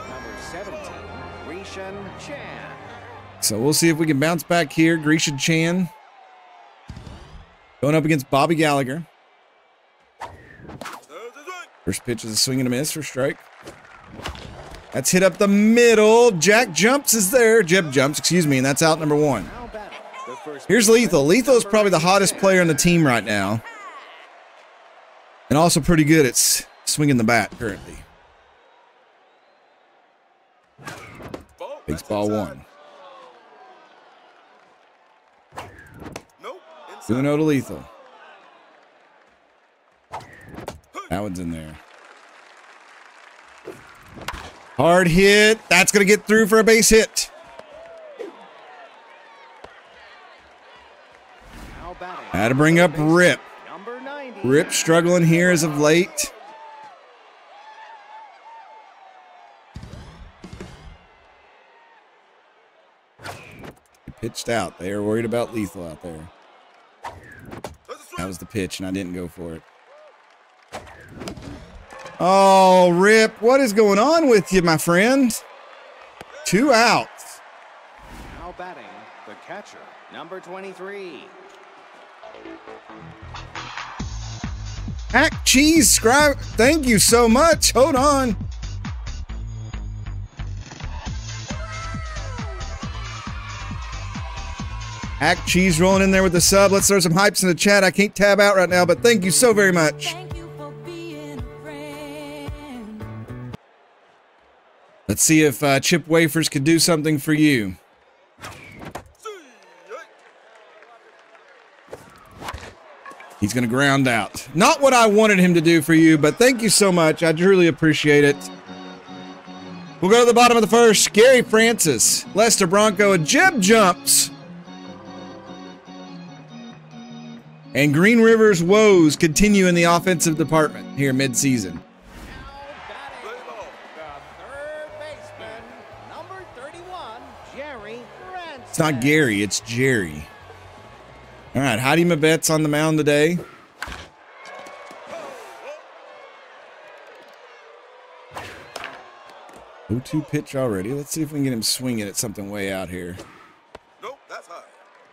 So we'll see if we can bounce back here. Grisha Chan going up against Bobby Gallagher. First pitch is a swing and a miss for strike. That's hit up the middle. Jack Jumps is there. Jeb Jumps, excuse me, and that's out number one. Here's Lethal. Lethal is probably the hottest player on the team right now. And also pretty good at swinging the bat currently. Baseball one. Uno to Lethal. That one's in there. Hard hit. That's going to get through for a base hit. Had to bring up Rip. Rip struggling here as of late. He pitched out. They are worried about Lethal out there. That was the pitch, and I didn't go for it. Oh, Rip, what is going on with you, my friend? Two outs. Now batting, the catcher, number twenty-three. Hack Cheese, scribe. Thank you so much. Hold on. Hack Cheese rolling in there with the sub. Let's throw some hypes in the chat. I can't tab out right now, but thank you so very much. Thank you for being a friend. Let's see if uh, Chip Wafers could do something for you. He's going to ground out. Not what I wanted him to do for you, but thank you so much. I truly appreciate it. We'll go to the bottom of the first. Gary Francis, Lester Bronco, and Jeb Jumps. And Green River's woes continue in the offensive department here mid-season. It's not Gary, it's Jerry. All right, Heidi Mabette's on the mound today. oh two pitch already. Let's see if we can get him swinging at something way out here. Nope, that's high.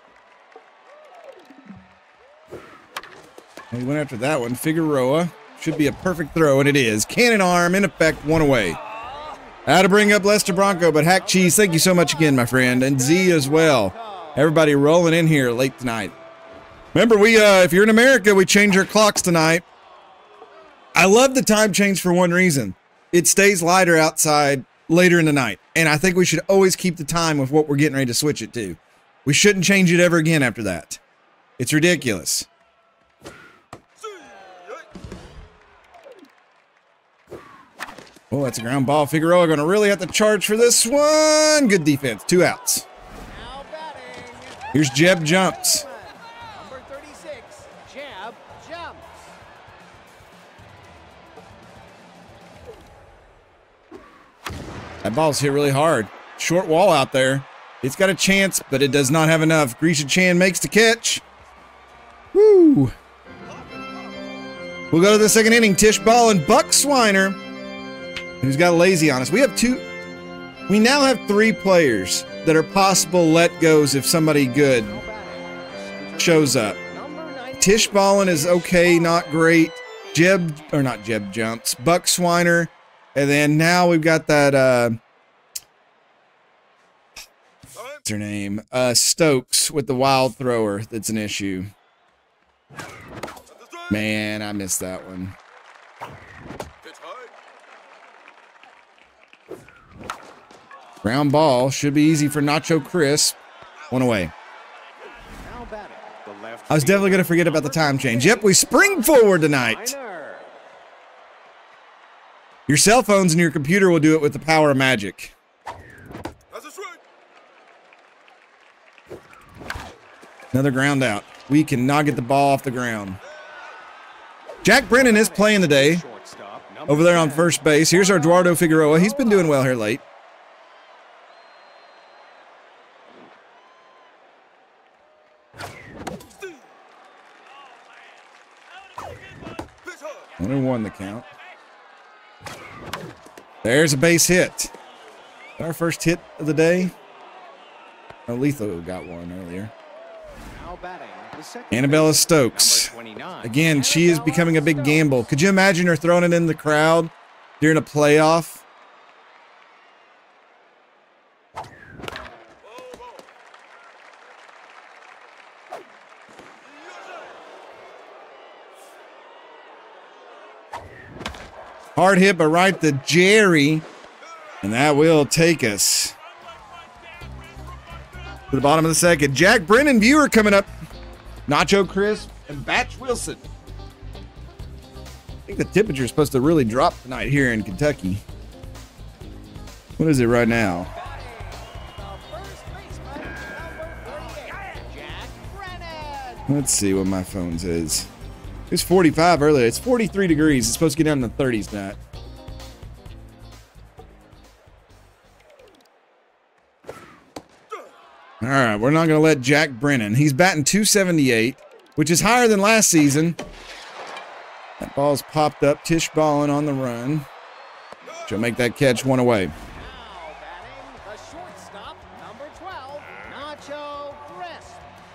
He went after that one. Figueroa. Should be a perfect throw, and it is. Cannon arm, in effect, one away. How to bring up Lester Bronco, but Hack Cheese, thank you so much again, my friend. And Z as well. Everybody rolling in here late tonight. Remember, we uh, if you're in America, we change our clocks tonight. I love the time change for one reason. It stays lighter outside later in the night. And I think we should always keep the time with what we're getting ready to switch it to. We shouldn't change it ever again after that. It's ridiculous. Oh, that's a ground ball. Figueroa going to really have to charge for this one. Good defense. Two outs. Here's Jeb Jumps. Number thirty-six, Jeb Jumps. That ball's hit really hard. Short wall out there. It's got a chance, but it does not have enough. Grisha Chan makes the catch. Woo! We'll go to the second inning. Tish Ball and Buck Swiner, who's got lazy on us. We have two. We now have three players that are possible let-goes if somebody good shows up. Tish Ballin is okay, not great. Jeb, or not Jeb Jumps. Buck Swiner. And then now we've got that, uh, What's her name? Uh, Stokes with the wild thrower. That's an issue. Man, I missed that one. Ground ball should be easy for Nacho Crisp. One away. I was definitely going to forget about the time change. Yep, we spring forward tonight. Your cell phones and your computer will do it with the power of magic. Another ground out. We cannot get the ball off the ground. Jack Brennan is playing today over there on first base. Here's our Eduardo Figueroa. He's been doing well here late. one and one the count. There's a base hit. Our first hit of the day. Oh, Letho got one earlier. Annabella Stokes. Again, she is becoming a big gamble. Could you imagine her throwing it in the crowd during a playoff? Hard hit, but right to Jerry. And that will take us to the bottom of the second. Jack Brennan viewer coming up. Nacho Crisp and Batch Wilson. I think the temperature is supposed to really drop tonight here in Kentucky. What is it right now? Let's see what my phone says. It was forty-five earlier. It's forty-three degrees. It's supposed to get down in the thirties tonight. All right, we're not going to let Jack Brennan. He's batting two seventy-eight, which is higher than last season. That ball's popped up. Tish Ballin on the run. She'll make that catch one away. Now batting the shortstop, number twelve, Nacho Crisp.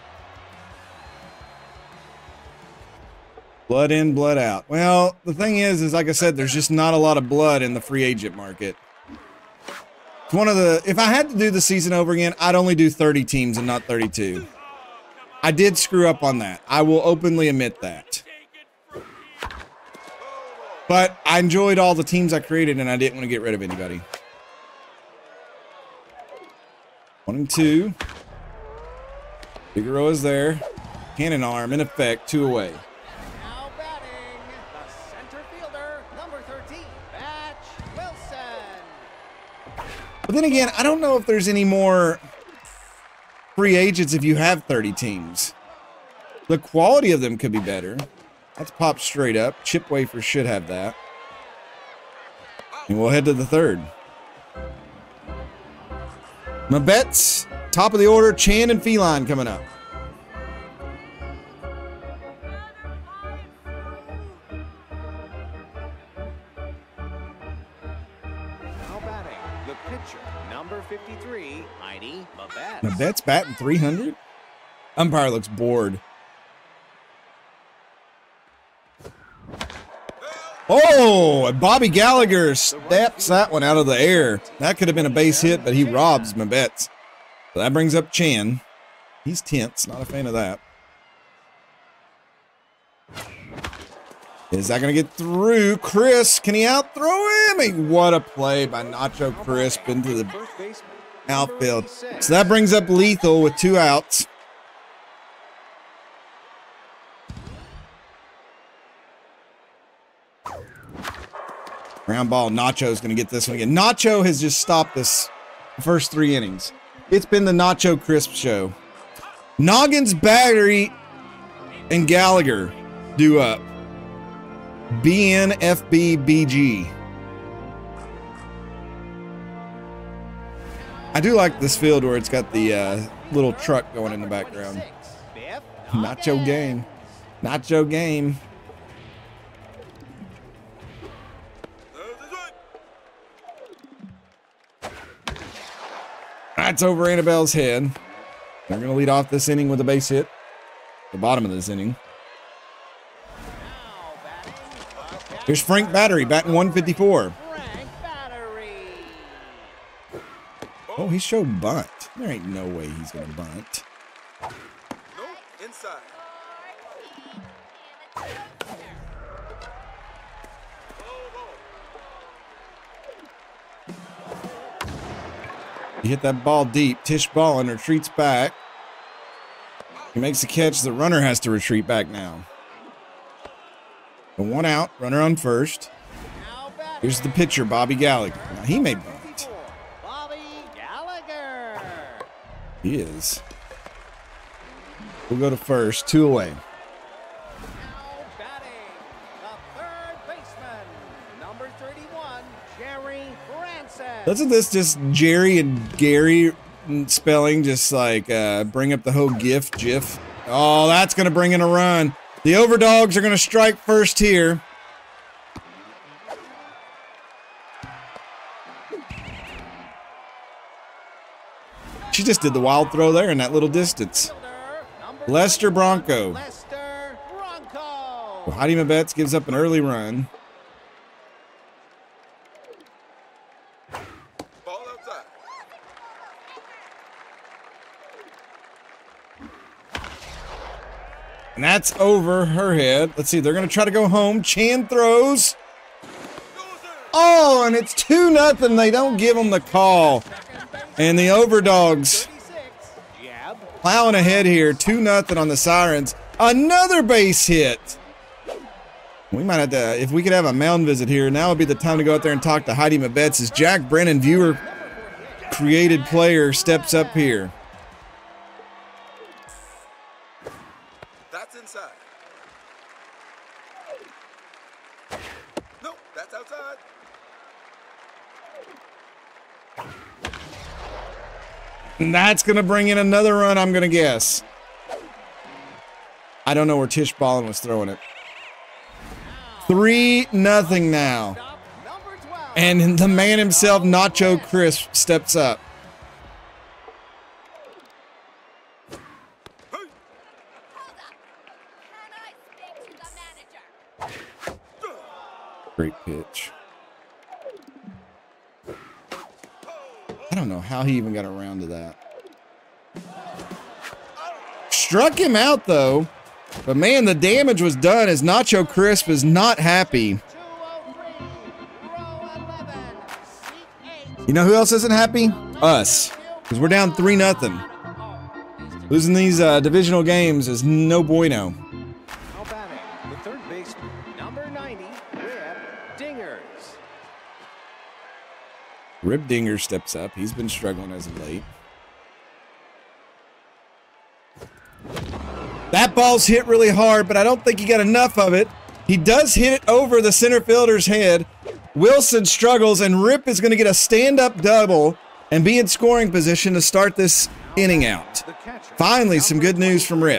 Blood in, blood out. Well, the thing is, is like I said, there's just not a lot of blood in the free agent market. It's one of the, if I had to do the season over again, I'd only do thirty teams and not thirty-two. I did screw up on that. I will openly admit that. But I enjoyed all the teams I created and I didn't want to get rid of anybody. One and two. Figueroa's there. Cannon arm in effect, two away. Now batting the center fielder, number thirteen, Batch Wilson. But then again, I don't know if there's any more free agents if you have thirty teams. The quality of them could be better. Let's pop straight up. Chip Wafer should have that. And we'll head to the third. My bets, top of the order, Chan and Feline coming up. fifty-three, Heidi Mabetz. Mabetz batting three hundred? Umpire looks bored. Oh, and Bobby Gallagher steps that one out of the air. That could have been a base hit, but he robs Mabetz. So that brings up Chan. He's tense, not a fan of that. Is that going to get through? Chris, can he outthrow him? Hey, what a play by Nacho Crisp into the outfield. So that brings up Lethal with two outs. Ground ball. Nacho's going to get this one again. Nacho has just stopped this first three innings. It's been the Nacho Crisp show. Noggins, Battery, and Gallagher do up. B N F B B G. I do like this field where it's got the uh, little truck going in the background. Nacho game. Nacho game. That's over Annabelle's head. They're going to lead off this inning with a base hit. The bottom of this inning. Here's Frank Battery batting one fifty-four. Frank Battery. Oh, he showed bunt. There ain't no way he's gonna bunt. Nope, inside. He hit that ball deep. Tish Ballin retreats back. He makes the catch. The runner has to retreat back now. The one out. Runner on first. Here's the pitcher, Bobby Gallagher. Now he may bunt. Bobby Gallagher. He is. We'll go to first. Two away. Now batting, the third baseman, number thirty-one, Jerry Branson. Doesn't this just Jerry and Gary spelling just like uh, bring up the whole GIF, GIF? Oh, that's going to bring in a run. The Overdogs are going to strike first here. She just did the wild throw there in that little distance. Lester Bronco. Lester Bronco. Well, Heidi Mabetz gives up an early run. Ball outside. And that's over her head. Let's see, they're going to try to go home. Chan throws. Oh, and it's two nothing. They don't give them the call. And the Overdogs plowing ahead here. two nothing on the Sirens. Another base hit. We might have to, if we could have a mound visit here, now would be the time to go out there and talk to Heidi Mabetz as Jack Brennan, viewer created player, steps up here. That's inside. Nope, that's outside. And that's going to bring in another run, I'm going to guess. I don't know where Tish Ballin was throwing it. Three nothing now. And the man himself, Nacho Crisp, steps up. Great pitch. I don't know how he even got around to that. Struck him out, though. But, man, the damage was done as Nacho Crisp is not happy. You know who else isn't happy? Us. Because we're down three nothing. Losing these uh, divisional games is no bueno. Now batting, the third baseman, number ninety, Rib Dingers. Rib Dinger steps up. He's been struggling as of late. That ball's hit really hard, but I don't think he got enough of it. He does hit it over the center fielder's head. Wilson struggles, and Rip is going to get a stand-up double and be in scoring position to start this inning out. Finally, some good news from Rip.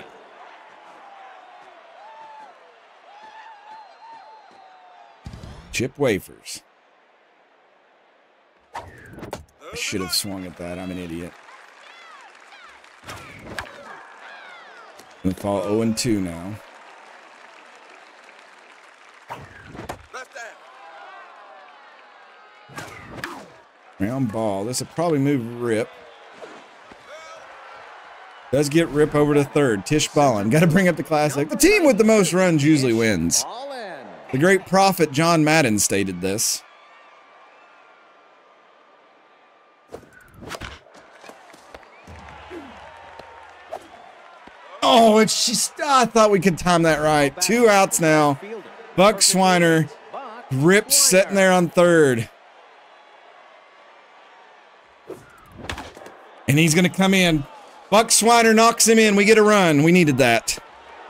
Chip wafers. I should have swung at that. I'm an idiot. Gonna fall oh and two now. Round ball. This will probably move Rip. Does get Rip over to third. Tish Ballin. Got to bring up the classic. The team with the most runs usually wins. The great prophet John Madden stated this. Oh, it's just, I thought we could time that right. Two outs now. Buck Swiner. Rip sitting there on third. And he's going to come in. Buck Swiner knocks him in. We get a run. We needed that.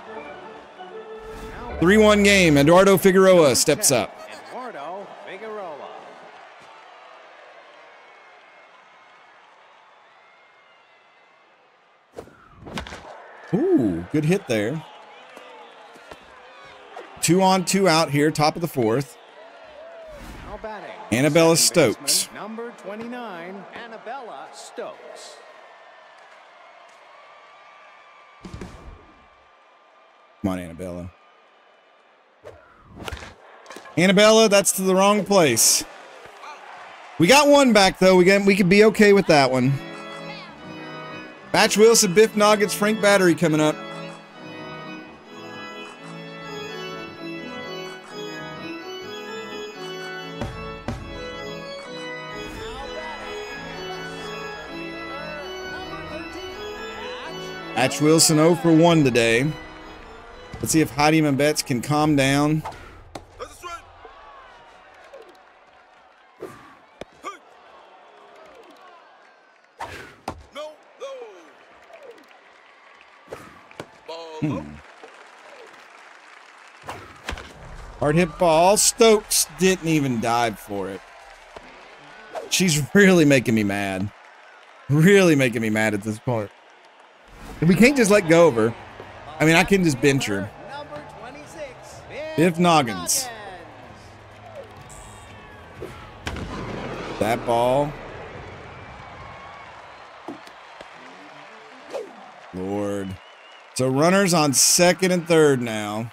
three one game. Eduardo Figueroa steps up. Eduardo Figueroa. Ooh, good hit there. Two on, two out here, top of the fourth. Now batting, Annabella second Stokes. baseman, number twenty-nine, Annabella Stokes. Come on, Annabella. Annabella, that's to the wrong place. We got one back, though. We got, we could be okay with that one. Batch Wilson, Biff Noggets, Frank Battery coming up. Batch Wilson oh for one today. Let's see if Heidi and Betts can calm down. That's a strike. Hey. No, no. Ball Hmm. up. Hard hit ball. Stokes didn't even dive for it. She's really making me mad. Really making me mad at this point. We can't just let go of her. I mean, I can just bench her. Number twenty-six. Biff Noggins. That ball. Lord. So runners on second and third now.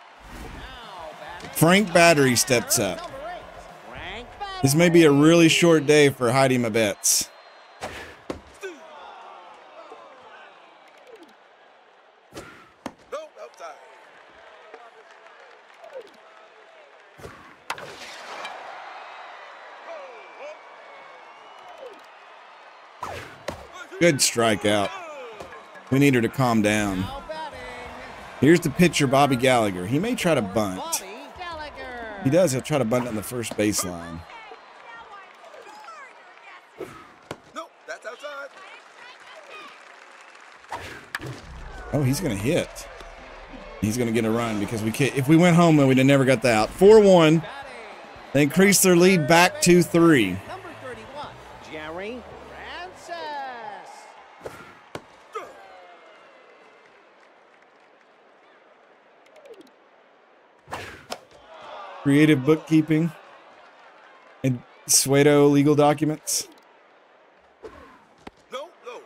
Frank Battery steps up. This may be a really short day for Heidi Mabetz. No, outside. Good strikeout. We need her to calm down. Here's the pitcher, Bobby Gallagher. He may try to bunt. He does. He'll try to bunt on the first baseline. No, that's outside. Oh, he's going to hit. He's going to get a run because we can't. If we went home, then we'd have never got that out. four one. They increase their lead back to three. Number thirty-one, Jerry Francis. Creative bookkeeping and Suedo legal documents. No, no.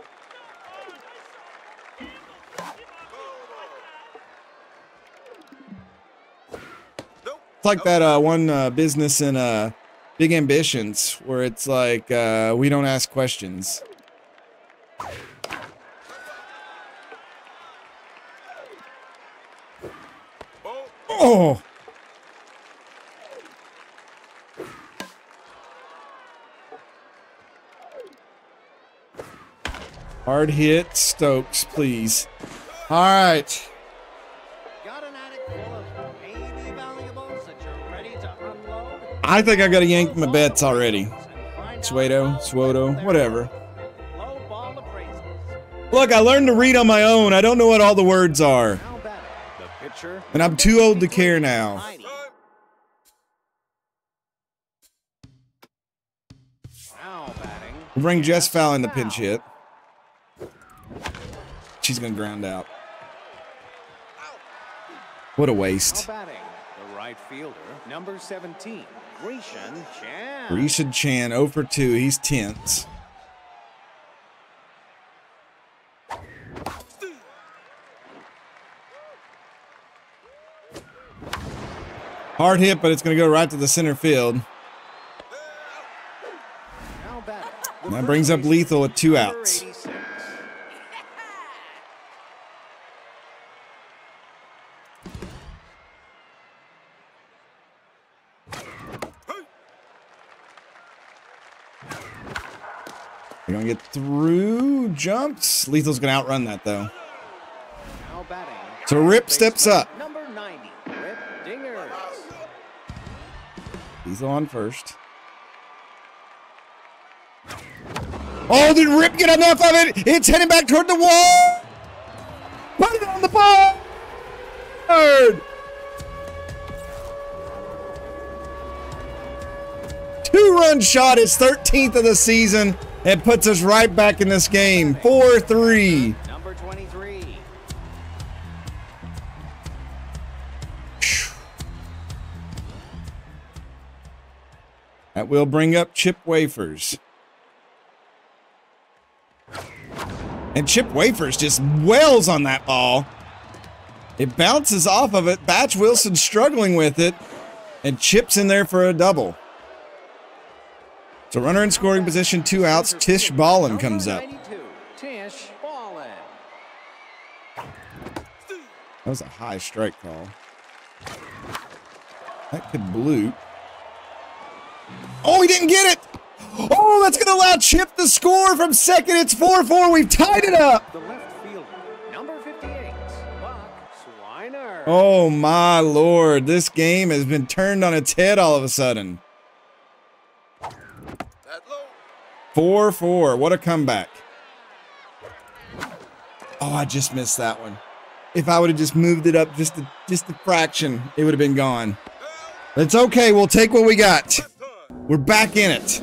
No. It's like that uh, one uh, business in uh, Big Ambitions where it's like uh, we don't ask questions. Ball. Oh! Hard hit, Stokes, please. All right. Got an attic full of eighty valuables that you're ready to unload? I think I got to yank my bets already. Suedo, Suodo, whatever. Low ball appraisals. Look, I learned to read on my own. I don't know what all the words are. Now batting, the pitcher. And I'm too old to care now. Heidi. Now batting. We'll bring Jess Fowl in the pinch hit. She's going to ground out. What a Now waste. batting, the right fielder, number seventeen, Grecian Chan. Risha Chan, oh for two. He's tense. Hard hit, but it's going to go right to the center field. Now batting, the And that first brings up baseman, Lethal with two number outs. eighty-six. We're going to get through jumps. Lethal's going to outrun that, though. Now batting, So Rip steps baseman, up. Number ninety, Rip Dingers. Lethal on first. Oh, did Rip get enough of it? It's heading back toward the wall. Put it on the ball. Third. Two-run shot, his thirteenth of the season. It puts us right back in this game. four three. Number twenty-three. That will bring up Chip Wafers. And Chip Wafers just wails on that ball. It bounces off of it. Batch Wilson struggling with it. And Chip's in there for a double. So runner in scoring position, two outs. Tish Ballin comes up. Tish Ballin. That was a high strike call. That could bloop. Oh, he didn't get it. Oh, that's going to allow Chip to score from second. It's four four. We've tied it up. The left fielder, number fifty-eight, Buck Swiner. Oh, my Lord. This game has been turned on its head all of a sudden. four four. What a comeback. Oh, I just missed that one. If I would have just moved it up just a, just a fraction, it would have been gone. It's okay. We'll take what we got. We're back in it.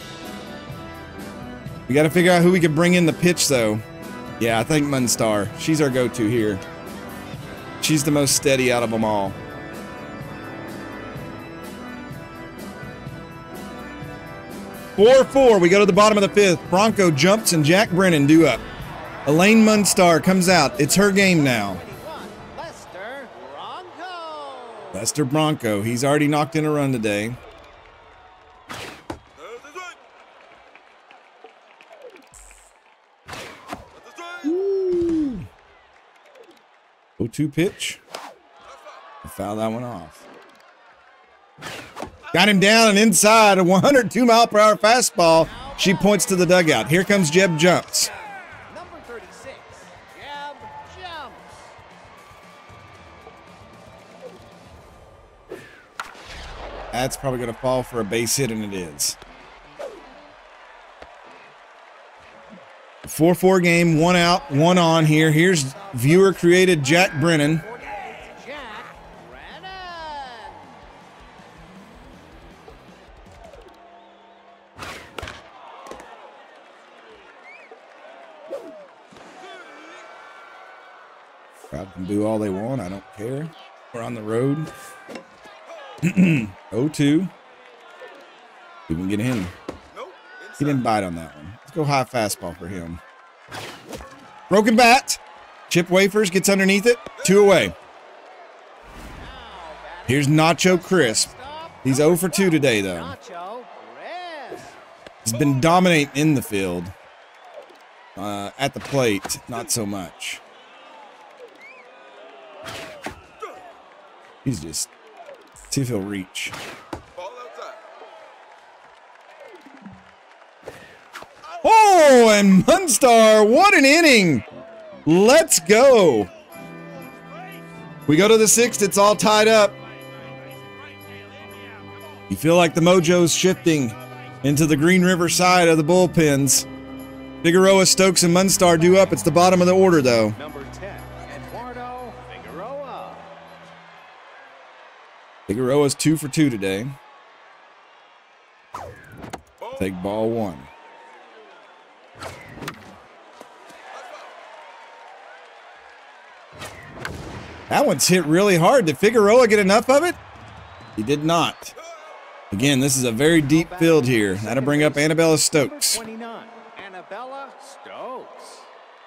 We got to figure out who we can bring in the pitch, though. Yeah, I think Munstar. She's our go-to here. She's the most steady out of them all. four four. We go to the bottom of the fifth. Bronco jumps and Jack Brennan due up. Elaine Munstar comes out. It's her game now. Lester Bronco. Lester Bronco. He's already knocked in a run today. oh two pitch. I fouled that one off. Got him down and inside a one hundred two mile per hour fastball. She points to the dugout. Here comes Jeb Jumps. Number thirty-six, Jeb Jumps. That's probably going to fall for a base hit, and it is. four four game, one out, one on here. Here's viewer-created Jack Brennan. Jack Brennan. Crowd can do all they want. I don't care. We're on the road. oh two. We can get him. He didn't bite on that one. Let's go high fastball for him. Broken bat. Chip Wafers gets underneath it. Two away. Here's Nacho Crisp. He's oh for two today, though. Nacho Crisp. He's been dominating in the field. Uh, at the plate, not so much. He's just... see if he'll reach. Oh, and Munstar, what an inning. Let's go. We go to the sixth. It's all tied up. You feel like the mojo's shifting into the Green River side of the bullpens. Figueroa, Stokes, and Munstar due up. It's the bottom of the order, though. Number ten, Eduardo Figueroa. Figueroa's two for two today. Take ball one. That one's hit really hard. Did Figueroa get enough of it? He did not. Again, this is a very deep field here. That'll bring up Annabella Stokes. twenty-nine, Annabella Stokes.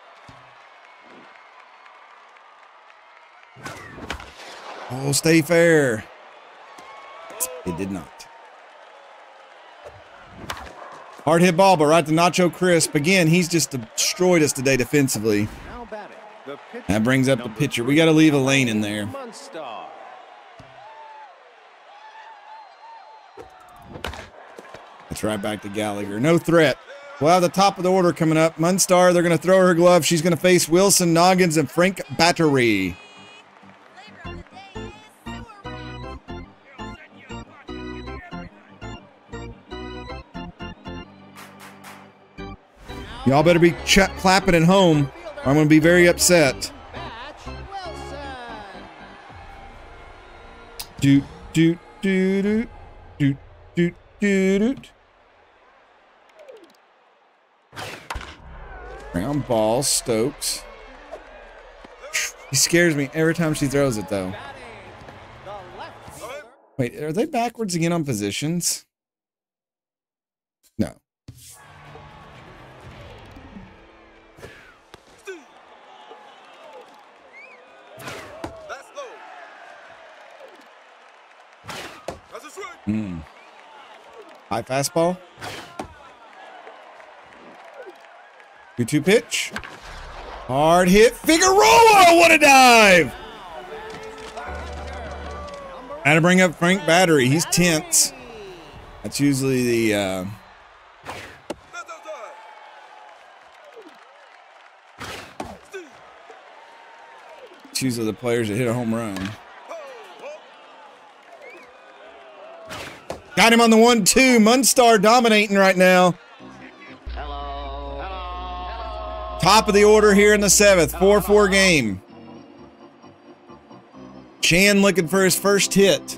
Oh, stay fair. It did not. Hard hit ball, but right to Nacho Crisp. Again, he's just destroyed us today defensively. Now batting, the pitcher, That brings up the pitcher. We got to leave a lane in there. Munstar. It's right back to Gallagher. No threat. We'll have the top of the order coming up. Munstar, they're going to throw her glove. She's going to face Wilson Noggins and Frank Battery. Y'all better be ch clapping at home, or I'm going to be very upset. Batch Wilson. Doot, doot, doot, doot, doot, doot, doot, doot. Ground ball, Stokes. He scares me every time she throws it, though. The left fielder. Wait, are they backwards again on positions? No. Hmm. High fastball. two two pitch. Hard hit. Figueroa! What a dive! Had to bring up Frank Battery. He's tense. That's usually the... Uh, it's usually the players that hit a home run. Got him on the one two. Munstar dominating right now. Top of the order here in the seventh. four four game. Chan looking for his first hit.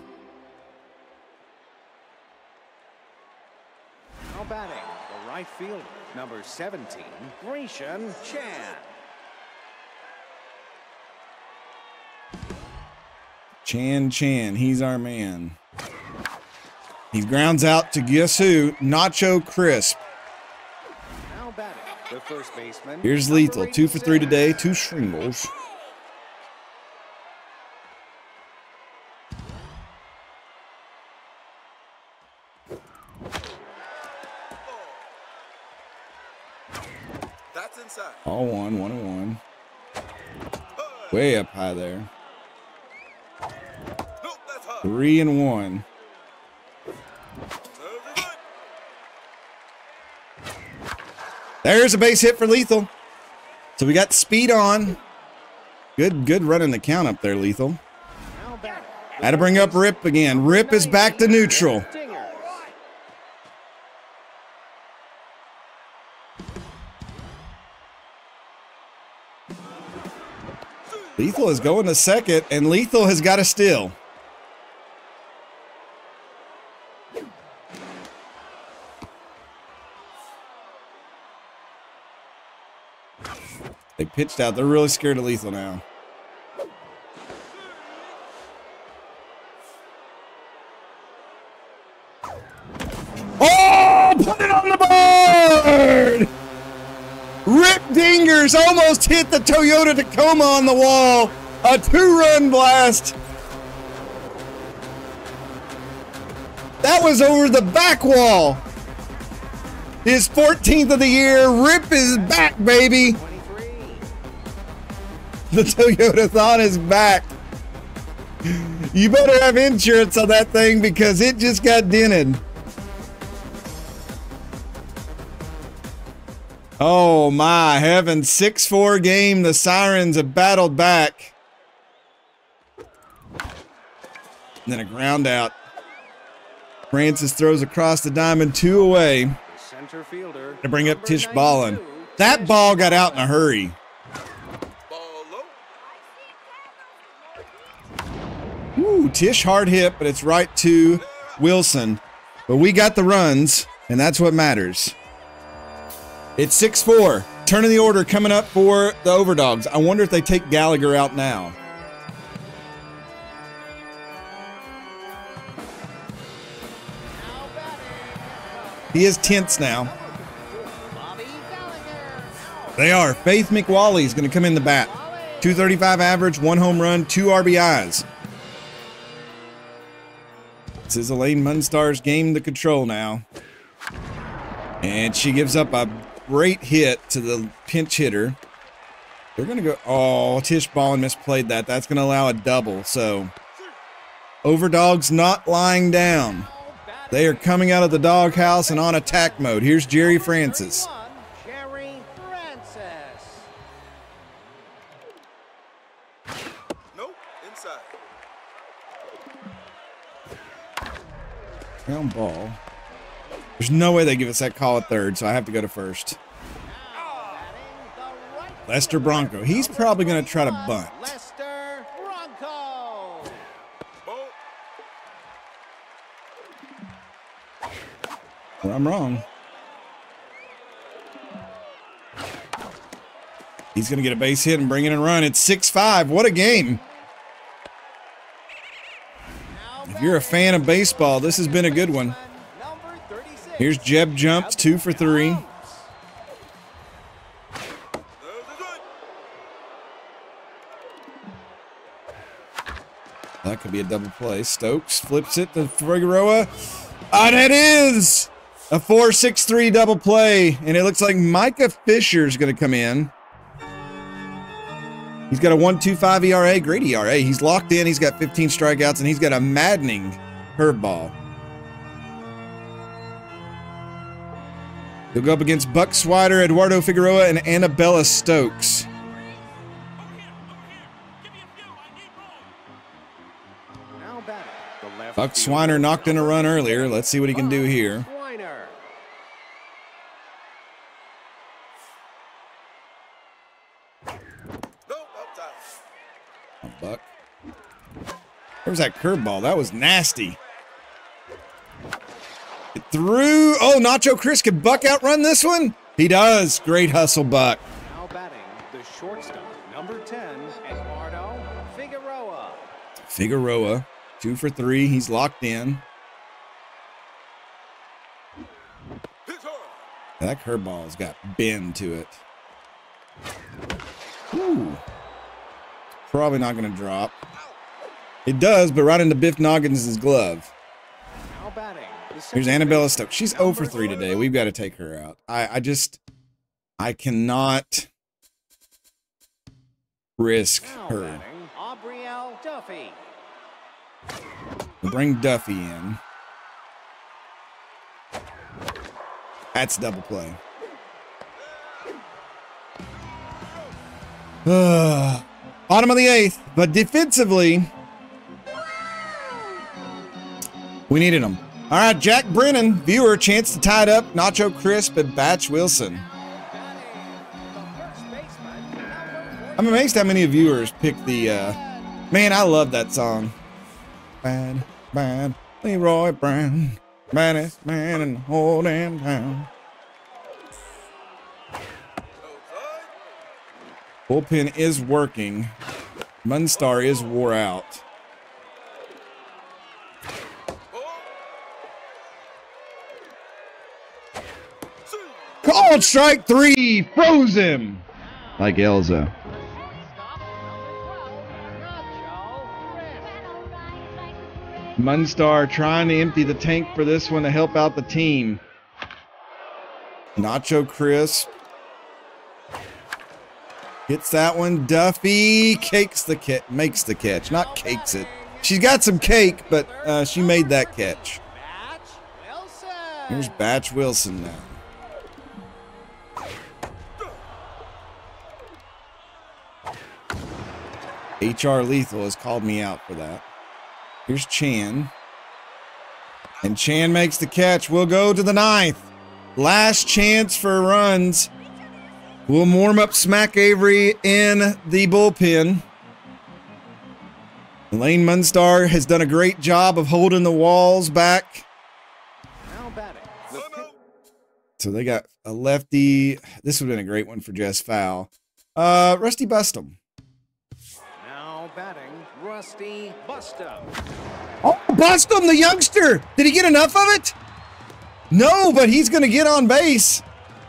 Now batting, the right fielder, number seventeen, Grecian Chan. Chan Chan, he's our man. He grounds out to guess who? Nacho Crisp. Now batting, the first baseman. Here's Lethal, two for three today, two shingles. That's inside. All one, one and one. Way up high there. Nope, that's high. Three and one. There's a base hit for Lethal. So we got speed on. Good, good running the count up there, Lethal. Had to bring up Rip again. Rip is back to neutral. Lethal is going to second, and Lethal has got a steal. They pitched out. They're really scared of Lethal now. Oh, put it on the board! Rip Dingers almost hit the Toyota Tacoma on the wall. A two-run blast. That was over the back wall. His fourteenth of the year. Rip is back, baby. The Toyota-thon is back. You better have insurance on that thing because it just got dented. Oh my heavens, six four game. The Sirens have battled back. And then a ground out. Francis throws across the diamond, two away. The center fielder. To bring up Tish Ballin. That ball got out in a hurry. Ooh, Tish hard hit, but it's right to Wilson. But we got the runs, and that's what matters. It's six four. Turn of the order coming up for the Overdogs. I wonder if they take Gallagher out now. He is tense now. They are. Faith McWally is going to come in the bat. two thirty-five average, one home run, two R B Is. This is Elaine Munstar's game to control now. And she gives up a great hit to the pinch hitter. They're going to go. Oh, Tish Ballin misplayed that. That's going to allow a double. So, Overdogs not lying down. They are coming out of the doghouse and on attack mode. Here's Jerry Francis. Jerry Francis. Nope, inside. Ground ball. There's no way they give us that call at third, so I have to go to first. Lester Bronco. He's probably going to try to bunt. Lester Bronco. Well, I'm wrong. He's going to get a base hit and bring in a run. It's six five. What a game. If you're a fan of baseball, this has been a good one. Here's Jeb Jumps, two for three. That could be a double play. Stokes flips it to Figueroa. And it is A four six three double play, and it looks like Micah Fisher's going to come in. He's got a one two five E R A, great E R A. He's locked in, he's got fifteen strikeouts, and he's got a maddening curveball. He'll go up against Buck Swider, Eduardo Figueroa, and Annabella Stokes. Buck Swider knocked in a run earlier. Let's see what he can do here. Oh, Buck. There was that curveball. That was nasty. It threw. Oh, Nacho Chris. Can Buck outrun this one? He does. Great hustle, Buck. Now batting the shortstop, number ten, Eduardo Figueroa. Figueroa, two for three. He's locked in. That curveball's got bend to it. Ooh. Probably not going to drop. It does, but right into Biff Noggins' glove. Now batting. Here's Annabella Stokes. She's zero for three today. We've got to take her out. I, I just, I cannot risk her. Duffy. We'll bring Duffy in. That's double play. Uh, bottom of the eighth, but defensively, we needed him. All right, Jack Brennan, viewer, chance to tie it up. Nacho Crisp and Batch Wilson. I'm amazed how many viewers picked the, uh, man, I love that song. Bad, bad, Leroy Brown, baddest man in the whole damn town. Bullpen is working. Munstar is wore out. Called strike three, froze him. Like Elza. Munstar trying to empty the tank for this one to help out the team. Nacho Crisp. Hits that one. Duffy cakes the catch, makes the catch, not cakes it. She's got some cake, but uh, she made that catch. Here's Batch Wilson now. H R Lethal has called me out for that. Here's Chan. And Chan makes the catch. We'll go to the ninth. Last chance for runs. We'll warm up Smack Avery in the bullpen. Lane Munstar has done a great job of holding the walls back. So they got a lefty. This would have been a great one for Jess Fowl. Uh, Rusty Bustum. Now batting, Rusty Bustum. Oh, Bustum, the youngster. Did he get enough of it? No, but he's going to get on base.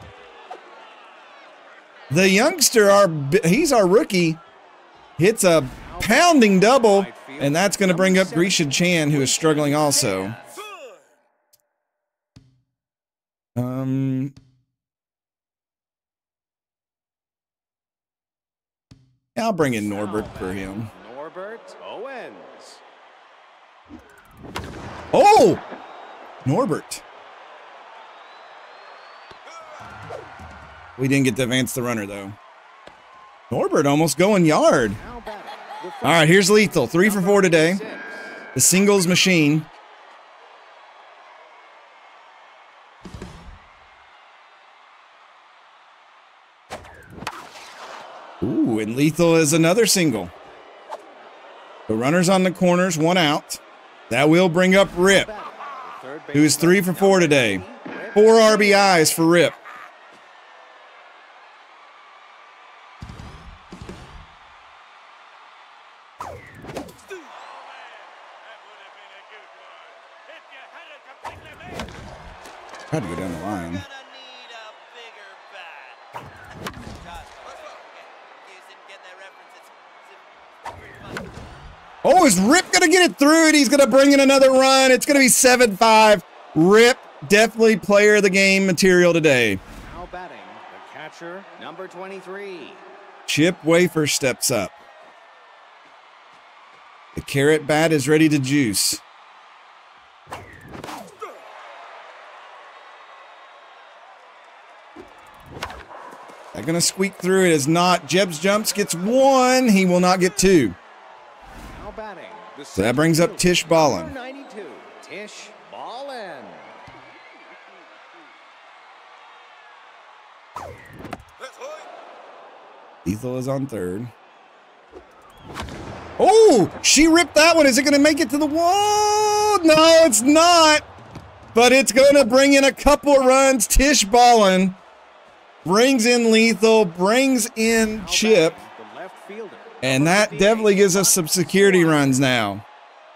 The youngster, our he's our rookie, hits a pounding double, and that's going to bring up Grisha Chan, who is struggling also. Um, yeah, I'll bring in Norbert for him. Norbert Owens. Oh, Norbert. We didn't get to advance the runner, though. Norbert almost going yard. All right, here's Lethal. Three for four today. The singles machine. Ooh, and Lethal is another single. The runner's on the corners, one out. That will bring up Rip, who's three for four today. Four R B Is for Rip. Had to go down the line. Oh, is Rip going to get it through it? He's going to bring in another run. It's going to be seven five. Rip definitely player of the game material today. Now batting, the catcher, number twenty-three. Chip Wafer steps up. The carrot bat is ready to juice. They're going to squeak through. It is not. Jeb's jumps gets one. He will not get two. Now batting, the So that brings up Tish Ballin. number ninety-two, Tish Ballin. That's high. Ethel is on third. Oh, she ripped that one. Is it going to make it to the wall? No, it's not. But it's going to bring in a couple of runs. Tish Ballin brings in Lethal, brings in Now Chip. batting, the left fielder, And number that fifty-eight, definitely gives us some security runs now.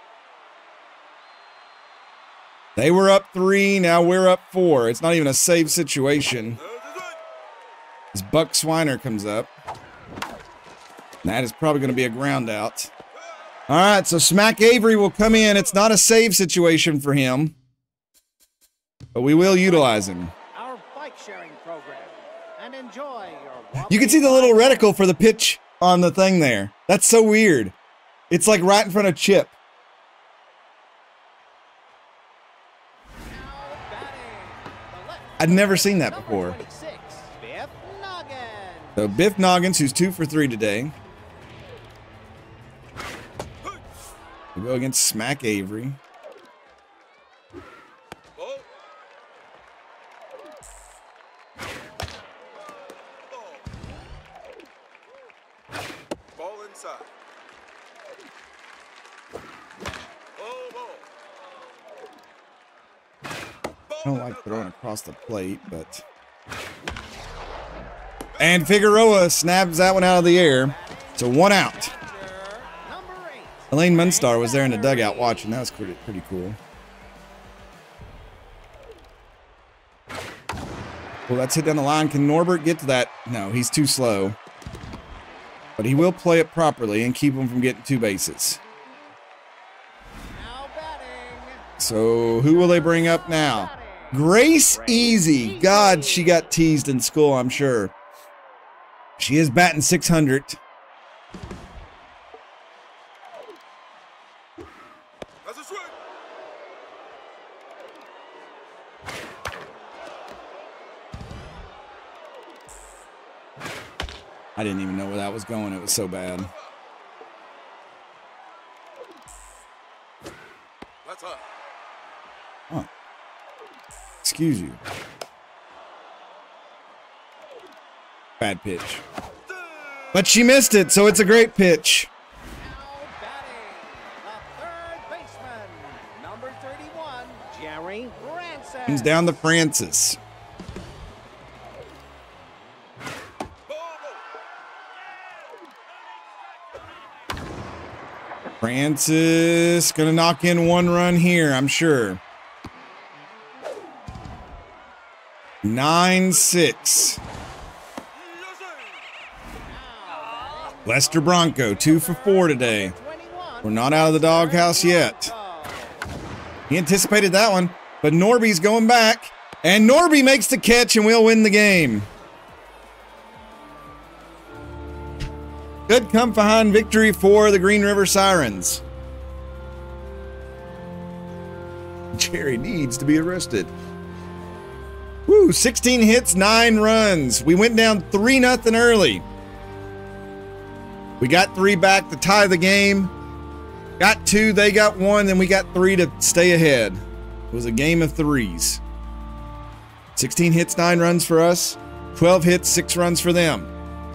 They were up three. Now we're up four. It's not even a save situation. As Buck Swiner comes up. That is probably going to be a ground out. All right, so Smack Avery will come in. It's not a save situation for him, but we will utilize him. Our bike sharing program. And enjoy your You can see the little reticle for the pitch on the thing there. That's so weird. It's like right in front of Chip. I'd never seen that before. Biff Noggin. So Biff Noggins, who's two for three today. We go against Smack Avery. Ball. Ball. Ball inside. Oh, ball. Ball I don't like throwing across the plate, but... And Figueroa snaps that one out of the air. So one out. Number eight. Elaine Munstar was there in the dugout watching. That was pretty, pretty cool. Well, that's hit down the line. Can Norbert get to that? No, he's too slow. But he will play it properly and keep him from getting two bases. Now batting. So who will they bring up now? Grace Easy. God, she got teased in school, I'm sure. She is batting six hundred. That's a swing. I didn't even know where that was going. It was so bad. That's high. Huh. Excuse you. Bad pitch. But she missed it, so it's a great pitch. Now batting. The third baseman. Number thirty-one, Jerry Ransom. Comes down to Francis. Francis gonna knock in one run here, I'm sure. nine six. Lester Bronco, two for four today. We're not out of the doghouse yet. He anticipated that one, but Norby's going back. And Norby makes the catch, and we'll win the game. Good come behind victory for the Green River Sirens. Jerry needs to be arrested. Woo, sixteen hits, nine runs. We went down three nothing early. We got three back to tie the game. Got two, they got one, then we got three to stay ahead. It was a game of threes. sixteen hits, nine runs for us. twelve hits, six runs for them.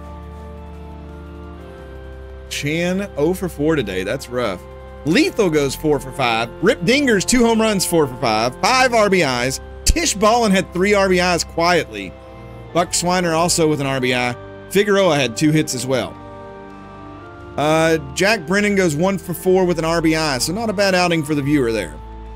Chan oh for four today. That's rough. Lethal goes four for five. Rip Dinger's two home runs, four for five. Five R B Is. Tish Ballin had three R B Is quietly. Buck Swiner also with an R B I. Figueroa had two hits as well. Uh, Jack Brennan goes one for four with an R B I, so not a bad outing for the viewer there.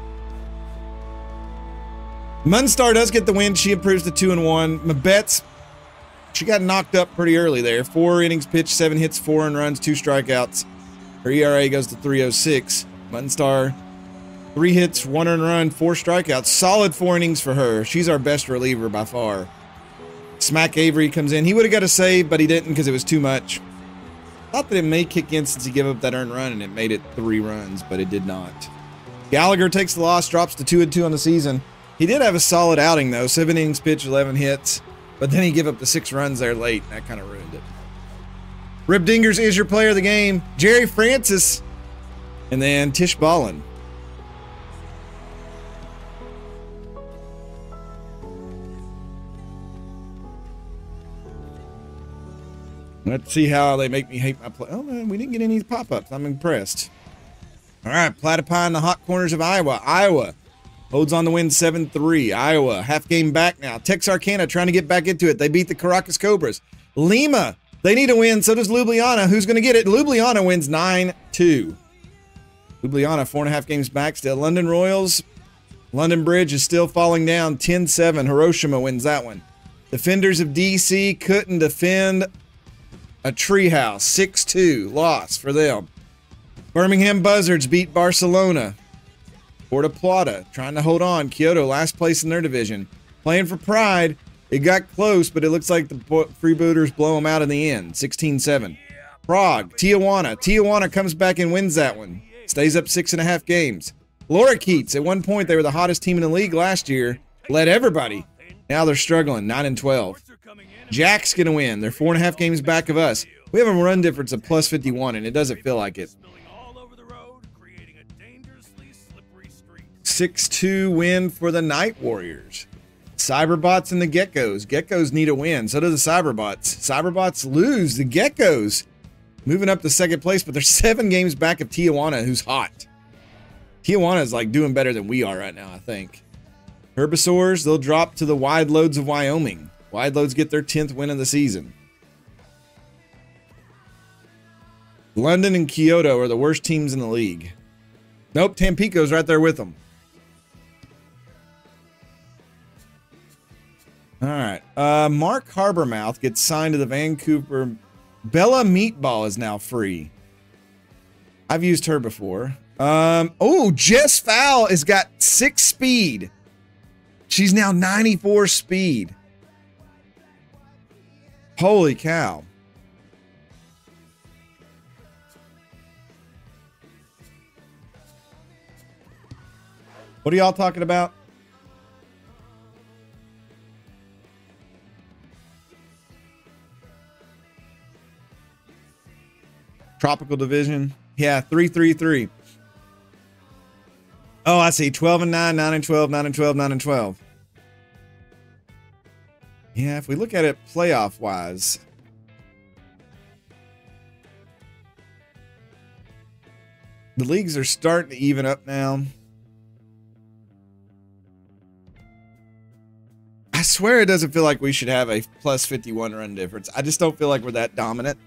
Munstar does get the win. She improves to two and one. Mabetz, she got knocked up pretty early there. Four innings pitched, seven hits, four earned runs, two strikeouts. Her E R A goes to three oh six. Munstar Three hits, one earned run, four strikeouts. Solid four innings for her. She's our best reliever by far. Smack Avery comes in. He would have got a save, but he didn't because it was too much. Thought that it may kick in since he gave up that earned run, and it made it three runs, but it did not. Gallagher takes the loss, drops to two and two on the season. He did have a solid outing, though. Seven innings pitched, eleven hits. But then he gave up the six runs there late, and that kind of ruined it. Rip Dingers is your player of the game. Jerry Francis. And then Tish Ballin. Let's see how they make me hate my play. Oh, man, we didn't get any pop-ups. I'm impressed. All right, Platypie in the hot corners of Iowa. Iowa holds on to win seven three. Iowa, half game back now. Texarkana trying to get back into it. They beat the Caracas Cobras. Lima, they need a win. So does Ljubljana. Who's going to get it? Ljubljana wins nine two. Ljubljana, four and a half games back still. London Royals, London Bridge is still falling down ten seven. Hiroshima wins that one. Defenders of D C couldn't defend a treehouse. six two loss for them. Birmingham Buzzards beat Barcelona. Porta Plata trying to hold on. Kyoto last place in their division. Playing for pride. It got close, but it looks like the freebooters blow them out in the end. sixteen seven. Prague, Tijuana. Tijuana comes back and wins that one. Stays up six and a half games. Lorikeets, at one point they were the hottest team in the league last year. Led everybody. Now they're struggling, nine and twelve. Jack's going to win. They're four and a half games back of us. We have a run difference of plus fifty-one, and it doesn't feel like it. six two win for the Night Warriors. Cyberbots and the Geckos. Geckos need a win. So do the Cyberbots. Cyberbots lose. The Geckos moving up to second place, but they're seven games back of Tijuana, who's hot. Tijuana is like doing better than we are right now, I think. Herbisaurs, they'll drop to the Wide Loads of Wyoming. Wide Loads get their tenth win of the season. London and Kyoto are the worst teams in the league. Nope, Tampico's right there with them. All right. Uh, Mark Harbormouth gets signed to the Vancouver. Bella Meatball is now free. I've used her before. Um, oh, Jess Fowl has got six speed. She's now ninety-four speed. Holy cow. What are y'all talking about? Tropical Division. Yeah, three three three. Oh, I see. twelve and nine, nine and twelve, nine and twelve, nine and twelve. Yeah, if we look at it playoff wise, the leagues are starting to even up now. I swear it doesn't feel like we should have a plus fifty-one run difference. I just don't feel like we're that dominant.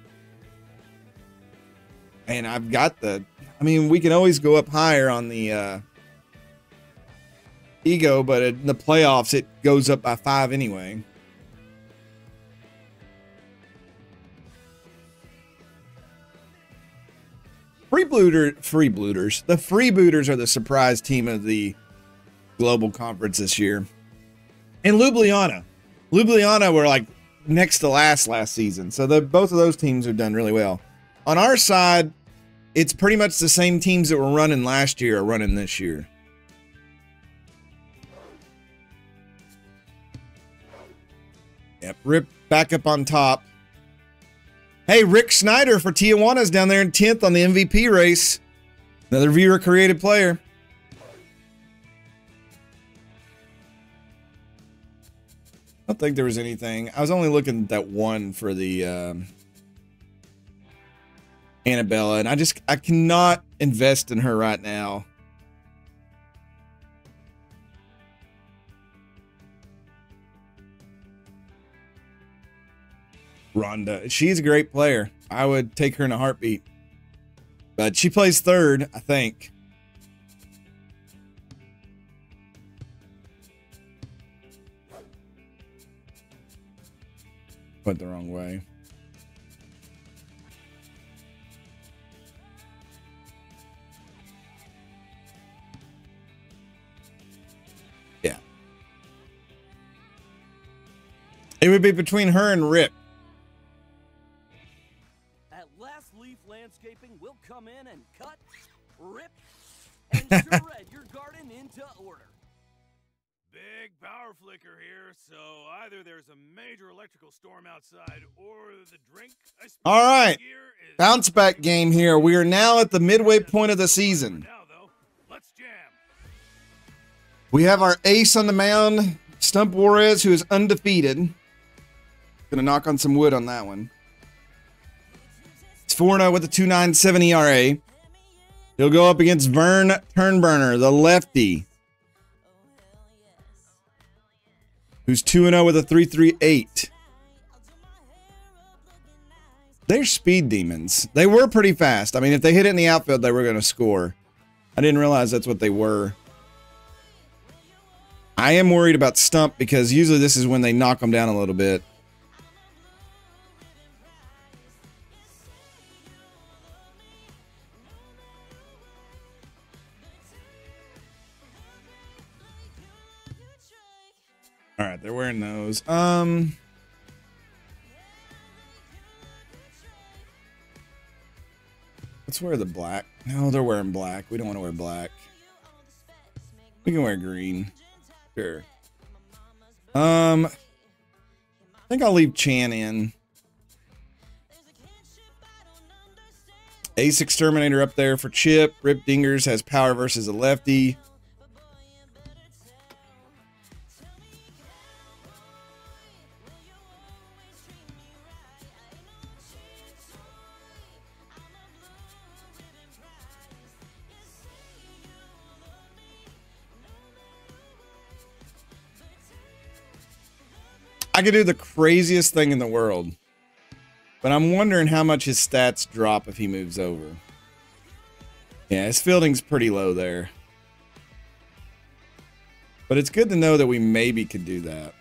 And I've got the, I mean, we can always go up higher on the uh, ego, but in the playoffs, it goes up by five anyway. Freebooter, Freebooters. The Freebooters are the surprise team of the Global Conference this year. And Ljubljana. Ljubljana were like next to last last season. So the, both of those teams have done really well. On our side, it's pretty much the same teams that were running last year are running this year. Yep, Rip back up on top. Hey, Rick Snyder for Tijuana's down there in tenth on the M V P race. Another viewer-created player. I don't think there was anything. I was only looking at that one for the um, Annabella, and I just, I cannot invest in her right now. Rhonda. She's a great player. I would take her in a heartbeat. But she plays third, I think. Went the wrong way. It would be between her and Rip. At last, Leaf Landscaping will come in and cut, rip, and shred your garden into order. Big power flicker here, so either there's a major electrical storm outside or the drink I spilled All right. here is Bounce back game here. We are now at the midway point of the season. now though. Let's jam. We have our ace on the mound, Stump Juarez, who is undefeated. Gonna knock on some wood on that one. It's four and oh with a two point nine seven E R A. He'll go up against Vern Turnburner, the lefty, who's two and oh with a three point three eight. They're speed demons. They were pretty fast. I mean, if they hit it in the outfield, they were going to score. I didn't realize that's what they were. I am worried about Stump because usually this is when they knock them down a little bit. All right, they're wearing those. Um, let's wear the black. No, they're wearing black. We don't want to wear black. We can wear green. Sure. Um, I think I'll leave Chan in. Ace Exterminator up there for Chip. Rip Dingers has power versus a lefty. I could do the craziest thing in the world, but I'm wondering how much his stats drop if he moves over. Yeah, his fielding's pretty low there. But it's good to know that we maybe could do that.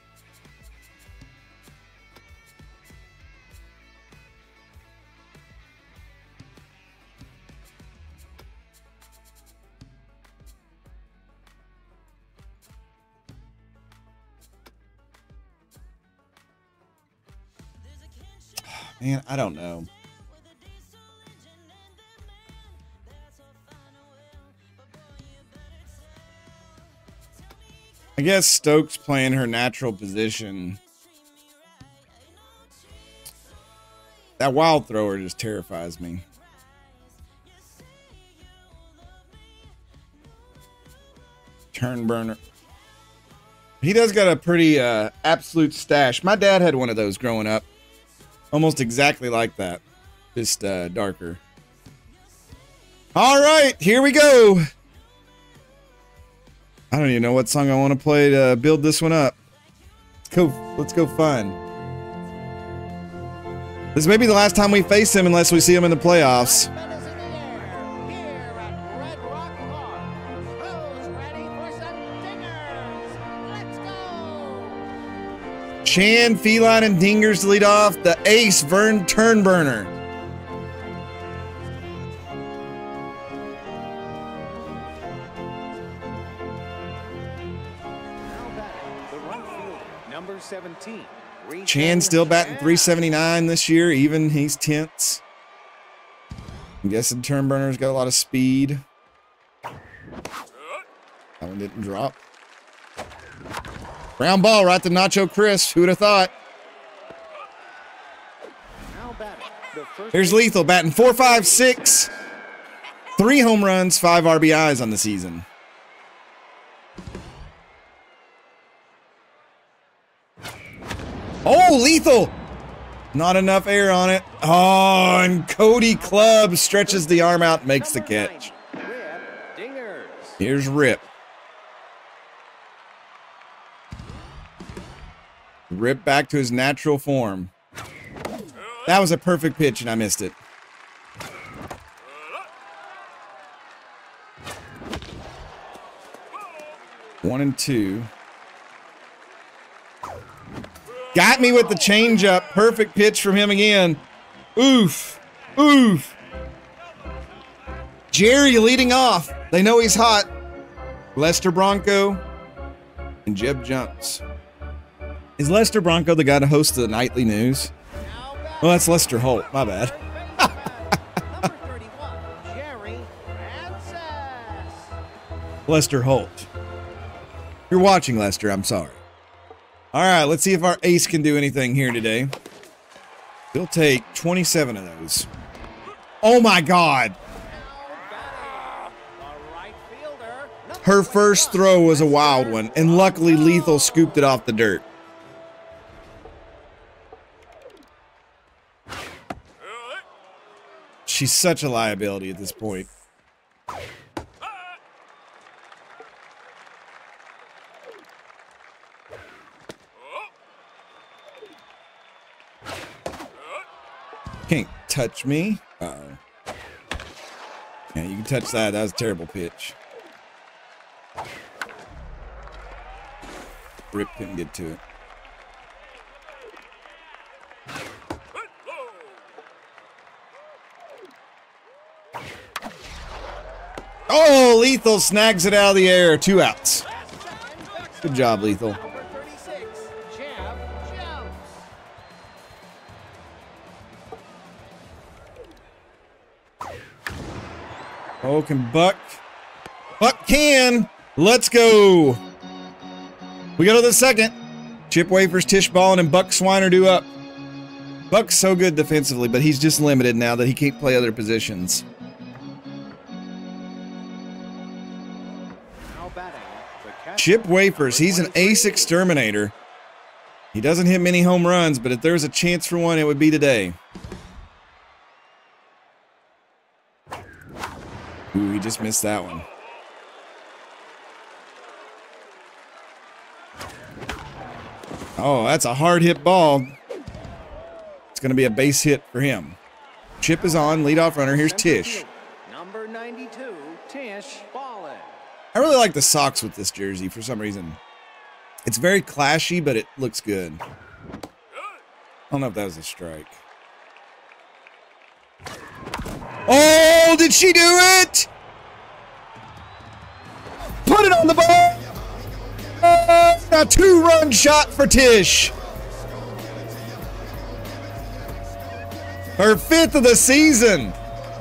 Man, I don't know. I guess Stokes playing her natural position. That wild thrower just terrifies me. Turn burner. He does got a pretty uh, absolute stash. My dad had one of those growing up. Almost exactly like that. Just uh, darker. All right, here we go. I don't even know what song I want to play to build this one up. Let's go, let's go fun. This may be the last time we face him unless we see him in the playoffs. Chan, Feline, and Dingers to lead off. The ace, Vern Turnburner. Number seventeen. Chan still batting three seventy-nine this year. Even he's tenths. I'm guessing Turnburner's got a lot of speed. That one didn't drop. Round ball right to Nacho Crisp. Who would have thought? Here's Lethal batting four five six. Three home runs, five R B Is on the season. Oh, Lethal! Not enough air on it. Oh, and Cody Clubb stretches the arm out, makes the catch. Here's Rip. Rip back to his natural form. That was a perfect pitch, and I missed it. One and two. Got me with the changeup. Perfect pitch from him again. Oof. Oof. Jerry leading off. They know he's hot. Lester Bronco and Jeb Jumps. Is Lester Bronco the guy to host the nightly news? Well, that's Lester Holt. My bad. Number thirty-one, Jerry Francis. Lester Holt. You're watching, Lester. I'm sorry. All right, let's see if our ace can do anything here today. He'll take twenty-seven of those. Oh, my God. Her first throw was a wild one, and luckily Lethal scooped it off the dirt. She's such a liability at this point. Can't touch me. Uh-oh. Yeah, you can touch that. That was a terrible pitch. Rip couldn't get to it. Oh, Lethal snags it out of the air. Two outs. Good job, Lethal. Number thirty-six, Jeff Jones. Oh, can Buck? Buck can. Let's go. We go to the second. Chip Wafers, Tish Ballin, and Buck Swiner do up. Buck's so good defensively, but he's just limited now that he can't play other positions. Now batting, the catcher. Chip Wafers, he's an ace exterminator. He doesn't hit many home runs, but if there's a chance for one, it would be today. Ooh, he just missed that one. Oh, that's a hard hit ball. It's going to be a base hit for him. Chip is on, leadoff runner. Here's Tish. Number ninety-two, Tish Ballin. I really like the socks with this jersey for some reason. It's very clashy, but it looks good. I don't know if that was a strike. Oh, did she do it? Put it on the ball. Uh, a two-run shot for Tish. Her fifth of the season.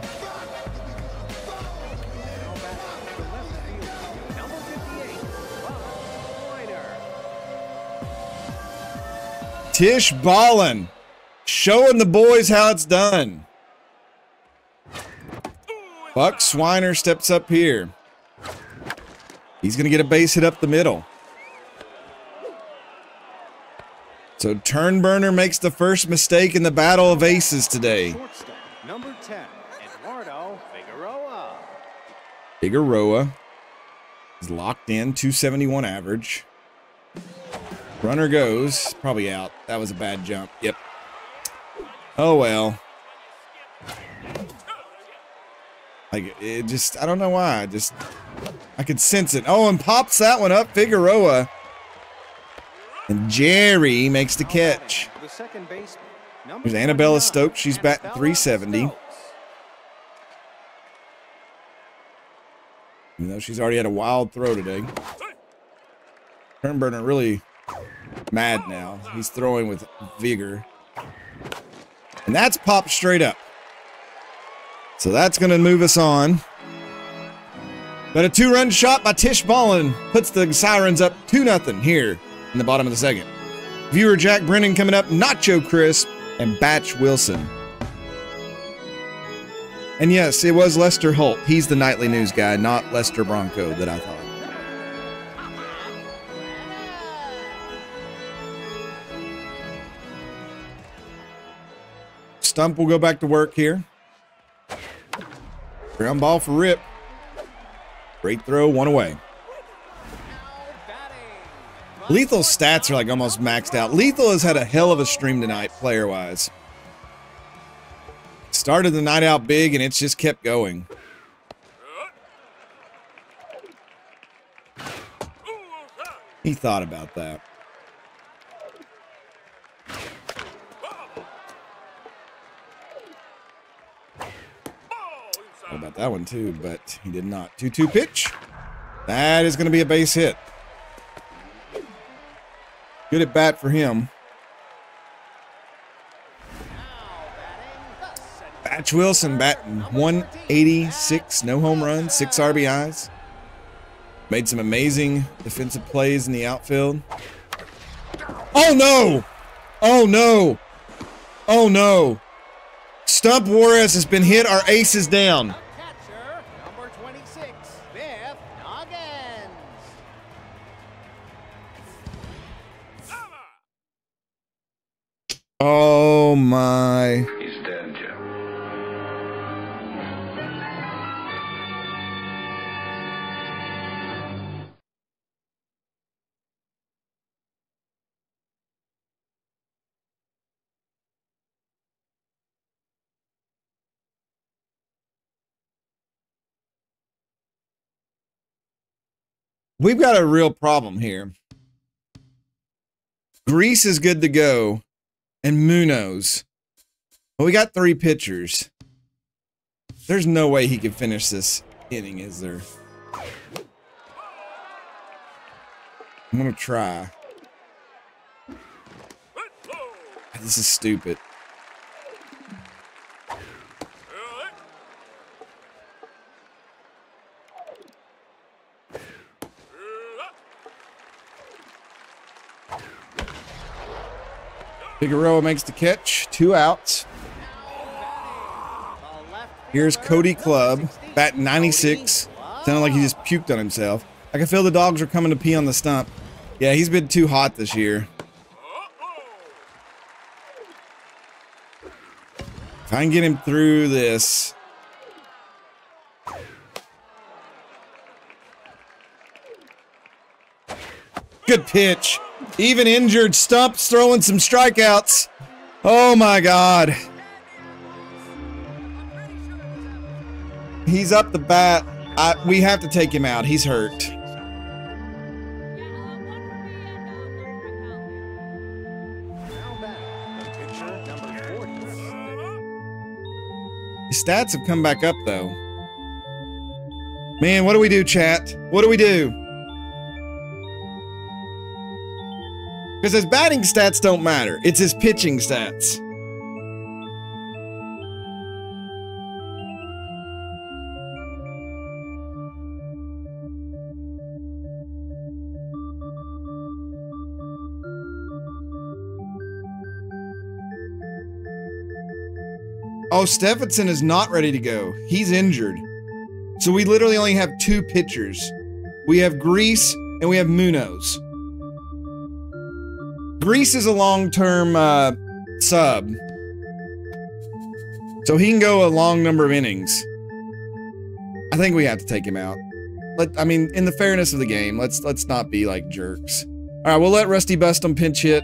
Number fifty-eight, Swiner. Tish Ballin, showing the boys how it's done. Buck Swiner steps up here. He's going to get a base hit up the middle. So Turnburner makes the first mistake in the battle of aces today. Shortstop, number ten, Eduardo Figueroa. Figueroa is locked in, two seventy-one average. Runner goes, probably out. That was a bad jump. Yep. Oh well. Like, it just, I don't know why. I just, I could sense it. Oh, and pops that one up, Figueroa. And Jerry makes the catch. The second baseman, number There's Annabella twenty-nine, Stokes. She's batting three seventy. Stokes. Even though she's already had a wild throw today. Turnburner really mad now. He's throwing with vigor. And that's popped straight up. So that's going to move us on. But a two-run shot by Tish Ballin puts the Sirens up two nothing here in the bottom of the second. Viewer Jack Brennan coming up, Nacho Crisp, and Batch Wilson. And yes, it was Lester Holt. He's the nightly news guy, not Lester Bronco that I thought. Stump will go back to work here. Ground ball for Rip. Great throw, one away. Lethal's stats are like almost maxed out. Lethal has had a hell of a stream tonight, player-wise. Started the night out big, and it's just kept going. He thought about that. Thought about that one too, but he did not. two two pitch. That is going to be a base hit. Good at bat for him. Batch Wilson batting one eighty-six, no home runs, six R B Is. Made some amazing defensive plays in the outfield. Oh no! Oh no! Oh no! Stump Juarez has been hit. Our ace is down. Catcher, number twenty-six, Biff Noggins. Oh my. He's dead, Jim. We've got a real problem here. Grease is good to go, and Munoz. Well, we got three pitchers. There's no way he can finish this inning, is there? I'm gonna try. This is stupid. Figueroa makes the catch. Two outs. Here's Cody Clubb, bat ninety-six. Sounded like he just puked on himself. I can feel the dogs are coming to pee on the stump. Yeah, he's been too hot this year. If I can get him through this. Good pitch. Even injured, Stump's throwing some strikeouts. Oh my God. He's up the bat. I, we have to take him out. He's hurt. His stats have come back up though. Man, what do we do, chat? What do we do? Because his batting stats don't matter. It's his pitching stats. Oh, Stephenson is not ready to go. He's injured. So we literally only have two pitchers. We have Grease and we have Munoz. Grease is a long-term uh, sub. So he can go a long number of innings. I think we have to take him out. Let, I mean, in the fairness of the game, let's let's not be like jerks. All right, we'll let Rusty Bustum pinch hit.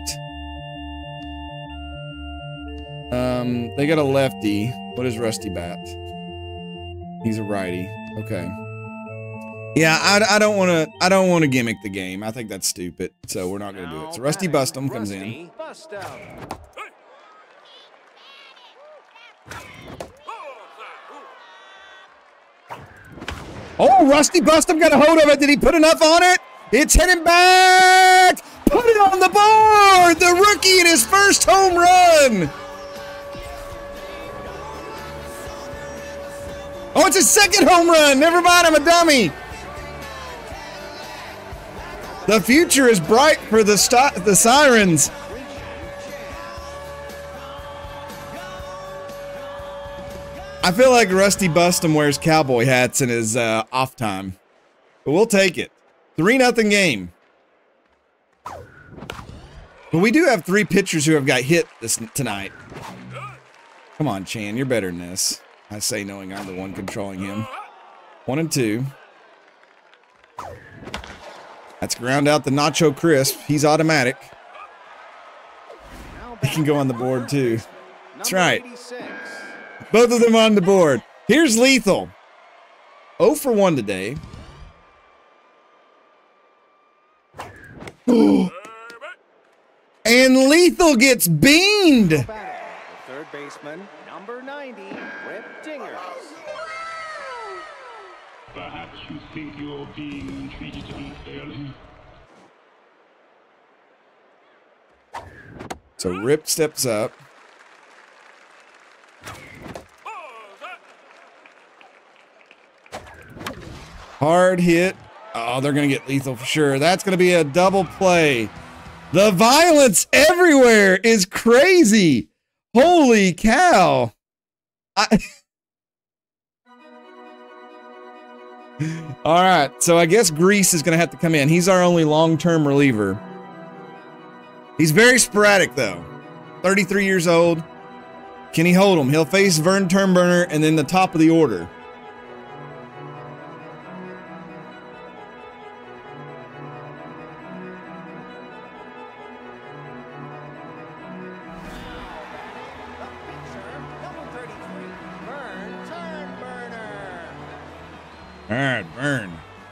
Um, they got a lefty. What is Rusty bat? He's a righty. Okay. Yeah, I, I don't want to. I don't want to gimmick the game. I think that's stupid. So we're not going to do it. So Rusty Bustum comes in. Oh, Rusty Bustum got a hold of it. Did he put enough on it? It's heading back. Put it on the board. The rookie in his first home run. Oh, it's his second home run. Never mind, I'm a dummy. The future is bright for the st the Sirens. I feel like Rusty Bustum wears cowboy hats in his uh, off time. But we'll take it. three nothing game. But we do have three pitchers who have got hit this tonight. Come on, Chan, you're better than this. I say knowing I'm the one controlling him. One and two. That's ground out the Nacho Crisp. He's automatic. He can go on the board too. That's right. Both of them on the board. Here's Lethal. oh for one today. And Lethal gets beamed. The third baseman, number ninety, Rip Dingers. Perhaps you think you're being treated unfairly. So Rip steps up. Hard hit. Oh, they're going to get lethal for sure. That's going to be a double play. The violence everywhere is crazy. Holy cow. I... All right, so I guess Grease is going to have to come in. He's our only long-term reliever. He's very sporadic, though. thirty-three years old. Can he hold him? He'll face Vern Turnburner and then the top of the order. All right, Vern.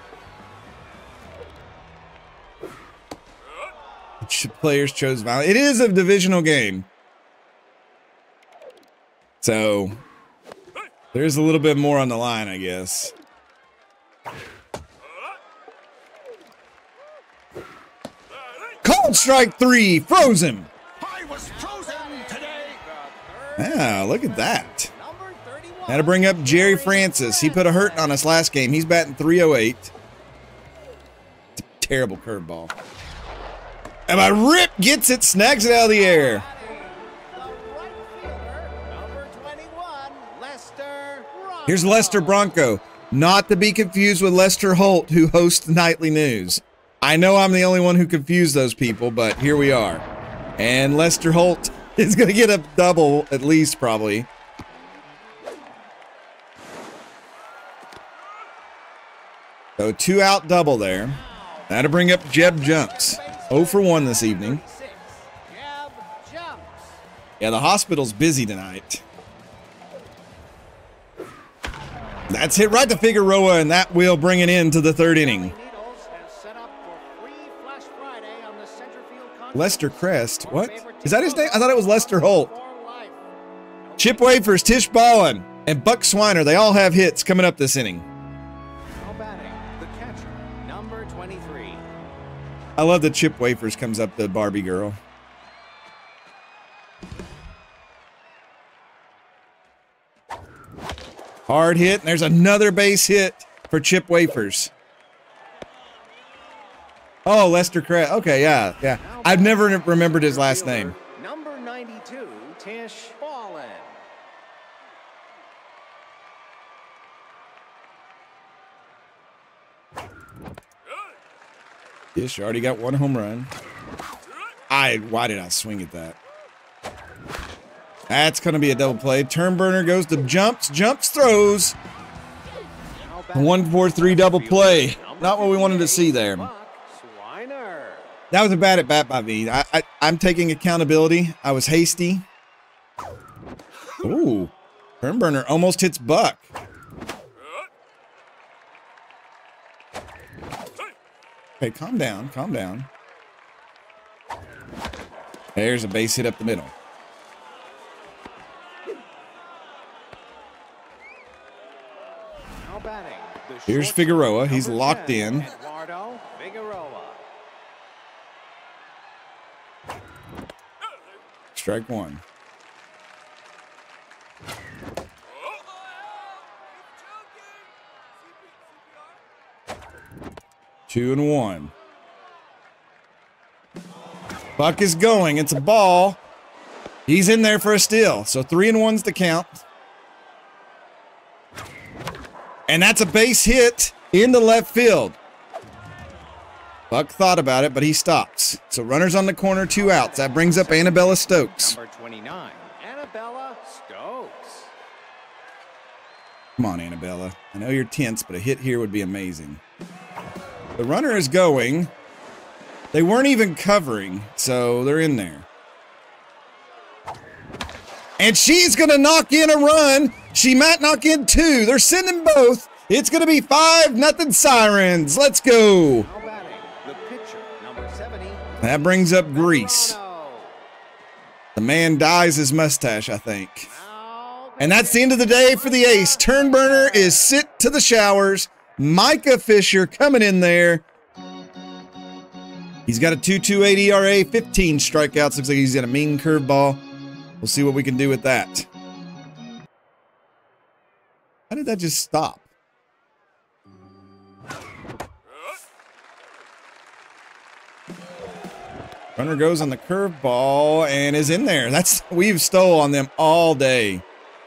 Players chose violence. It is a divisional game. So there's a little bit more on the line, I guess. Cold strike three, frozen. I was frozen today. Ah, look at that. Had to bring up Jerry Francis. He put a hurt on us last game. He's batting three oh eight. It's a terrible curveball. And my Rip gets it, snags it out of the air. Here's Lester Bronco. Not to be confused with Lester Holt, who hosts the Nightly News. I know I'm the only one who confused those people, but here we are. And Lester Holt is going to get a double, at least, probably. So two out double there. That'll bring up Jeb Jumps. oh for one this evening. Yeah, the hospital's busy tonight. That's hit right to Figueroa, and that will bring it into the third inning. Lester Crest. What? Is that his name? I thought it was Lester Holt. Chip Wafers, Tish Ballin, and Buck Swiner. They all have hits coming up this inning. I love that Chip Wafers comes up to Barbie Girl. Hard hit, and there's another base hit for Chip Wafers. Oh, Lester Crest. Okay, yeah, yeah. I've never remembered his last name. Number ninety-two, Tish Ballin. Tish already got one home run. I why did I swing at that? That's going to be a double play. Turnburner goes to jumps, jumps, throws. A one four three double play. Not what we wanted to see there. That was a bad at bat by me. I, I, I'm taking accountability. I was hasty. Ooh. Turnburner almost hits Buck. Okay, calm down, calm down. There's a base hit up the middle. Here's Figueroa. He's locked in. Strike one. Two and one. Buck is going. It's a ball. He's in there for a steal. So three and one's the count. And that's a base hit in the left field. Buck thought about it, but he stops. So runners on the corner, two outs. That brings up Annabella Stokes. Number twenty-nine, Annabella Stokes. Come on, Annabella. I know you're tense, but a hit here would be amazing. The runner is going. They weren't even covering, so they're in there. And she's going to knock in a run. She might knock in two. They're sending both. It's going to be five nothing Sirens. Let's go. That brings up Grease. The man dyes his mustache, I think. And that's the end of the day for the ace. Turnburner is sent to the showers. Micah Fisher coming in there. He's got a two point two eight E R A, fifteen strikeouts. Looks like he's got a mean curveball. We'll see what we can do with that. How did that just stop? Runner goes on the curveball and is in there. That's we've stole on them all day.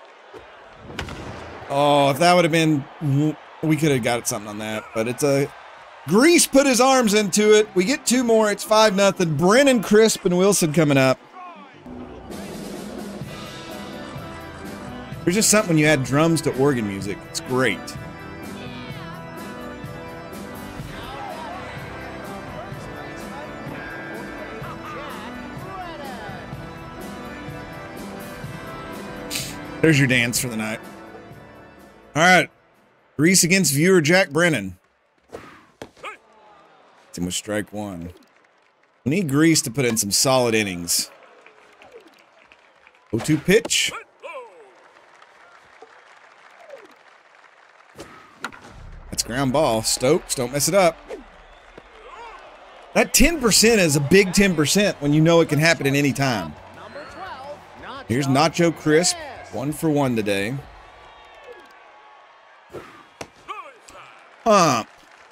Oh, if that would have been, we could have got something on that. But it's a Grease put his arms into it. We get two more. It's five nothing. Brennan, Crisp, and Wilson coming up. There's just something when you add drums to organ music. It's great. There's your dance for the night. All right. Grease against viewer Jack Brennan. It's him with strike one. We need Grease to put in some solid innings. oh two pitch. That's ground ball. Stokes, don't mess it up. That ten percent is a big ten percent when you know it can happen at any time. Here's Nacho Crisp. One for one today. Pump.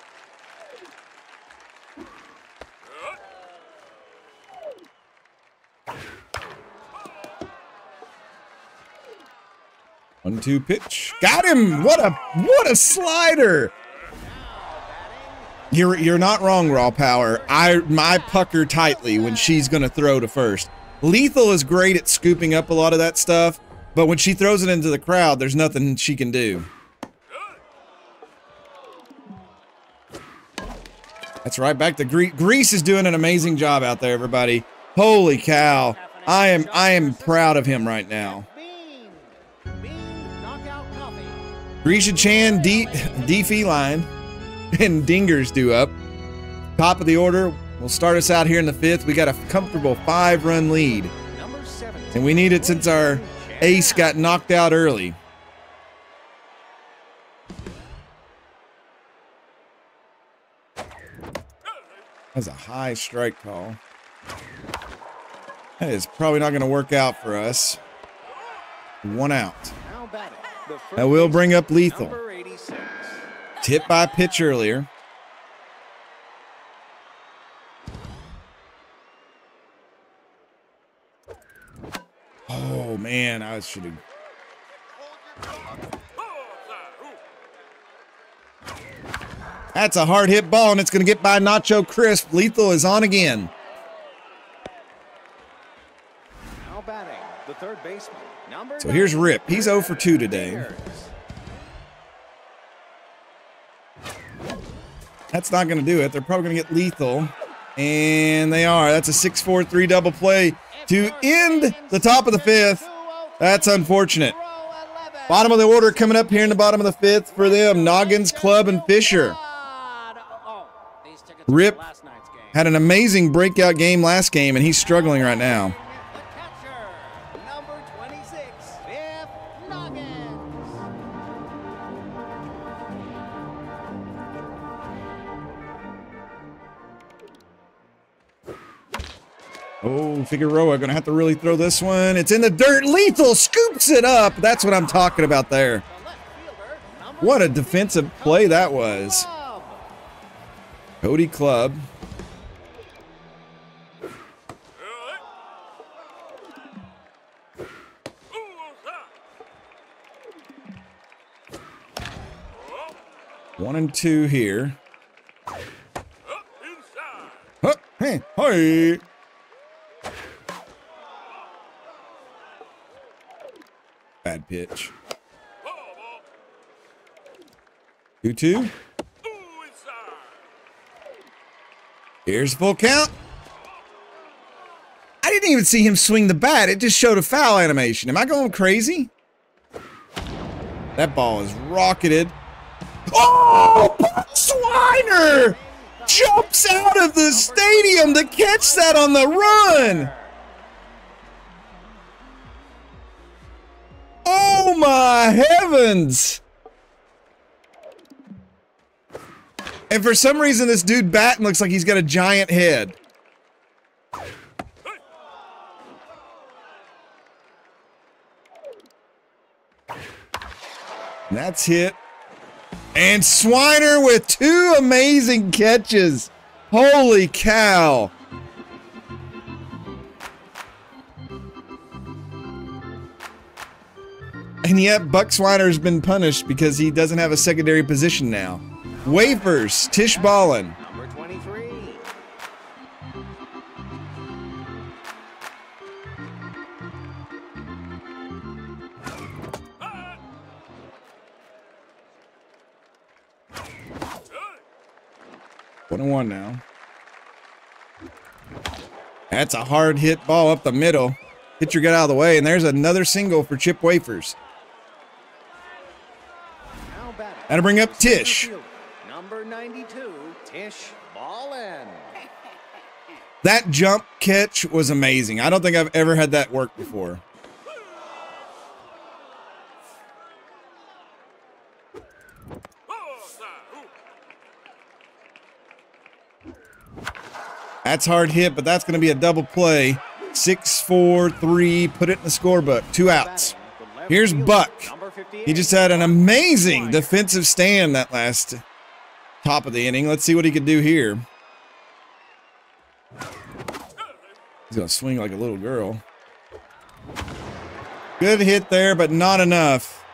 One two pitch. Got him! What a what a slider! You're you're not wrong, Raw Power. I my pucker tightly when she's gonna throw to first. Lethal is great at scooping up a lot of that stuff, but when she throws it into the crowd, there's nothing she can do. That's right back to Grease. Grease is doing an amazing job out there, everybody. Holy cow. I am I am proud of him right now. Grisha Chan, D, D Feline, and Dinger's due up. Top of the order will start us out here in the fifth. We got a comfortable five-run lead. And we need it since our ace got knocked out early. That's a high strike call. That is probably not going to work out for us. One out. That will bring up Lethal. It's hit by a pitch earlier. Oh, man, I should have. That's a hard hit ball, and it's going to get by Nacho Crisp. Lethal is on again. Now batting, the third baseman. So here's Rip. He's oh for two today. That's not going to do it. They're probably going to get Lethal. And they are. That's a six four three double play to end the top of the fifth. That's unfortunate. Bottom of the order coming up here in the bottom of the fifth for them. Noggins, Club, and Fisher. Rip had an amazing breakout game last game, and he's struggling right now. Oh, Figueroa going to have to really throw this one. It's in the dirt. Lethal scoops it up. That's what I'm talking about there. What a defensive play that was. Cody Club. One and two here. Huh, hey, hey. Bad pitch. two two. Here's full count. I didn't even see him swing the bat. It just showed a foul animation. Am I going crazy? That ball is rocketed. Oh, Swiner jumps out of the stadium to catch that on the run. Oh my heavens! And for some reason, this dude batting looks like he's got a giant head. That's hit. And Swiner with two amazing catches. Holy cow. And yet Buck Swiner has been punished because he doesn't have a secondary position now. Wafers, Tish Ballin. Number twenty-three. One and one now. That's a hard hit ball up the middle. Pitcher got out of the way, and there's another single for Chip Wafers. Now batting. That'll bring up Tish. Number ninety-two, Tish Ballin. That jump catch was amazing. I don't think I've ever had that work before. That's hard hit, but that's going to be a double play. Six, four, three, put it in the scorebook. Two outs. Here's Buck. He just had an amazing defensive stand that last top of the inning. Let's see what he could do here. He's going to swing like a little girl. Good hit there, but not enough.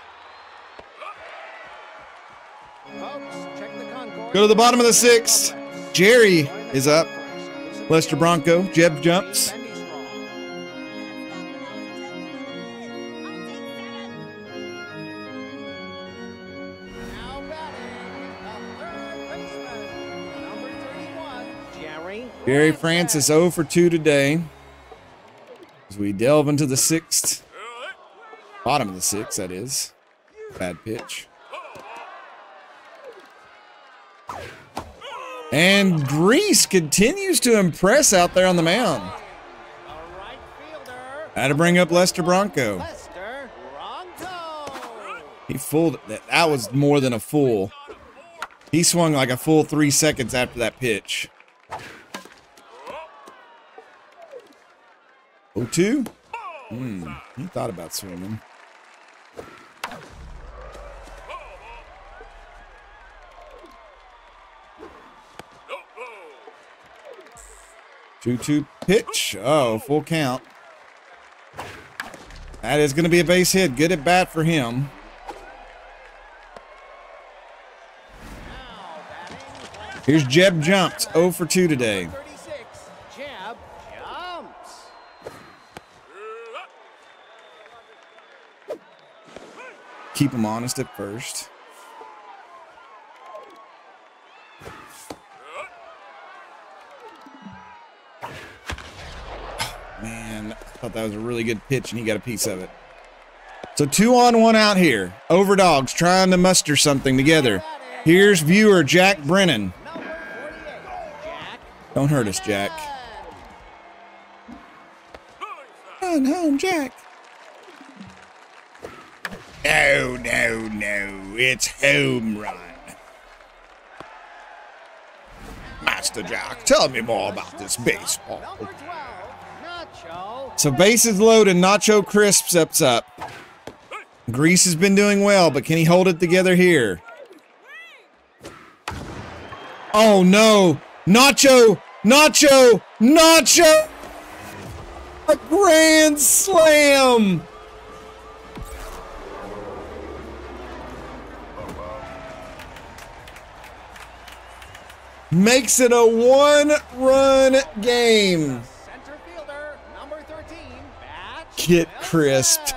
Go to the bottom of the sixth. Jerry is up. Lester Bronco. Jeb jumps. Gary Francis oh for two today. As we delve into the sixth. Bottom of the sixth, that is. Bad pitch. And Grease continues to impress out there on the mound. Had to bring up Lester Bronco. He fooled that. That was more than a fool. He swung like a full three seconds after that pitch. oh two? Hmm, he thought about swinging. two two pitch. Oh, full count. That is going to be a base hit. Good at bat for him. Here's Jeb jumps. oh for two today. Jeb jumps. Keep him honest at first. Man, I thought that was a really good pitch, and he got a piece of it. So two on, one out here. Overdogs trying to muster something together. Here's viewer Jack Brennan. Don't hurt us, Jack. Run home, Jack. No, no, no. It's home run. Master Jack, tell me more about this baseball. So bases loaded, Nacho Crisp steps up. Grease has been doing well, but can he hold it together here? Oh no! Nacho! Nacho! Nacho! A grand slam! Makes it a one-run game. Center fielder, number thirteen, Batch Get crisped.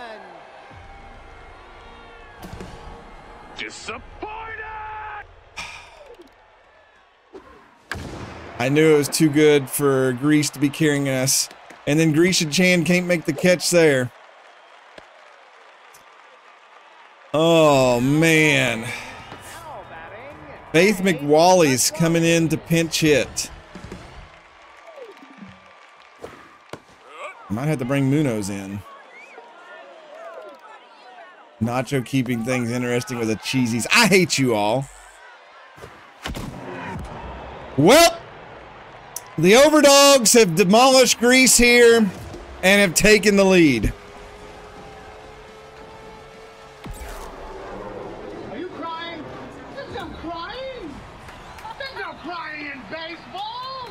Disappointed! I knew it was too good for Grease to be carrying us. And then Grease and Chan can't make the catch there. Oh, man. Faith McWally's coming in to pinch hit. Might have to bring Munoz in. Nacho keeping things interesting with the cheesies. I hate you all. Well, the Overdogs have demolished Grease here and have taken the lead. crying? There's no crying in baseball.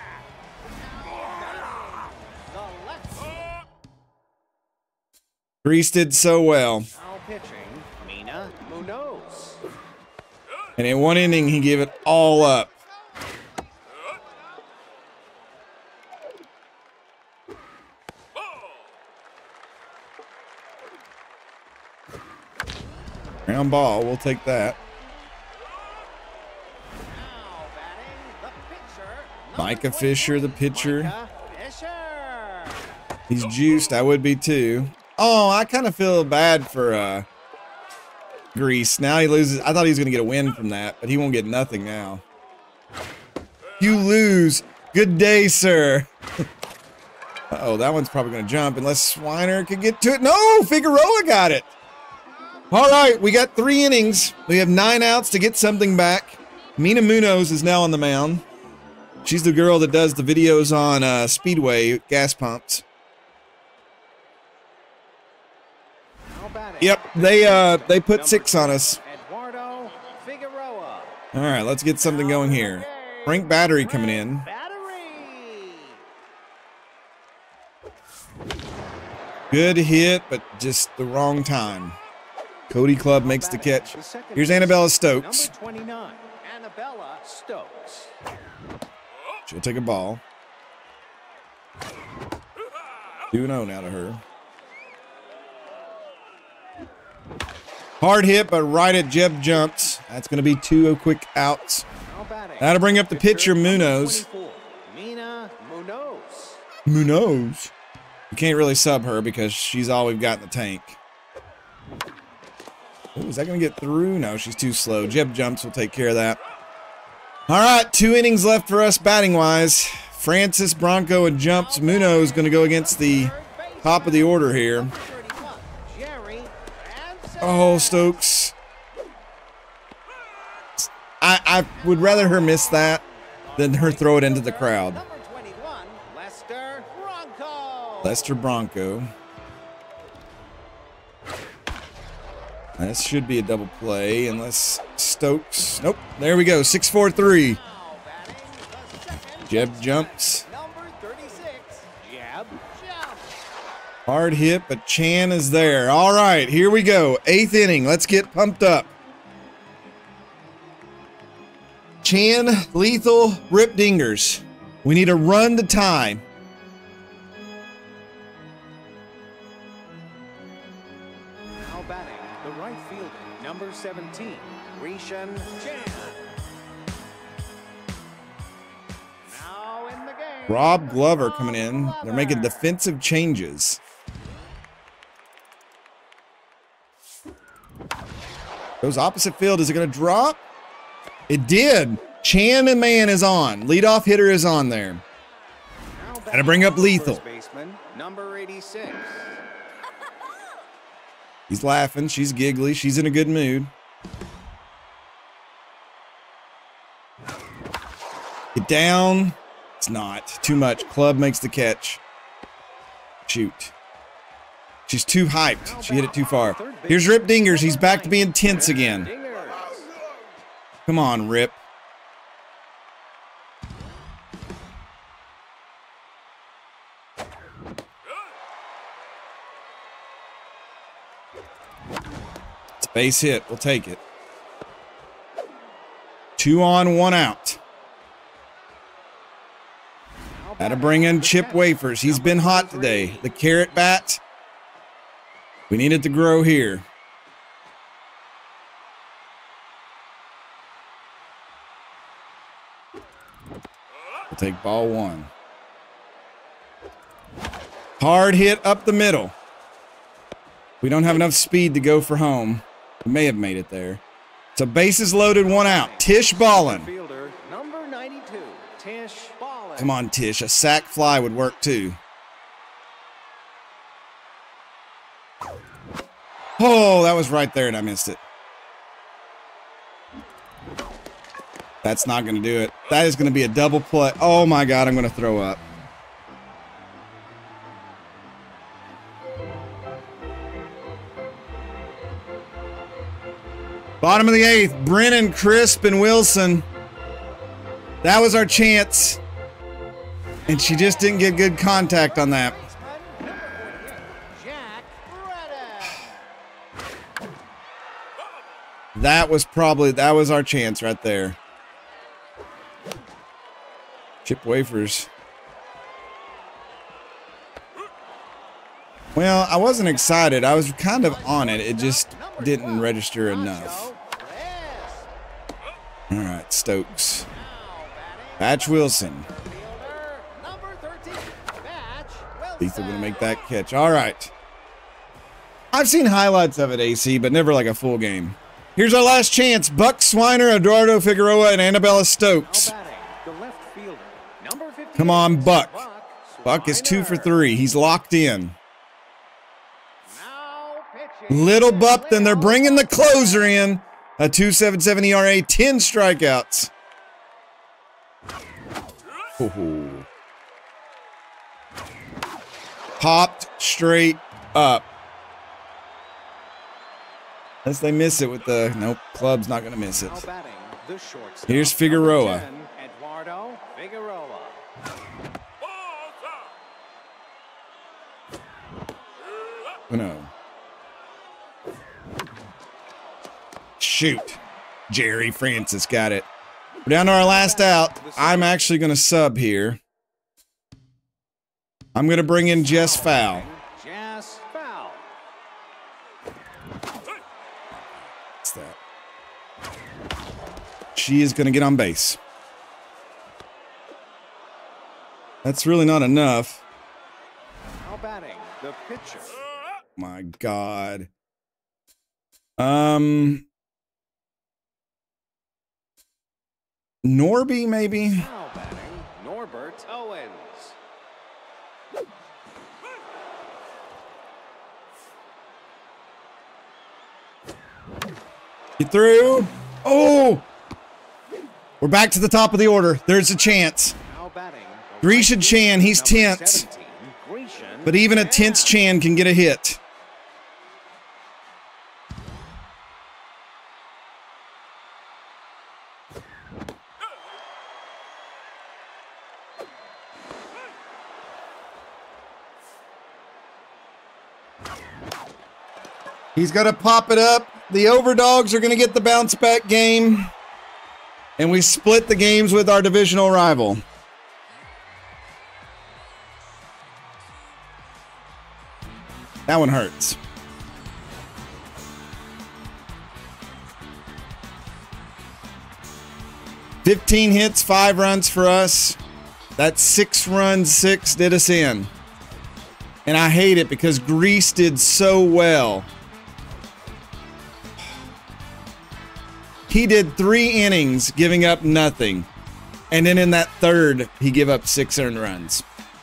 The left. Grease did so well. Now pitching, Mina Munoz. And in one inning, he gave it all up. Ground ball, we'll take that. Now batting, the pitcher. Micah Fisher, the pitcher. Micah Fisher. He's juiced. I would be too. Oh, I kind of feel bad for uh, Grease. Now he loses. I thought he was going to get a win from that, but he won't get nothing now. You lose. Good day, sir. Uh-oh, that one's probably going to jump unless Swiner can get to it. No, Figueroa got it. All right, we got three innings. We have nine outs to get something back. Mina Munoz is now on the mound. She's the girl that does the videos on uh, Speedway gas pumps. Now batting, Yep, they uh they put six on us. Eduardo Figueroa. All right, let's get something going here. Frank Battery coming in. Battery. Good hit, but just the wrong time. Cody Clubb makes the catch. Here's Annabella Stokes. Number twenty-nine, Annabella Stokes. She'll take a ball. two and oh now to her. Hard hit, but right at Jeb jumps. That's going to be two quick outs. Now batting, That'll bring up the pitcher, Munoz. twenty-four, Mina Munoz. Munoz. You can't really sub her because she's all we've got in the tank. Ooh, is that going to get through? No, she's too slow. Jeb jumps will take care of that. All right, two innings left for us batting-wise. Francis, Bronco, and jumps. Munoz going to go against the top of the order here. Jerry Oh, Stokes. I, I would rather her miss that than her throw it into the crowd. Number twenty-one, Lester Bronco. Lester Bronco. This should be a double play unless Stokes. Nope. There we go. six four three. Now batting, the second Jeb jumps. Number thirty-six, Jeb jumps. Hard hit, but Chan is there. All right, here we go. Eighth inning. Let's get pumped up. Chan, lethal, rip dingers. We need a run to tie. Now batting, the right fielder, number seventeen, Rishan Chan. Now in the game. Rob Glover coming in. They're making defensive changes. Goes opposite field. Is it going to drop? It did. Chan and Man is on. Leadoff hitter is on there. Now Gotta bring up lethal. First baseman, number eighty-six. He's laughing. She's giggly. She's in a good mood. Get down. It's not. Too much. Club makes the catch. Shoot. She's too hyped. She hit it too far. Here's Rip Dingers. He's back to being tense again. Dingers. Come on, Rip. It's a base hit. We'll take it. Two on, one out. Got to bring in Chip Wafers. He's been hot today. The carrot bat. We need it to grow here. We'll take ball one. Hard hit up the middle. We don't have enough speed to go for home. We may have made it there. So bases loaded, one out. Tish ballin'. Fielder, number ninety-two, Tish Ballin. Come on, Tish. A sack fly would work too. Oh, that was right there and I missed it. That's not going to do it. That is going to be a double play. Oh my God, I'm going to throw up. Bottom of the eighth, Brennan, Crisp, and Wilson. That was our chance. And she just didn't get good contact on that. That was probably, that was our chance right there. Chip wafers. Well, I wasn't excited. I was kind of on it. It just didn't register enough. All right, Stokes. Batch Wilson. Lethal gonna make that catch. All right. I've seen highlights of it, A C, but never like a full game. Here's our last chance. Buck Swiner, Eduardo Figueroa, and Annabella Stokes. Come on, Buck. Buck is two for three. He's locked in. Little Bupton, they're bringing the closer in. A two point seven seven E R A, ten strikeouts. Ooh. Popped straight up. Unless they miss it with the, nope, club's not going to miss it. Here's Figueroa. Eduardo Figueroa. No. Shoot. Jerry Francis got it. We're down to our last out. I'm actually going to sub here. I'm going to bring in Jess Fowl. Jess Fowl. What's that? She is going to get on base. That's really not enough. Now batting, the pitcher. My God. Um... Norby, maybe? Now batting, Norbert Owens. Get through. Oh! We're back to the top of the order. There's a chance. Now batting, Grecian Chan, he's tense. But even a tense Chan can get a hit. He's got to pop it up. The Overdogs are going to get the bounce back game. And we split the games with our divisional rival. That one hurts. fifteen hits, five runs for us. That six runs, six did us in. And I hate it because Greece did so well. He did three innings, giving up nothing. And then in that third, he gave up six earned runs.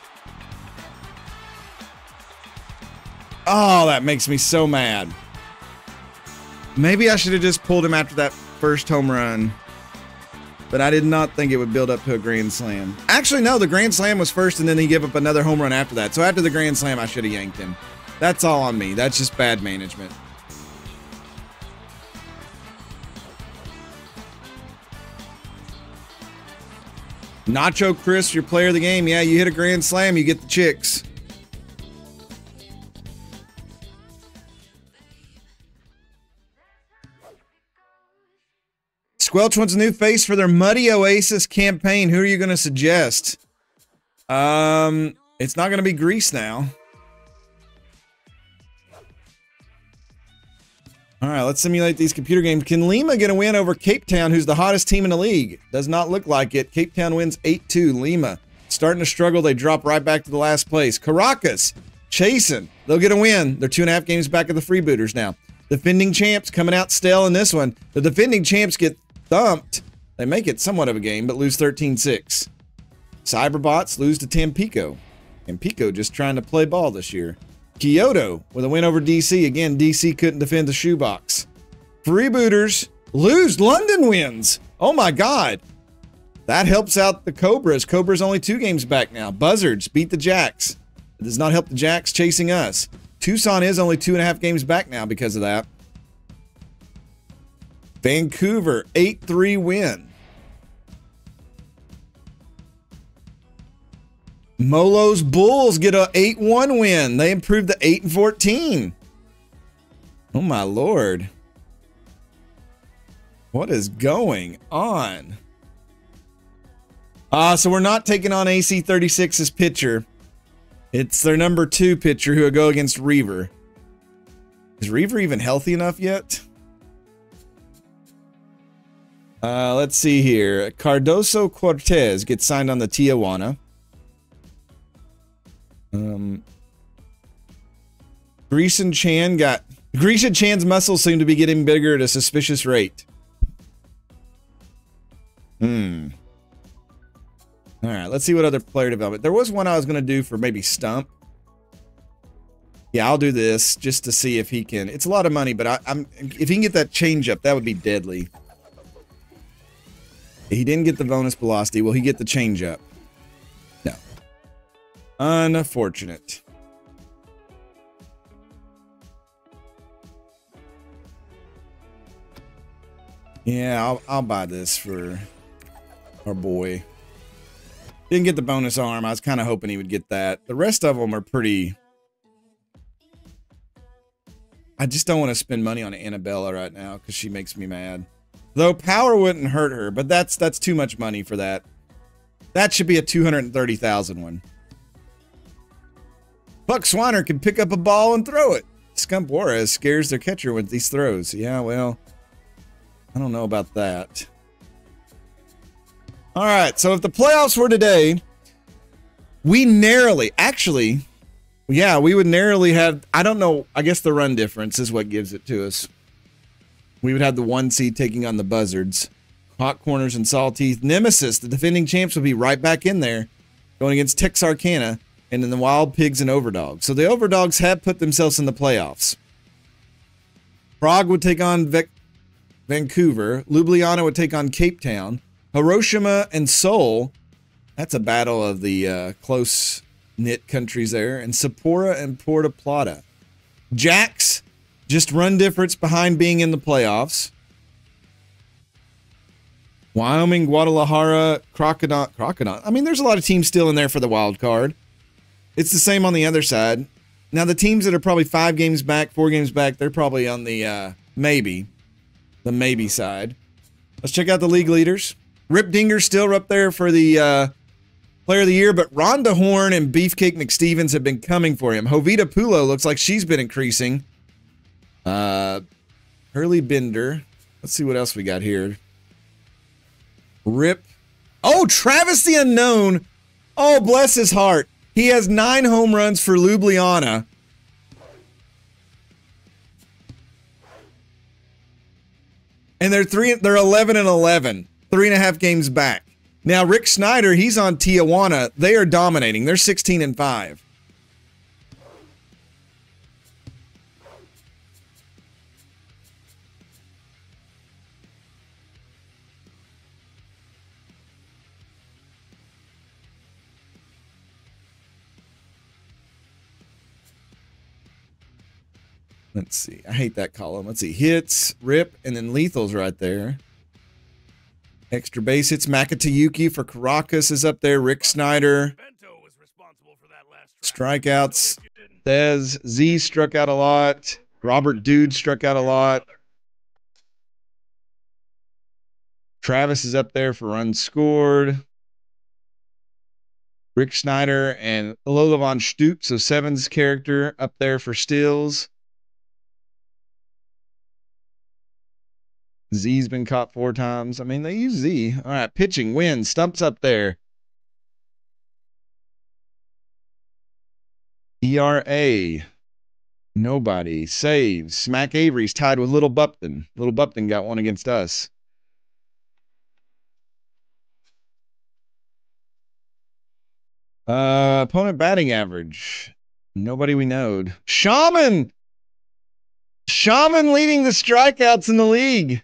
Oh, that makes me so mad. Maybe I should have just pulled him after that first home run. But I did not think it would build up to a grand slam. Actually, no, the grand slam was first, and then he gave up another home run after that. So after the grand slam, I should have yanked him. That's all on me. That's just bad management. Nacho Chris, your player of the game. Yeah, you hit a grand slam, you get the chicks. Squelch wants a new face for their Muddy Oasis campaign. Who are you going to suggest? Um, it's not going to be Greece now. All right, let's simulate these computer games. Can Lima get a win over Cape Town, who's the hottest team in the league? Does not look like it. Cape Town wins eight two. Lima starting to struggle. They drop right back to the last place. Caracas chasing. They'll get a win. They're two and a half games back of the freebooters now. Defending champs coming out stale in this one. The defending champs get thumped. They make it somewhat of a game, but lose thirteen six. Cyberbots lose to Tampico. Tampico just trying to play ball this year. Kyoto with a win over D C. Again, D C couldn't defend the shoebox. Freebooters lose. London wins. Oh my God. That helps out the Cobras. Cobras only two games back now. Buzzards beat the Jacks. It does not help the Jacks chasing us. Tucson is only two and a half games back now because of that. Vancouver, eight three win. Molo's Bulls get a eight one win. They improved to eight and fourteen. Oh my Lord. What is going on? Uh, so we're not taking on A C thirty-six's pitcher. It's their number two pitcher who will go against Reaver. Is Reaver even healthy enough yet? Uh, let's see here. Cardoso Cortez gets signed on the Tijuana. Um, Grayson Chan got... Grayson Chan's muscles seem to be getting bigger at a suspicious rate. Hmm. All right, let's see what other player development. There was one I was going to do for maybe Stump. Yeah, I'll do this just to see if he can. It's a lot of money, but I, I'm if he can get that changeup, that would be deadly. He didn't get the bonus velocity. Will he get the changeup? No. Unfortunate. Yeah, I'll, I'll buy this for our boy. Didn't get the bonus arm. I was kind of hoping he would get that. The rest of them are pretty... I just don't want to spend money on Annabella right now because she makes me mad. Though power wouldn't hurt her, but that's that's too much money for that. That should be a two hundred thirty thousand one. Buck Swanner can pick up a ball and throw it. Scump Juarez scares their catcher with these throws. Yeah, well, I don't know about that. All right, so if the playoffs were today, we narrowly, actually, yeah, we would narrowly have, I don't know, I guess the run difference is what gives it to us. We would have the one seed taking on the Buzzards. Hot Corners and Sawteeth. Nemesis, the defending champs, would be right back in there, going against Texarkana, and then the Wild Pigs and Overdogs. So the Overdogs have put themselves in the playoffs. Prague would take on Vic Vancouver. Ljubljana would take on Cape Town. Hiroshima and Seoul, that's a battle of the uh, close-knit countries there. And Sapporo and Puerto Plata. Jax, just run difference behind being in the playoffs. Wyoming, Guadalajara, Crocodile. Crocodile. I mean, there's a lot of teams still in there for the wild card. It's the same on the other side. Now, the teams that are probably five games back, four games back, they're probably on the uh, maybe. The maybe side. Let's check out the league leaders. Rip Dinger's still up there for the uh, player of the year, but Rhonda Horn and Beefcake McStevens have been coming for him. Jovita Pulo looks like she's been increasing. Uh, Hurley Bender. Let's see what else we got here. Rip. Oh, Travis the Unknown. Oh, bless his heart. He has nine home runs for Ljubljana. And they're three. They're eleven and eleven. Three and a half games back. Now, Rick Snyder, he's on Tijuana. They are dominating. They're sixteen and five. Let's see. I hate that column. Let's see. Hits, Rip, and then Lethal's right there. Extra base hits. Makatayuki for Caracas is up there. Rick Snyder. Strikeouts. Thez. Z struck out a lot. Robert Dude struck out a lot. Travis is up there for runs scored. Rick Snyder and Lola von Stoop, so Seven's character up there for steals. Z's been caught four times. I mean, they use Z. All right, pitching, wins. Stump's up there. E R A. Nobody. Saves. Smack Avery's tied with Little Bupton. Little Bupton got one against us. Uh, opponent batting average. Nobody we knowed. Shaman! Shaman leading the strikeouts in the league.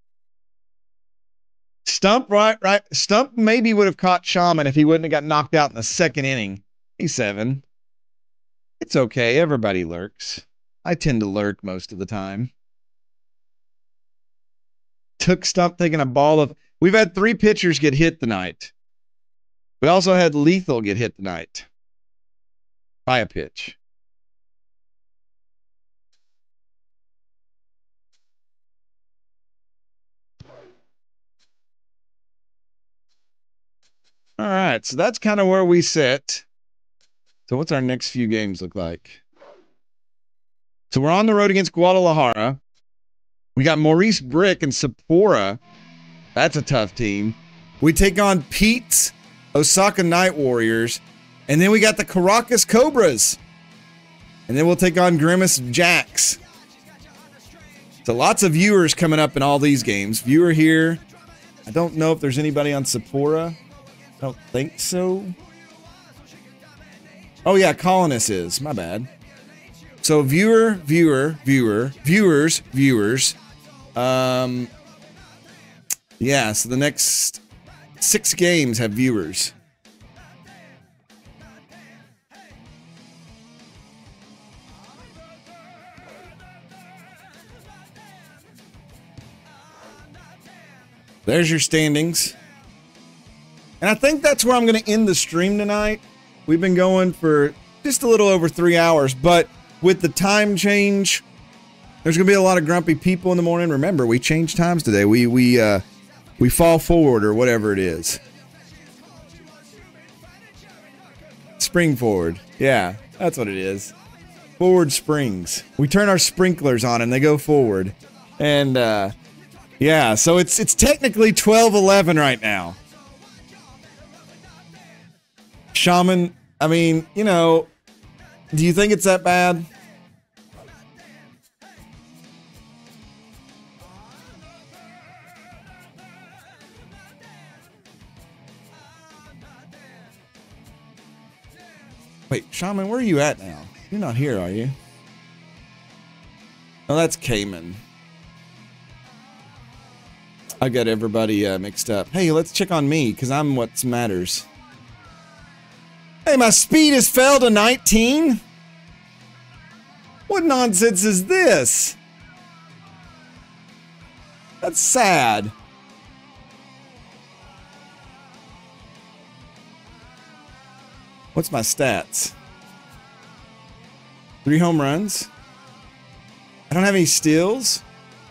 Stump, right, right. Stump maybe would have caught Shaman if he wouldn't have got knocked out in the second inning. He's seven. It's okay. Everybody lurks. I tend to lurk most of the time. Hook Stump taking a ball of... We've had three pitchers get hit tonight. We also had Lethal get hit tonight by a pitch. All right, so that's kind of where we sit. So what's our next few games look like? So we're on the road against Guadalajara. We got Maurice Brick and Sapporo. That's a tough team. We take on Pete's Osaka Night Warriors. And then we got the Caracas Cobras. And then we'll take on Grimace Jacks. So lots of viewers coming up in all these games. Viewer here. I don't know if there's anybody on Sapporo. I don't think so. Oh, yeah, Colonist is. My bad. So viewer, viewer, viewer, viewers, viewers. Um, yeah, so the next six games have viewers. There's your standings. And I think that's where I'm going to end the stream tonight. We've been going for just a little over three hours, but with the time change, there's going to be a lot of grumpy people in the morning. Remember, we changed times today. We we uh, we fall forward or whatever it is. Spring forward. Yeah, that's what it is. Forward springs. We turn our sprinklers on and they go forward. And uh, yeah, so it's it's technically twelve eleven right now. Shaman, I mean, you know, do you think it's that bad? Wait, Shaman, where are you at now? You're not here, are you? Oh, that's Cayman. I got everybody uh, mixed up. Hey, let's check on me, because I'm what matters. Hey, my speed has fell to nineteen? What nonsense is this? That's sad. What's my stats? Three home runs. I don't have any steals.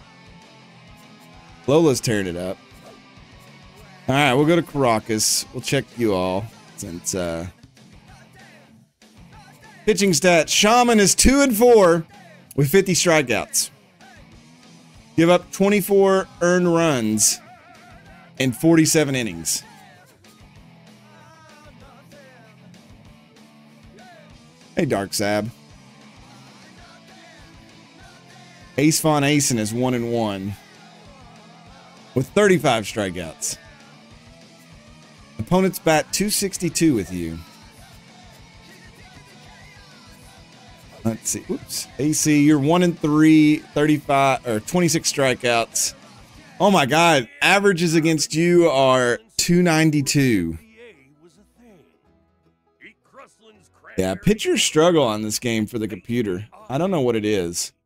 Lola's tearing it up. All right, we'll go to Caracas. We'll check you all since... Uh, pitching stats. Shaman is two and four with fifty strikeouts. Give up twenty-four earned runs in forty-seven innings. Hey, Dark Sab. Ace Von Asen is one and one with thirty-five strikeouts. Opponents bat two sixty-two with you. Let's see. Oops. A C, you're one and three, thirty-five or twenty-six strikeouts. Oh my God. Averages against you are two ninety-two. Yeah, pitchers struggle on this game for the computer. I don't know what it is.